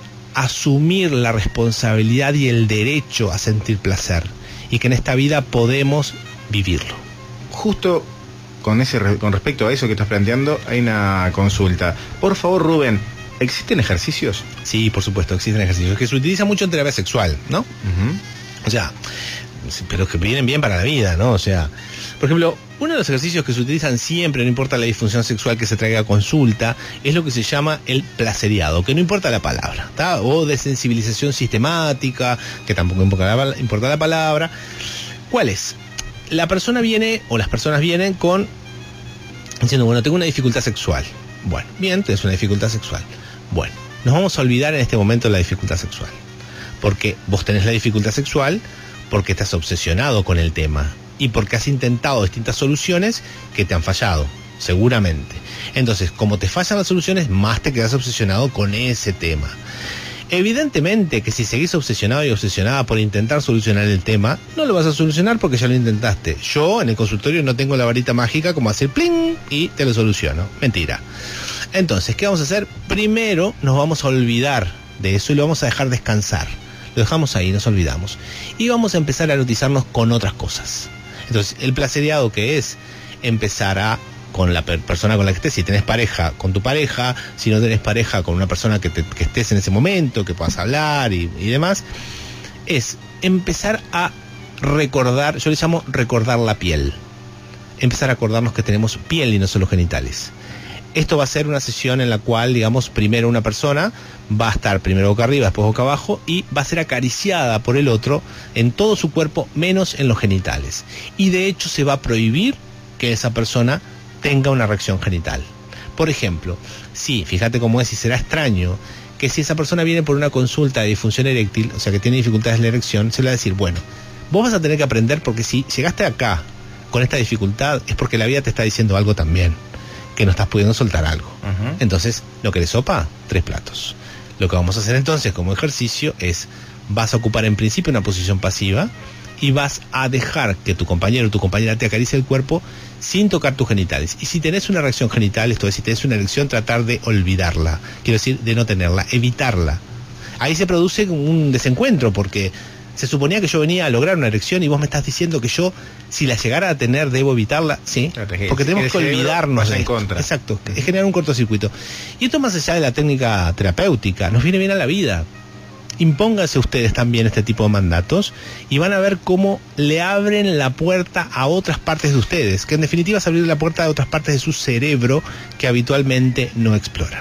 asumir la responsabilidad y el derecho a sentir placer. Y que en esta vida podemos vivirlo. Justo con ese re- con respecto a eso que estás planteando, hay una consulta. Por favor, Rubén, ¿existen ejercicios? Sí, por supuesto, existen ejercicios que se utilizan mucho en terapia sexual, ¿no? Ujú. O sea, pero que vienen bien para la vida, ¿no? O sea, por ejemplo, uno de los ejercicios que se utilizan siempre, no importa la disfunción sexual que se traiga a consulta, es lo que se llama el placeriado, que no importa la palabra, ¿tá? O de sensibilización sistemática, que tampoco importa la, importa la palabra. ¿Cuál es? La persona viene, o las personas vienen con, diciendo, bueno, tengo una dificultad sexual. Bueno, bien, tienes una dificultad sexual. Bueno, nos vamos a olvidar en este momento de la dificultad sexual. Porque vos tenés la dificultad sexual porque estás obsesionado con el tema y porque has intentado distintas soluciones que te han fallado, seguramente. Entonces, como te fallan las soluciones, más te quedas obsesionado con ese tema. Evidentemente que si seguís obsesionado y obsesionada por intentar solucionar el tema, no lo vas a solucionar porque ya lo intentaste. Yo en el consultorio no tengo la varita mágica como hacer pling y te lo soluciono. Mentira. Entonces, ¿qué vamos a hacer? Primero nos vamos a olvidar de eso y lo vamos a dejar descansar. Lo dejamos ahí, nos olvidamos. Y vamos a empezar a erotizarnos con otras cosas. Entonces, el placeriado, que es empezar a, con la per- persona con la que estés, si tenés pareja, con tu pareja, si no tenés pareja, con una persona que, te, que estés en ese momento, que puedas hablar y, y demás, es empezar a recordar, yo le llamo recordar la piel. Empezar a acordarnos que tenemos piel y no solo genitales. Esto va a ser una sesión en la cual, digamos, primero una persona va a estar primero boca arriba, después boca abajo, y va a ser acariciada por el otro en todo su cuerpo, menos en los genitales. Y de hecho se va a prohibir que esa persona tenga una reacción genital. Por ejemplo, sí, fíjate cómo es, y será extraño, que si esa persona viene por una consulta de disfunción eréctil, o sea que tiene dificultades en la erección, se le va a decir, bueno, vos vas a tener que aprender porque si llegaste acá con esta dificultad es porque la vida te está diciendo algo también, que no estás pudiendo soltar algo. Uh-huh. Entonces, ¿lo querés sopa? Tres platos. Lo que vamos a hacer entonces como ejercicio es, vas a ocupar en principio una posición pasiva y vas a dejar que tu compañero o tu compañera te acaricie el cuerpo sin tocar tus genitales. Y si tenés una reacción genital, esto es, si tenés una erección, tratar de olvidarla. Quiero decir, de no tenerla, evitarla. Ahí se produce un desencuentro porque se suponía que yo venía a lograr una erección y vos me estás diciendo que yo, si la llegara a tener, debo evitarla. Sí, porque tenemos que olvidarnos de en esto. contra. Exacto, es generar un cortocircuito. Y esto más allá de la técnica terapéutica, nos viene bien a la vida. Impónganse ustedes también este tipo de mandatos y van a ver cómo le abren la puerta a otras partes de ustedes, que en definitiva es abrir la puerta a otras partes de su cerebro que habitualmente no exploran.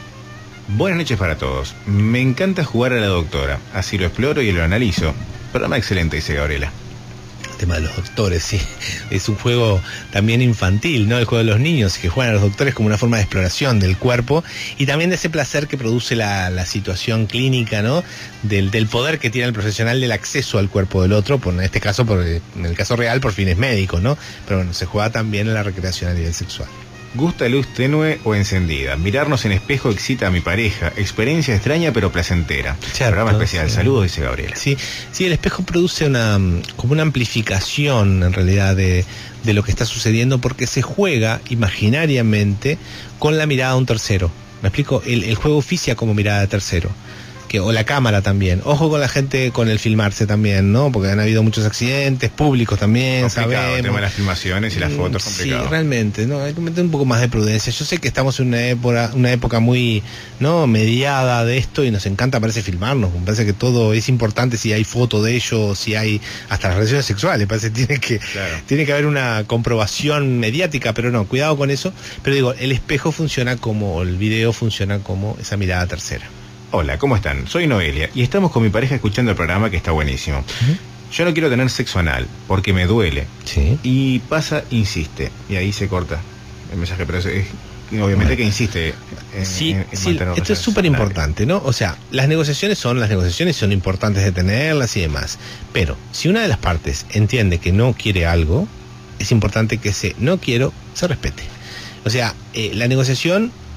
Buenas noches para todos. Me encanta jugar a la doctora, así lo exploro y lo analizo. Programa excelente, dice Gabriela. El tema de los doctores, sí. Es un juego también infantil, ¿no? El juego de los niños que juegan a los doctores como una forma de exploración del cuerpo y también de ese placer que produce la, la situación clínica, ¿no? Del, del poder que tiene el profesional del acceso al cuerpo del otro, por, en este caso, por, en el caso real, por fines médicos, ¿no? Pero bueno, se juega también en la recreación a nivel sexual. Gusta luz tenue o encendida. Mirarnos en espejo excita a mi pareja. Experiencia extraña pero placentera. Cierto, Programa especial. sí. Saludos, dice Gabriela. Sí, sí, el espejo produce una como una amplificación en realidad de, de lo que está sucediendo porque se juega imaginariamente con la mirada de un tercero. ¿Me explico? El, el juego oficia como mirada de tercero. Que, o la cámara también. Ojo con la gente con el filmarse también, ¿no? Porque han habido muchos accidentes públicos también, Complicado, sabemos. el tema de las filmaciones y las fotos, complicado. Sí, realmente, ¿no? Hay que meter un poco más de prudencia. Yo sé que estamos en una época, una época muy, ¿no? mediada de esto y nos encanta, parece, filmarnos. Me parece que todo es importante, si hay foto de ello, si hay hasta las relaciones sexuales. Parece que tiene que, claro. tiene que haber una comprobación mediática, pero no, cuidado con eso. Pero digo, el espejo funciona como, el video funciona como esa mirada tercera. Hola, ¿cómo están? Soy Noelia y estamos con mi pareja escuchando el programa que está buenísimo. Uh-huh. Yo no quiero tener sexo anal porque me duele. Sí. Y pasa, insiste. Y ahí se corta el mensaje, pero es, es, obviamente bueno. que insiste en, sí, en, en sí, esto es súper importante, ¿no? O sea, las negociaciones son las negociaciones, son importantes de tenerlas y demás. Pero si una de las partes entiende que no quiere algo, es importante que ese no quiero se respete. O sea, eh, la negociación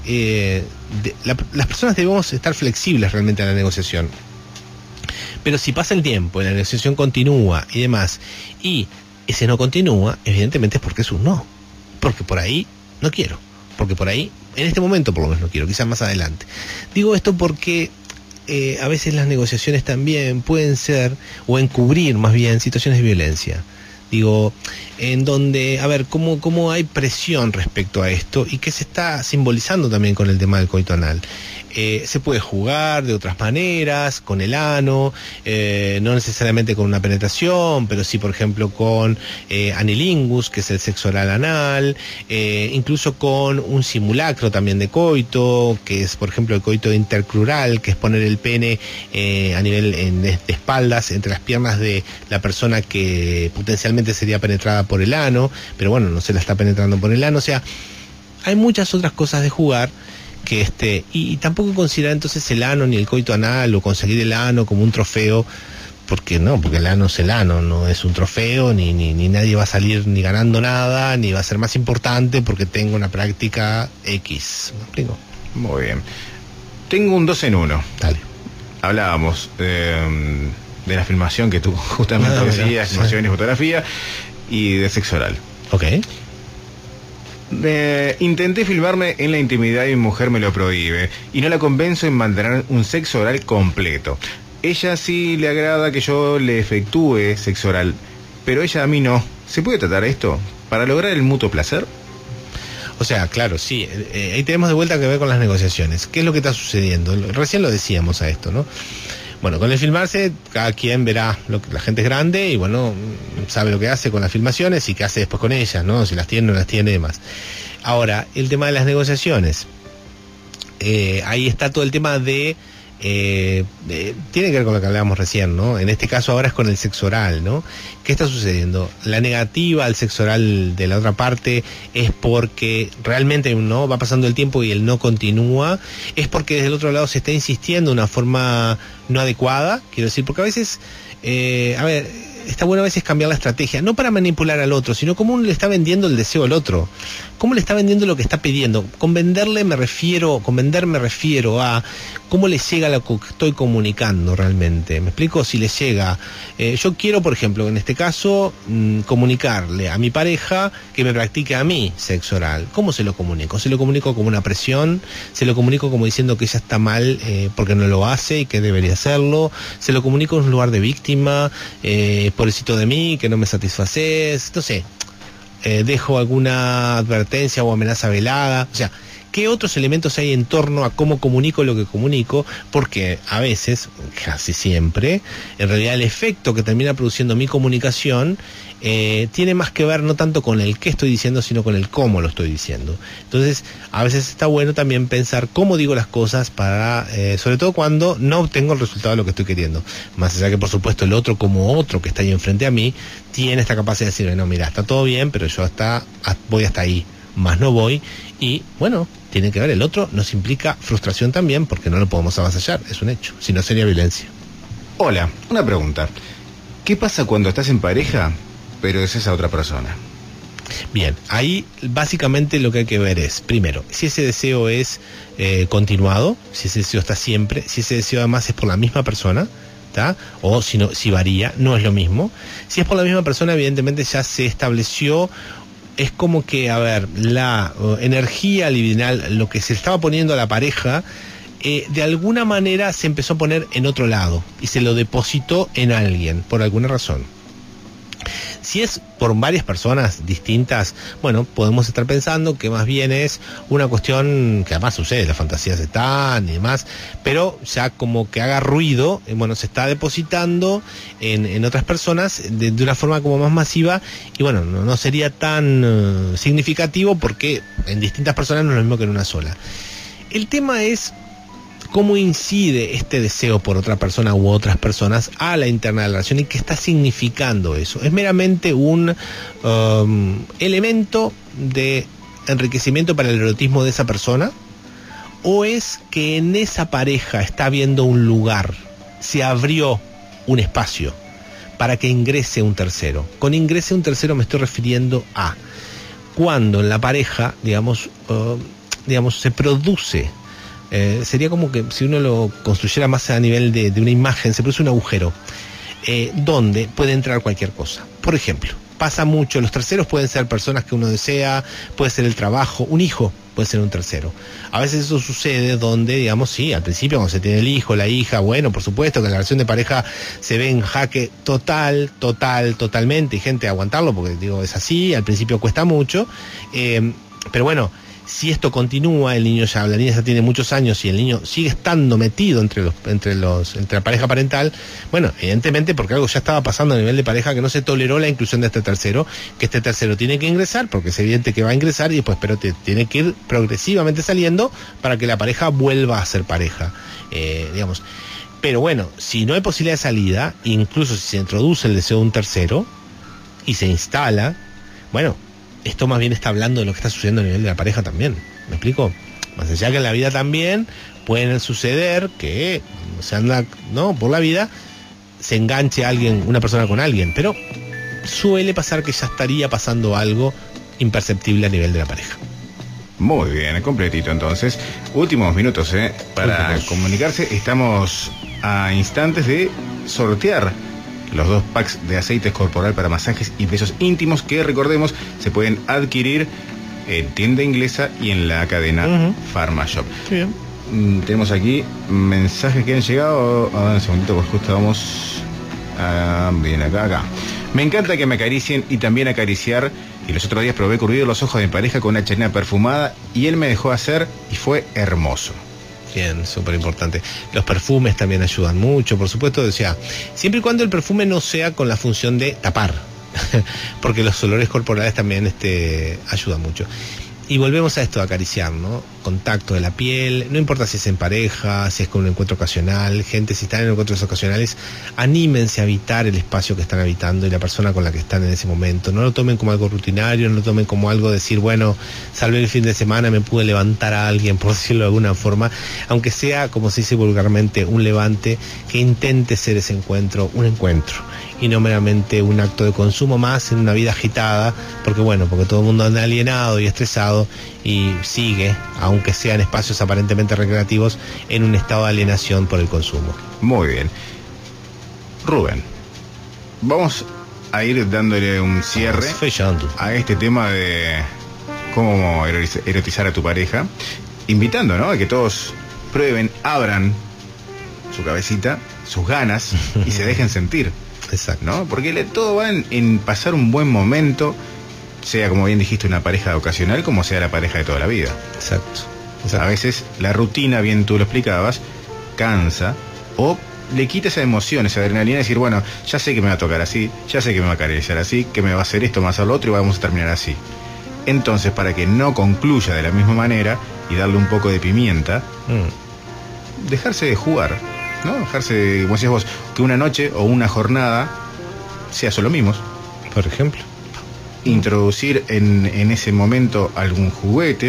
eh, de, la, las personas debemos estar flexibles realmente en la negociación. Pero si pasa el tiempo y la negociación continúa y demás, y ese no continúa, evidentemente es porque es un no. Porque por ahí no quiero. Porque por ahí, en este momento por lo menos no quiero, quizás más adelante. Digo esto porque eh, a veces las negociaciones también pueden ser, o encubrir más bien, situaciones de violencia. Digo, en donde, a ver, cómo, cómo hay presión respecto a esto y que se está simbolizando también con el tema del coito anal. Eh, se puede jugar de otras maneras, con el ano, eh, no necesariamente con una penetración, pero sí, por ejemplo, con eh, anilingus, que es el sexo oral anal, eh, incluso con un simulacro también de coito, que es, por ejemplo, el coito intercrural, que es poner el pene eh, a nivel en, de espaldas, entre las piernas de la persona que potencialmente sería penetrada por el ano, pero bueno, no se la está penetrando por el ano. O sea, hay muchas otras cosas de jugar que este, y, y tampoco considerar entonces el ano ni el coito anal o conseguir el ano como un trofeo, porque no, porque el ano es el ano, no es un trofeo, ni, ni, ni nadie va a salir ni ganando nada, ni va a ser más importante porque tengo una práctica X. ¿Me explico? Muy bien. Tengo un dos en uno. Dale. Hablábamos eh, de la filmación que tú justamente Ah, decías, mira, filmación sí. y fotografía, y de sexo oral. Ok. Eh, intenté filmarme en la intimidad y mi mujer me lo prohíbe y no la convenzo en mantener un sexo oral completo. Ella sí le agrada que yo le efectúe sexo oral, pero ella a mí no. ¿Se puede tratar esto para lograr el mutuo placer? O sea, claro, sí, eh, ahí tenemos de vuelta que ver con las negociaciones. ¿Qué es lo que está sucediendo? Recién lo decíamos a esto, ¿no? Bueno, con el filmarse, cada quien verá, lo que la gente es grande y bueno, sabe lo que hace con las filmaciones y qué hace después con ellas, ¿no? Si las tiene o no las tiene y demás. Ahora, el tema de las negociaciones. Eh, ahí está todo el tema de... Eh, eh, tiene que ver con lo que hablábamos recién, ¿no? En este caso ahora es con el sexo oral, ¿no? ¿Qué está sucediendo? La negativa al sexo oral de la otra parte es porque realmente no va pasando el tiempo y el no continúa, es porque desde el otro lado se está insistiendo de una forma no adecuada, quiero decir, porque a veces, eh, a ver, está bueno a veces cambiar la estrategia, no para manipular al otro, sino cómo uno le está vendiendo el deseo al otro, cómo le está vendiendo lo que está pidiendo. Con venderle me refiero, con vender me refiero a cómo le llega lo que estoy comunicando realmente. ¿Me explico? Si le llega, eh, yo quiero, por ejemplo, en este caso, mmm, comunicarle a mi pareja que me practique a mí sexo oral. ¿Cómo se lo comunico? ¿Se lo comunico como una presión? ¿Se lo comunico como diciendo que ella está mal eh, porque no lo hace y que debería hacerlo? ¿Se lo comunico en un lugar de víctima? Eh, pobrecito de mí, que no me satisfaces, no sé, eh, dejo alguna advertencia o amenaza velada, o sea, ¿qué otros elementos hay en torno a cómo comunico lo que comunico? Porque a veces, casi siempre, en realidad el efecto que termina produciendo mi comunicación eh, tiene más que ver no tanto con el qué estoy diciendo, sino con el cómo lo estoy diciendo. Entonces, a veces está bueno también pensar cómo digo las cosas para, eh, sobre todo cuando no obtengo el resultado de lo que estoy queriendo. Más allá que, por supuesto, el otro como otro que está ahí enfrente a mí, tiene esta capacidad de decirme, no, mira, está todo bien, pero yo hasta voy hasta ahí, más no voy. Y, bueno, tiene que ver, el otro nos implica frustración también, porque no lo podemos avasallar, es un hecho, si no sería violencia. Hola, una pregunta. ¿Qué pasa cuando estás en pareja, pero es esa otra persona? Bien, ahí básicamente lo que hay que ver es, primero, si ese deseo es eh, continuado, si ese deseo está siempre, si ese deseo además es por la misma persona, ¿tá? O si, no, si varía, no es lo mismo. Si es por la misma persona, evidentemente ya se estableció, es como que, a ver, la uh, energía libidinal, lo que se estaba poniendo a la pareja, eh, de alguna manera se empezó a poner en otro lado y se lo depositó en alguien, por alguna razón. Si es por varias personas distintas, bueno, podemos estar pensando que más bien es una cuestión que además sucede, las fantasías están y demás, pero ya como que haga ruido, eh, bueno, se está depositando en, en otras personas de, de una forma como más masiva y bueno, no, no sería tan uh, significativo porque en distintas personas no es lo mismo que en una sola. El tema es cómo incide este deseo por otra persona u otras personas a la interna de la relación y qué está significando eso. ¿Es meramente un um, elemento de enriquecimiento para el erotismo de esa persona? ¿O es que en esa pareja está habiendo un lugar, se abrió un espacio para que ingrese un tercero? Con ingrese un tercero me estoy refiriendo a cuando en la pareja, digamos, uh, digamos, se produce, eh, sería como que si uno lo construyera más a nivel de, de una imagen, se produce un agujero, eh, donde puede entrar cualquier cosa. Por ejemplo, pasa mucho, los terceros pueden ser personas que uno desea, puede ser el trabajo, un hijo puede ser un tercero. A veces eso sucede donde, digamos, sí, al principio cuando se tiene el hijo, la hija, bueno, por supuesto que la relación de pareja se ve en jaque total, total, totalmente, y gente a aguantarlo, porque digo, es así, al principio cuesta mucho, eh, pero bueno, si esto continúa, el niño ya, la niña ya tiene muchos años y el niño sigue estando metido entre los, entre los, entre la pareja parental, bueno, evidentemente porque algo ya estaba pasando a nivel de pareja, que no se toleró la inclusión de este tercero, que este tercero tiene que ingresar, porque es evidente que va a ingresar y después, pero te, tiene que ir progresivamente saliendo para que la pareja vuelva a ser pareja, eh, digamos. Pero bueno, si no hay posibilidad de salida, incluso si se introduce el deseo de un tercero y se instala, bueno, esto más bien está hablando de lo que está sucediendo a nivel de la pareja también. ¿Me explico? Más allá que en la vida también pueden suceder que se anda, ¿no?, por la vida, se enganche alguien, una persona con alguien, pero suele pasar que ya estaría pasando algo imperceptible a nivel de la pareja. Muy bien, completito entonces. Últimos minutos, ¿eh? Para Últimos. comunicarse. Estamos a instantes de sortear los dos packs de aceites corporal para masajes y besos íntimos que, recordemos, se pueden adquirir en tienda inglesa y en la cadena Uh-huh. Pharmashop. Sí, bien. Mm, tenemos aquí mensajes que han llegado. A ver, un segundito, porque justo vamos a... bien, acá, acá. Me encanta que me acaricien y también acariciar. Y los otros días probé curvido los ojos de mi pareja con una chanela perfumada y él me dejó hacer y fue hermoso. Bien, súper importante. Los perfumes también ayudan mucho, por supuesto, o sea, siempre y cuando el perfume no sea con la función de tapar, porque los olores corporales también este, ayudan mucho. Y volvemos a esto, a acariciar, ¿no? Contacto de la piel, no importa si es en pareja, si es con un encuentro ocasional, gente, si están en encuentros ocasionales, anímense a habitar el espacio que están habitando y la persona con la que están en ese momento. No lo tomen como algo rutinario, no lo tomen como algo de decir, bueno, salvé el fin de semana, me pude levantar a alguien, por decirlo de alguna forma, aunque sea, como se dice vulgarmente, un levante, que intente ser ese encuentro, un encuentro, y no meramente un acto de consumo más en una vida agitada, porque bueno, porque todo el mundo anda alienado y estresado y sigue, aunque sean espacios aparentemente recreativos, en un estado de alienación por el consumo. Muy bien. Rubén, vamos a ir dándole un cierre Fechando. a este tema de cómo erotizar a tu pareja, invitando, ¿no?, a que todos prueben, abran su cabecita, sus ganas y se dejen sentir. Exacto. ¿No? Porque le, todo va en, en pasar un buen momento, sea, como bien dijiste, una pareja ocasional, como sea la pareja de toda la vida. Exacto. O sea, a veces la rutina, bien tú lo explicabas, cansa o le quita esa emoción, esa adrenalina, y decir, bueno, ya sé que me va a tocar así, ya sé que me va a acariciar así, que me va a hacer esto, me va a hacer lo otro y vamos a terminar así. Entonces, para que no concluya de la misma manera y darle un poco de pimienta, Mm. dejarse de jugar, ¿no? Dejarse, como decías vos, que una noche o una jornada sea solo mimos. Por ejemplo. Introducir en, en ese momento algún juguete,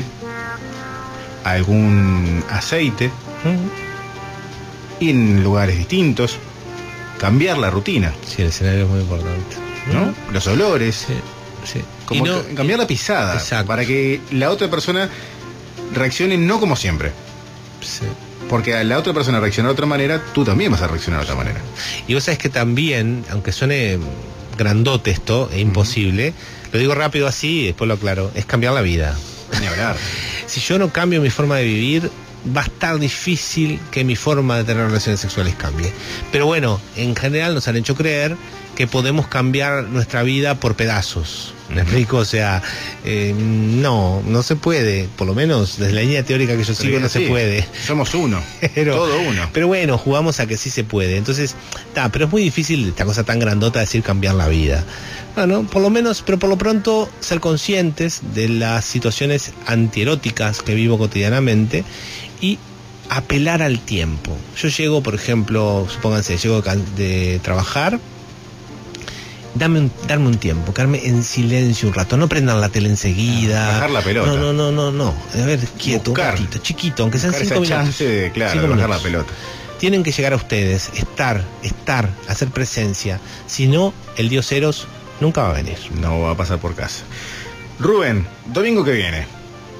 algún aceite, Mm. y en lugares distintos, cambiar la rutina, Sí, el escenario es muy importante. ¿no? Los olores, Sí, sí. como Y no- ca- cambiar la pisada, Exacto. para que la otra persona reaccione no como siempre. Sí. Porque a la otra persona reacciona de otra manera, tú también vas a reaccionar de otra manera. Y vos sabés que también, aunque suene grandote esto, es imposible, lo digo rápido así y después lo aclaro, es cambiar la vida. Ni hablar. Si yo no cambio mi forma de vivir, va a estar difícil que mi forma de tener relaciones sexuales cambie. Pero bueno, en general nos han hecho creer que podemos cambiar nuestra vida por pedazos. ¿Me explico? O sea, eh, no, no se puede. Por lo menos desde la línea teórica que yo sigo no se Sí, puede. Somos uno, Pero, todo uno. pero bueno, jugamos a que sí se puede. Entonces, ta, pero es muy difícil esta cosa tan grandota de decir cambiar la vida. Bueno, por lo menos, pero por lo pronto ser conscientes de las situaciones antieróticas que vivo cotidianamente y apelar al tiempo. Yo llego, por ejemplo, supónganse, llego de, can- de trabajar, dame un, darme un tiempo, quedarme en silencio un rato, no prendan la tele enseguida. Bajar la pelota. No, no, no, no, no. A ver, quieto, Buscar. un ratito, chiquito, aunque sean Buscar cinco esa minutos. chance de, claro, Cinco de bajar minutos. la pelota. Tienen que llegar a ustedes, estar, estar, hacer presencia. Si no, el dios Eros nunca va a venir. No va a pasar por casa. Rubén, domingo que viene.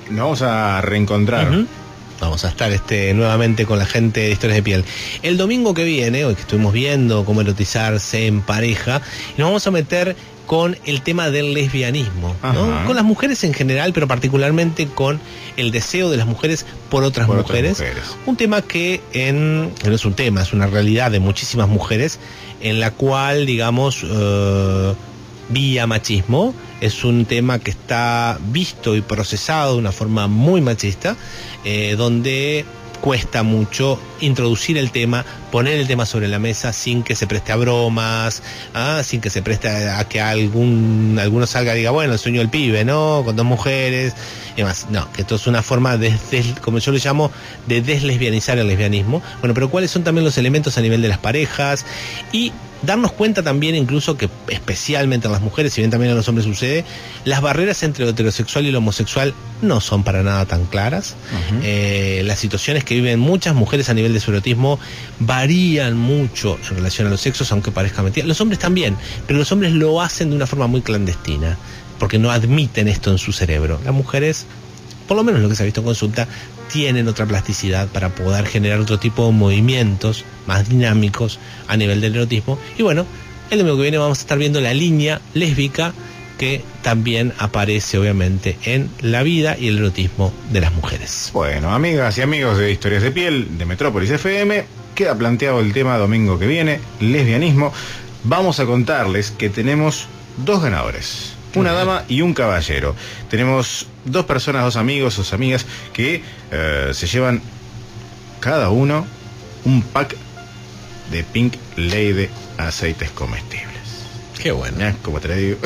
nos vamos a reencontrar. Uh-huh. Vamos a estar este, nuevamente con la gente de Historias de Piel. El domingo que viene, hoy que estuvimos viendo cómo erotizarse en pareja, nos vamos a meter con el tema del lesbianismo, ¿no? Con las mujeres en general, pero particularmente con el deseo de las mujeres por otras, por mujeres. otras mujeres. Un tema que en, no es un tema, es una realidad de muchísimas mujeres, en la cual, digamos, uh, vía machismo, es un tema que está visto y procesado de una forma muy machista, eh, donde cuesta mucho introducir el tema, poner el tema sobre la mesa sin que se preste a bromas, ¿ah? sin que se preste a, a que algún alguno salga y diga, bueno, el sueño del pibe, ¿no? Con dos mujeres y demás. No, que esto es una forma de, de, como yo le llamo, de deslesbianizar el lesbianismo. Bueno, pero cuáles son también los elementos a nivel de las parejas y darnos cuenta también, incluso que especialmente en las mujeres, si bien también a los hombres sucede, las barreras entre lo heterosexual y lo homosexual no son para nada tan claras. Uh-huh. Eh, las situaciones que viven muchas mujeres a nivel de su erotismo varían mucho en relación a los sexos, aunque parezca mentira. Los hombres también, pero los hombres lo hacen de una forma muy clandestina, porque no admiten esto en su cerebro. Las mujeres, por lo menos lo que se ha visto en consulta, tienen otra plasticidad para poder generar otro tipo de movimientos más dinámicos a nivel del erotismo. Y bueno, el domingo que viene vamos a estar viendo la línea lésbica que también aparece obviamente en la vida y el erotismo de las mujeres. Bueno, amigas y amigos de Historias de Piel, de Metrópolis F M, queda planteado el tema domingo que viene, lesbianismo. Vamos a contarles que tenemos dos ganadores. Una dama y un caballero. Tenemos dos personas, dos amigos, dos amigas que eh, se llevan cada uno un pack de Pink Lady aceites comestibles. Qué bueno. ¿Eh? Como te lo digo.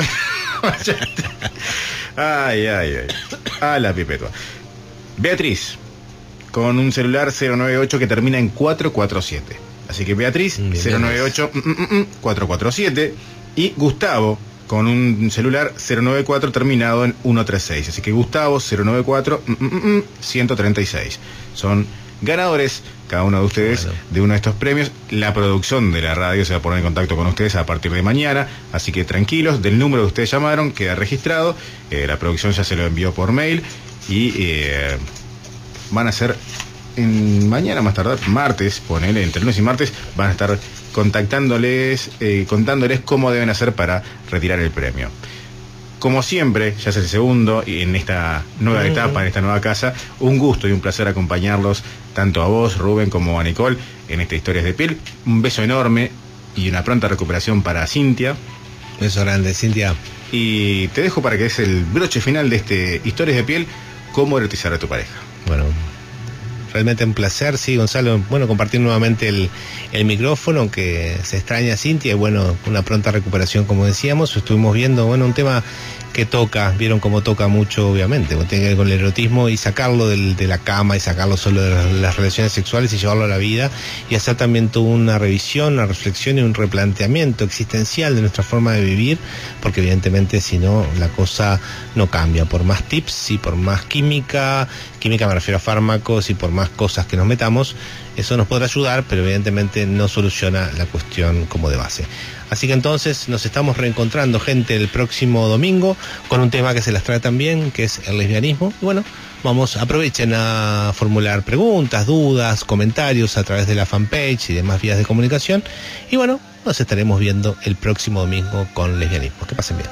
Ay, ay, ay. A la pipetua. Beatriz, con un celular cero nueve ocho que termina en cuatro cuatro siete. Así que Beatriz, bien, cero nueve ocho mm, mm, mm, cuatro cuatro siete. Y Gustavo, con un celular cero nueve cuatro terminado en ciento treinta y seis. Así que Gustavo, cero nueve cuatro, mm, mm, mm, ciento treinta y seis. Son ganadores, cada uno de ustedes, bueno, de uno de estos premios. La producción de la radio se va a poner en contacto con ustedes a partir de mañana. Así que tranquilos, del número que ustedes llamaron, queda registrado. Eh, la producción ya se lo envió por mail. Y eh, van a ser en mañana, más tarde, martes, ponele, entre lunes y martes, van a estar contactándoles, eh, contándoles cómo deben hacer para retirar el premio. Como siempre, ya es el segundo y en esta nueva uh-huh. etapa, en esta nueva casa, un gusto y un placer acompañarlos, tanto a vos, Rubén, como a Nicole, en esta Historias de Piel. Un beso enorme y una pronta recuperación para Cintia. Beso grande, Cintia. Y te dejo para que es el broche final de este Historias de Piel, cómo erotizar a tu pareja. Bueno, realmente un placer, sí, Gonzalo, bueno, compartir nuevamente el, el micrófono, aunque se extraña a Cintia, y bueno, una pronta recuperación, como decíamos. Estuvimos viendo, bueno, un tema que toca, vieron cómo toca mucho, obviamente, tiene que ver con el erotismo, y sacarlo del, de la cama, y sacarlo solo de las, las relaciones sexuales, y llevarlo a la vida, y hacer también toda una revisión, una reflexión y un replanteamiento existencial de nuestra forma de vivir, porque evidentemente si no, la cosa no cambia, por más tips y por más química, química me refiero a fármacos, y por más cosas que nos metamos, eso nos podrá ayudar, pero evidentemente no soluciona la cuestión como de base. Así que entonces nos estamos reencontrando, gente, el próximo domingo con un tema que se las trae también, que es el lesbianismo. Y bueno, vamos, aprovechen a formular preguntas, dudas, comentarios a través de la fanpage y demás vías de comunicación. Y bueno, nos estaremos viendo el próximo domingo con lesbianismo. Que pasen bien.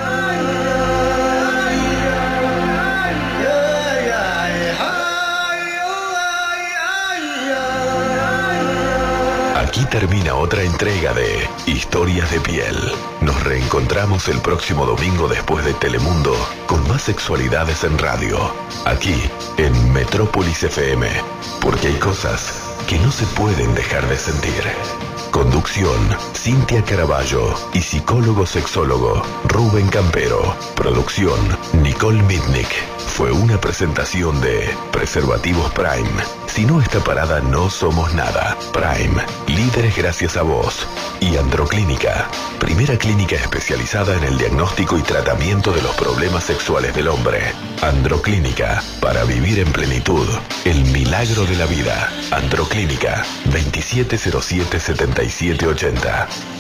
Aquí termina otra entrega de Historias de Piel. Nos reencontramos el próximo domingo después de Telemundo con más sexualidades en radio. Aquí, en Metrópolis F M. Porque hay cosas que no se pueden dejar de sentir. Conducción, Cintia Caraballo y psicólogo sexólogo, Rubén Campero. Producción, Nicole Mitnick. Fue una presentación de Preservativos Prime. Si no está parada, no somos nada. Prime, líderes gracias a vos. Y Androclínica, primera clínica especializada en el diagnóstico y tratamiento de los problemas sexuales del hombre. Androclínica, para vivir en plenitud. El milagro de la vida. Androclínica, veintisiete cero siete setenta y siete ochenta.